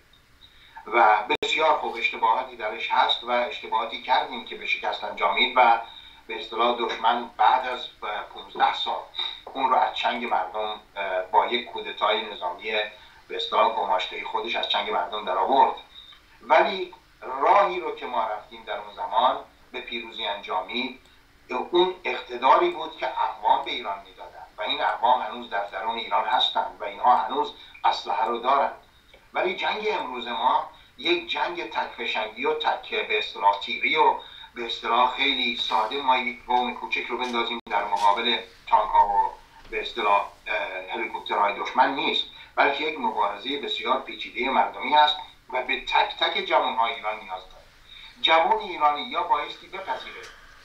و بسیار خوب اشتباهاتی درش هست و اشتباهاتی کردیم که به شکست انجامید و به اصطلاح دشمن بعد از 15 سال اون رو از چنگ مردم با یک کودتای نظامی به اصطلاح گماشته خودش از چنگ مردم در آورد. ولی راهی رو که ما رفتیم در اون زمان به پیروزی انجامید، اون اقتداری بود که اقوام به ایران میدادن و این اقوام هنوز در درون ایران هستند و اینها هنوز اسلحه رو دارند. ولی جنگ امروز ما یک جنگ تکفشنگی و تک به اصطلاح تیری و به اصطلاح خیلی ساده ما یک قوم کوچک رو بندازیم در مقابل تانک ها و به اصطلاح هلیکوپترهای دشمن نیست، بلکه یک مبارزه بسیار پیچیده مردمی است و به تک تک جوانهای ایران نیاز داره. جوان ایرانی یا بایستی بپذیره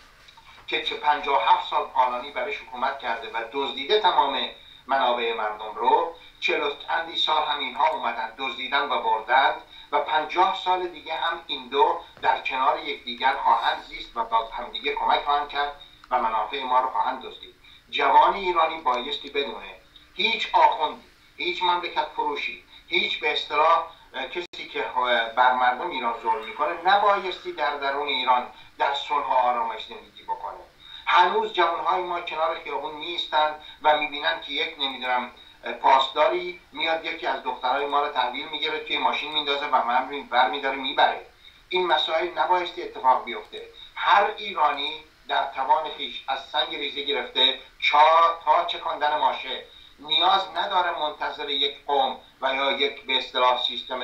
که 57 سال پالانی برش حکومت کرده و دزدیده تمام منابع مردم رو، 40 اندی سال هم اینها اومدن دزدیدن و بردند و 50 سال دیگه هم این دو در کنار یکدیگر خواهند زیست و با همدیگه کمک خواهند کرد و منافع ما رو خواهند دزدید. جوان ایرانی بایستی بدونه هیچ آخوندی، هیچ مملکت فروشی، هیچ به اصطلاح کسی که بر مردم ایران ظلم میکنه نبایستی در درون ایران در صلح و آرامش زندگی بکنه. هنوز جوانهای ما کنار خیابون نیستن و میبینن که یک نمیدونم پاسداری میاد یکی از دخترای ما رو تحویل میگیره، توی ماشین میندازه و من برمیداره میبره. این مسائل نبایستی اتفاق بیفته. هر ایرانی در توان خیش از سنگ ریزه گرفته تا چکاندن ماشه نیاز نداره منتظر یک قوم و یا یک به اصطلاح سیستم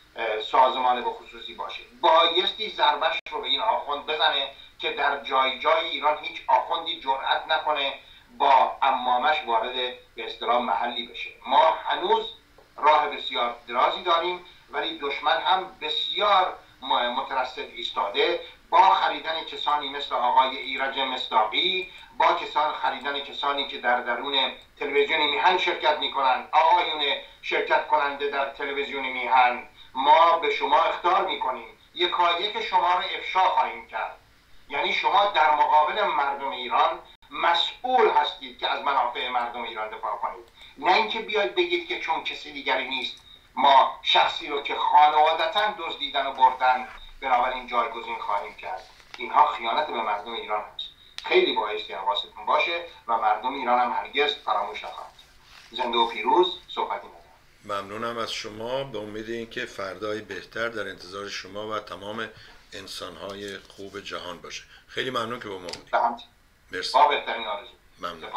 سازمان به خصوصی باشه. بایستی ضربش رو به این آخوند بزنه که در جای جای ایران هیچ آخوندی جرأت نکنه با عمامش وارد به اصطلاح محلی بشه. ما هنوز راه بسیار درازی داریم، ولی دشمن هم بسیار مترصد ایستاده با خریدن کسانی مثل آقای ایرج مصداقی، با خریدن کسانی که در درون تلویزیون میهن شرکت میکنن. آقایون شرکت کننده در تلویزیون میهن، ما به شما اخطار میکنیم، یکایک شما رو افشا خواهیم کرد. یعنی شما در مقابل مردم ایران مسئول هستید که از منافع مردم ایران دفاع کنید، نه اینکه بیاید بگید که چون کسی دیگری نیست ما شخصی رو که خانوادتاً دزدیدن و بردن بنابراین جایگزین خواهیم کرد. اینها خیانت به مردم ایران هست. خیلی بایستی حواستون باشه و مردم ایران هم هرگز فراموش نخواهند. زنده و پیروز. صحبتی ندارم. ممنونم از شما. به امید اینکه فردای بهتر در انتظار شما و تمام انسان‌های خوب جهان باشه. خیلی ممنون که با ما بودید. مرسی. با بهترین آرزو. ممنون.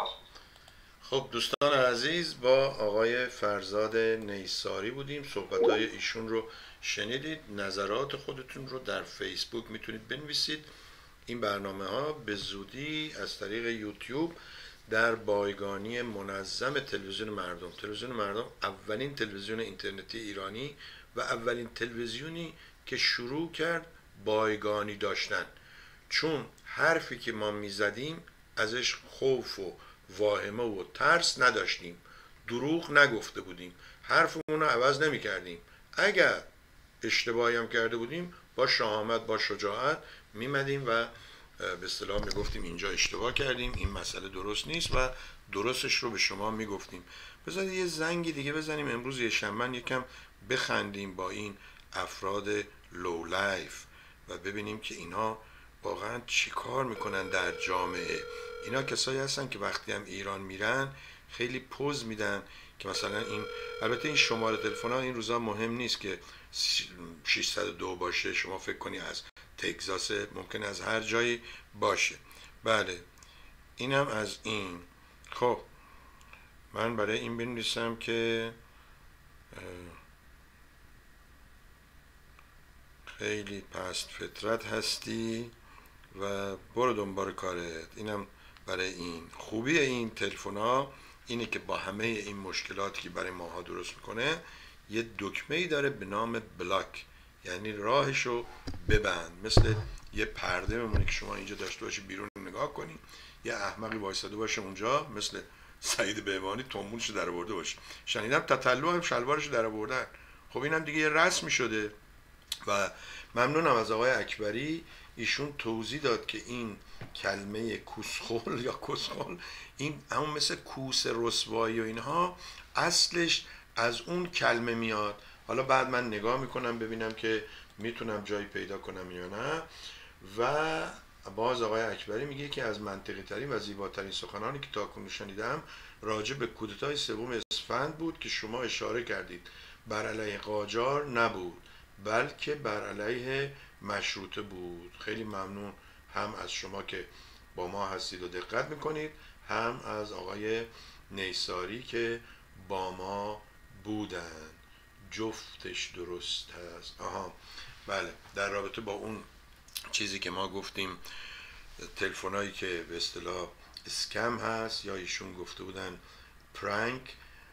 خب دوستان عزیز، با آقای فرزاد نیساری بودیم. صحبت‌های ایشون رو شنیدید. نظرات خودتون رو در فیسبوک میتونید بنویسید. این برنامه ها به زودی از طریق یوتیوب در بایگانی منظم تلویزیون مردم اولین تلویزیون اینترنتی ایرانی و اولین تلویزیونی که شروع کرد بایگانی داشتن، چون حرفی که ما میزدیم ازش خوف و واهمه و ترس نداشتیم، دروغ نگفته بودیم، حرفمون رو عوض نمی کردیم. اگر اشتباهی هم کرده بودیم با شهامت با شجاعت میمدیم و به اصطلاح میگفتیم اینجا اشتباه کردیم، این مسئله درست نیست و درستش رو به شما میگفتیم. بذارید یه زنگی دیگه بزنیم امروز یه شنبه، یکم بخندیم با این افراد لو لایف و ببینیم که اینا واقعا چی کار میکنن در جامعه. اینا کسایی هستن که وقتی هم ایران میرن خیلی پوز میدن که مثلا این، البته این شماره تلفن ها این روزا مهم نیست که 602 باشه، شما فکر کنی از تگزاس، ممکن از هر جایی باشه. بله اینم از این. خب من برای این بنویسم که خیلی پست فطرت هستی و برو دنبال کارت. اینم برای این. خوبی این تلفن ها اینه که با همه این مشکلاتی که برای ماها درست میکنه یه دکمه ای داره به نام بلاک، یعنی راهشو ببند. مثل یه پرده بمونه که شما اینجا داشته باشی بیرون نگاه کنی، یه احمقی وایساده باشه اونجا مثل سعید بهبانی تومونشو در آورده باشه. شنیدم تتلو هم شلوارشو در آوردن. خب اینم دیگه یه رسمی شده. و ممنونم از آقای اکبری، ایشون توضیح داد که این کلمه کوسخل یا کسخل این همون مثل کوس رسوایی و اینها اصلش از اون کلمه میاد. حالا بعد من نگاه میکنم ببینم که میتونم جایی پیدا کنم یا نه. و باز آقای اکبری میگه که از منطقی ترین و زیباترین سخنانی که تاکنون شنیدم راجع به کودتای 3 اسفند بود که شما اشاره کردید بر علیه قاجار نبود بلکه بر علیه مشروطه بود. خیلی ممنون هم از شما که با ما هستید و دقت میکنید، هم از آقای نیساری که با ما بودن. جفتش درست هست. بله، در رابطه با اون چیزی که ما گفتیم تلفنایی که به اصطلاح اسکم هست یا ایشون گفته بودن پرانک،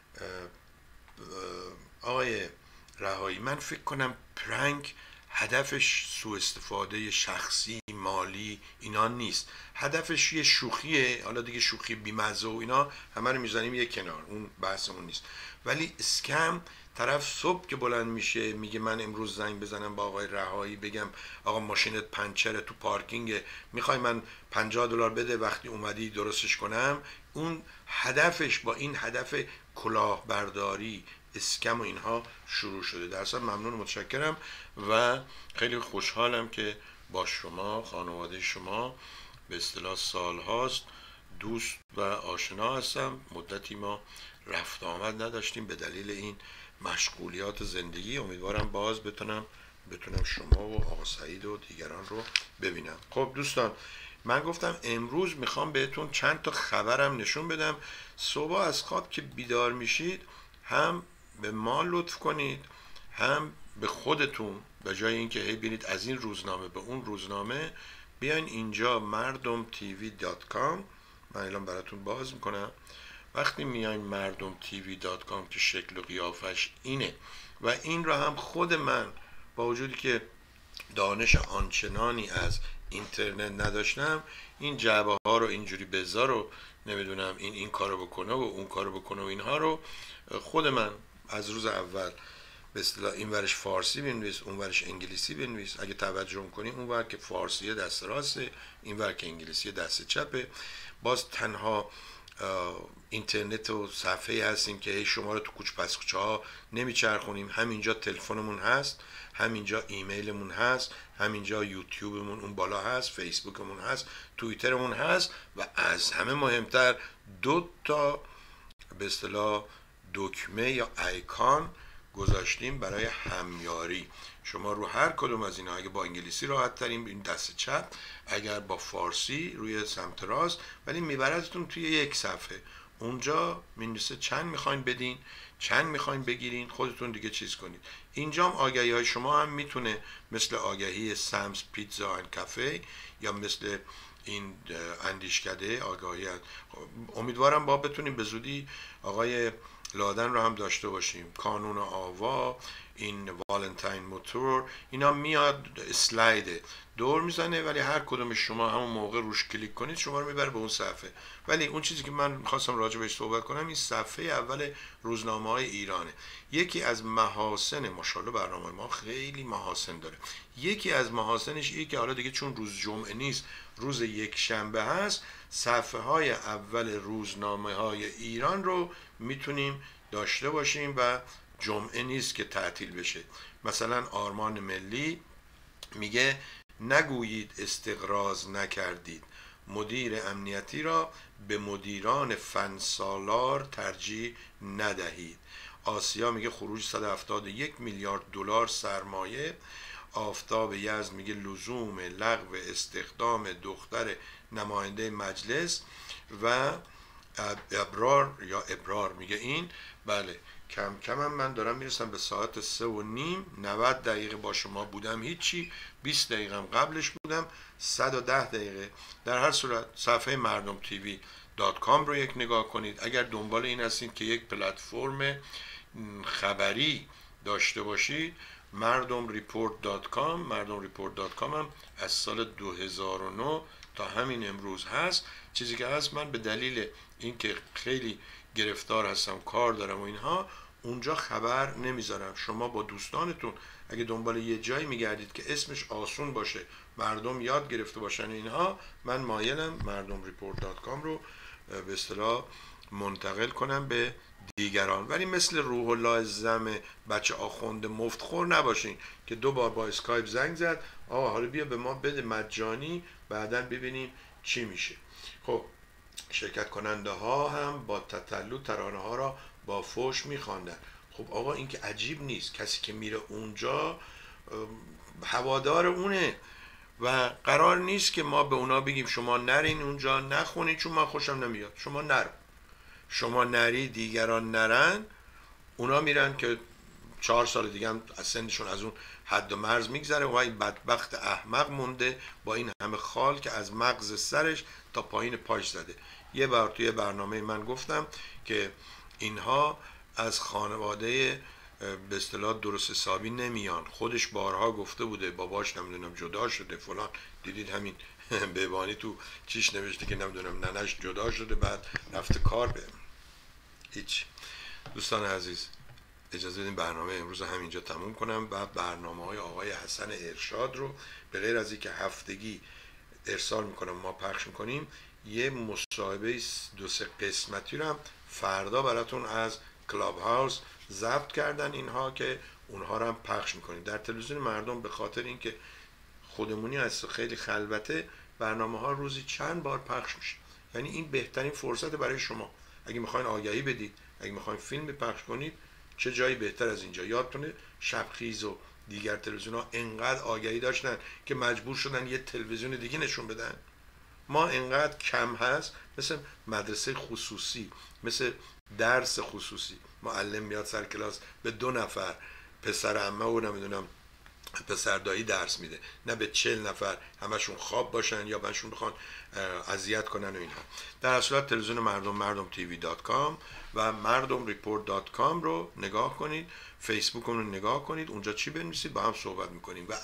آقای رهایی من فکر کنم پرانک هدفش سوء استفاده شخصی مالی اینا نیست، هدفش یه شوخیه. حالا دیگه شوخی بیمزه و اینا همه رو میزنیم یه کنار، اون بحثمون نیست. ولی اسکم طرف صبح که بلند میشه میگه من امروز زنگ بزنم با آقای رهایی بگم آقا ماشینت پنچره تو پارکینگ، میخوای من $50 بده وقتی اومدی درستش کنم. اون هدفش با این هدف کلاهبرداری اسکم و اینها شروع شده. در اصل ممنون و متشکرم و خیلی خوشحالم که با شما خانواده شما به اصطلاح سال هاست دوست و آشنا هستم. مدتی ما رفت آمد نداشتیم به دلیل این مشغولیات زندگی. امیدوارم باز بتونم شما و آقا سعید و دیگران رو ببینم. خب دوستان، من گفتم امروز میخوام بهتون چند تا خبرم نشون بدم. صبح از خواب که بیدار میشید هم به ما لطف کنید هم به خودتون، به جای اینکه هی بینید از این روزنامه به اون روزنامه، بیاین اینجا mardomtv.com. من الان براتون باز میکنم. وقتی میاین mardomtv.com که شکل و قیافش اینه و این را هم خود من با وجودی که دانش آنچنانی از اینترنت نداشتم این جعبه ها رو اینجوری بذار و نمیدونم این کارو بکنه و اون کارو بکنه و اینها رو خود من از روز اول به اصطلاح این ورش فارسی بنویس اون ورش انگلیسی بنویس. اگه توجه کنی اون ور که فارسی دست راسته این ور که انگلیسی دست چپه. باز تنها اینترنت و صفحه هستیم که شما رو تو کوچه پس کوچه ها نمیچرخونیم. همینجا تلفنمون هست، همینجا ایمیلمون هست، همینجا یوتیوبمون اون بالا هست، فیسبوکمون هست، توییترمون هست و از همه مهمتر 2 تا به اصطلاح دکمه یا آیکان گذاشتیم برای همیاری. شما رو هر کدوم از اینا اگه با انگلیسی راحت ترین این دست چپ، اگر با فارسی روی سمت راست، ولی میبردتون توی یک صفحه. اونجا مینویسه چند میخواین بدین، چند میخواین بگیرین، خودتون دیگه چیز کنید. اینجا هم آگهی های شما هم میتونه مثل آگهی سامز پیتزا اند کافه یا مثل این اندیشکده آگهی هست. امیدوارم با بتونیم به زودی آقای لادن رو هم داشته باشیم. کانون آوا، این والنتاین موتور، اینا میاد اسلاید دور میزنه، ولی هر کدوم شما همون موقع روش کلیک کنید شما رو میبره به اون صفحه. ولی اون چیزی که من خواستم راجع بهش صحبت کنم این صفحه اول روزنامه های ایرانه. یکی از محاسن، ماشاءالله برنامه ما خیلی محاسن داره، یکی از محاسنش اینه که حالا دیگه چون روز جمعه نیست، روز یک شنبه هست، صفحه های اول روزنامه های ایران رو میتونیم داشته باشیم و جمعه نیست که تعطیل بشه. مثلا آرمان ملی میگه نگویید استقراض نکردید، مدیر امنیتی را به مدیران فنسالار ترجیح ندهید. آسیا میگه خروج 171 میلیارد دلار سرمایه. آفتاب یزد میگه لزوم لغو استخدام دختر نماینده مجلس. و ابرار میگه این بله کم کم هم من دارم میرسم به ساعت 3:30. 90 دقیقه با شما بودم هیچی، 20 دقیقه هم قبلش بودم، 110 دقیقه. در هر صورت صفحه مردم تیوی .com رو یک نگاه کنید. اگر دنبال این هستید که یک پلتفرم خبری داشته باشید، mardomreport.com هم از سال 2009 تا همین امروز هست. چیزی که هست من به دلیل اینکه خیلی گرفتار هستم، کار دارم و اینها، اونجا خبر نمیذارم. شما با دوستانتون اگه دنبال یه جایی میگردید که اسمش آسون باشه، مردم یاد گرفته باشن اینها، من مایلم mardomreport.com رو به اصطلاح منتقل کنم به دیگران. ولی مثل روح الله زم بچه آخوند مفتخور نباشین که 2 بار با اسکایپ زنگ زد آقا حالا بیا به ما بده مجانی بعداً ببینیم چی میشه. خب شرکت کننده ها هم با تتلو ترانه ها را با فوش میخواندن. خب آقا این که عجیب نیست، کسی که میره اونجا هوادار اونه و قرار نیست که ما به اونا بگیم شما نرین اونجا، نخونین چون من خوشم نمیاد. شما نرو، شما نری دیگران نرن، اونا میرن که 4 سال دیگه هم از سنشون از اون حد و مرز میگذره و این بدبخت احمق مونده با این همه خال که از مغز سرش تا پایین پاش زده. یه بار توی برنامه من گفتم که اینها از خانواده به اصطلاح درست حسابی نمیان. خودش بارها گفته بوده باباش نمیدونم جدا شده فلان، دیدید همین بهبانی تو چیش نوشته که نمیدونم ننش جدا شده بعد رفته کار. به هیچ. دوستان عزیز اجازه بدین برنامه امروز همینجا تموم کنم و برنامه های آقای حسن ارشاد رو به غیر از اینکه هفتگی ارسال میکنم ما پخش میکنیم، یه مصاحبه 2-3 قسمتی رو هم فردا براتون از کلاب هاوس ضبط کردن اینها که اونها رو هم پخش میکنیم در تلویزیون مردم. به خاطر اینکه خودمونی هست خیلی خلوته، برنامه ها روزی چند بار پخش میشه. یعنی این بهترین فرصت برای شما اگه میخواین آگهی بدید، اگه میخواین فیلم پخش کنید، چه جایی بهتر از اینجا. یادتونه شبخیز و دیگر تلویزیون ها انقدر آگهی داشتن که مجبور شدن یه تلویزیون دیگه نشون بدن. ما انقدر کم هست، مثل مدرسه خصوصی، مثل درس خصوصی، معلم میاد سر کلاس به 2 نفر پسر عمه و نمیدونم پسر دایی درس میده، نه به 40 نفر همشون خواب باشن یا بهشون بخوان اذیت کنن و اینها. در اصل تلویزیون مردم tv.com و mardomreport.com رو نگاه کنید، فیسبوک رو نگاه کنید، اونجا چی بنویسید با هم صحبت میکنیم. و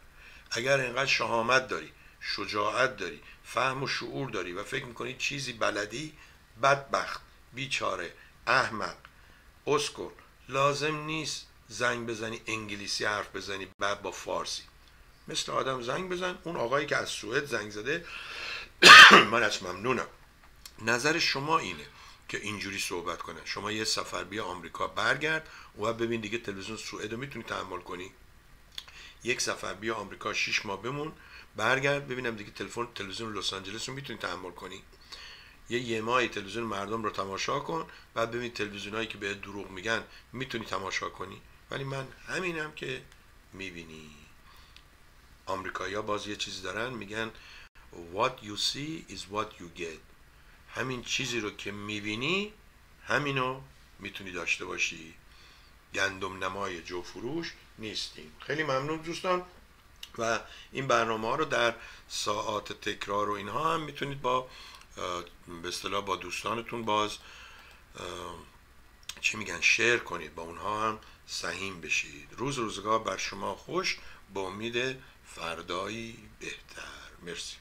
اگر اینقدر شهامت داری، شجاعت داری، فهم و شعور داری و فکر میکنی چیزی بلدی، بدبخت، بیچاره، احمق، اسکل، لازم نیست زنگ بزنی انگلیسی حرف بزنی بعد با فارسی. مثل آدم زنگ بزن. اون آقایی که از سوئد زنگ زده من از ممنونم. نظر شما اینه که اینجوری صحبت کنه. شما یه سفر بیا آمریکا برگرد و ببین دیگه تلویزیون سوئد رو میتونی تحمل کنی. یک سفر بیا آمریکا 6 ماه بمون برگرد ببینم دیگه تلویزیون لس آنجلس رو میتونی تحمل کنی. یه ماهی تلویزیون مردم رو تماشا کن بعد ببین تلویزیونایی که بهت دروغ میگن میتونی تماشا کنی. ولی من همینم که میبینی. آمریکایی‌ها باز یه چیزی دارن میگن what you see is what you get. همین چیزی رو که میبینی همینو میتونی داشته باشی. گندم نمای جو فروش نیستیم. خیلی ممنون دوستان. و این برنامه ها رو در ساعات تکرار و اینها هم میتونید با به اصطلاح با دوستانتون باز چی میگن شیر کنید، با اونها هم سهیم بشید. روزگار بر شما خوش، با امید فردایی بهتر. مرسی.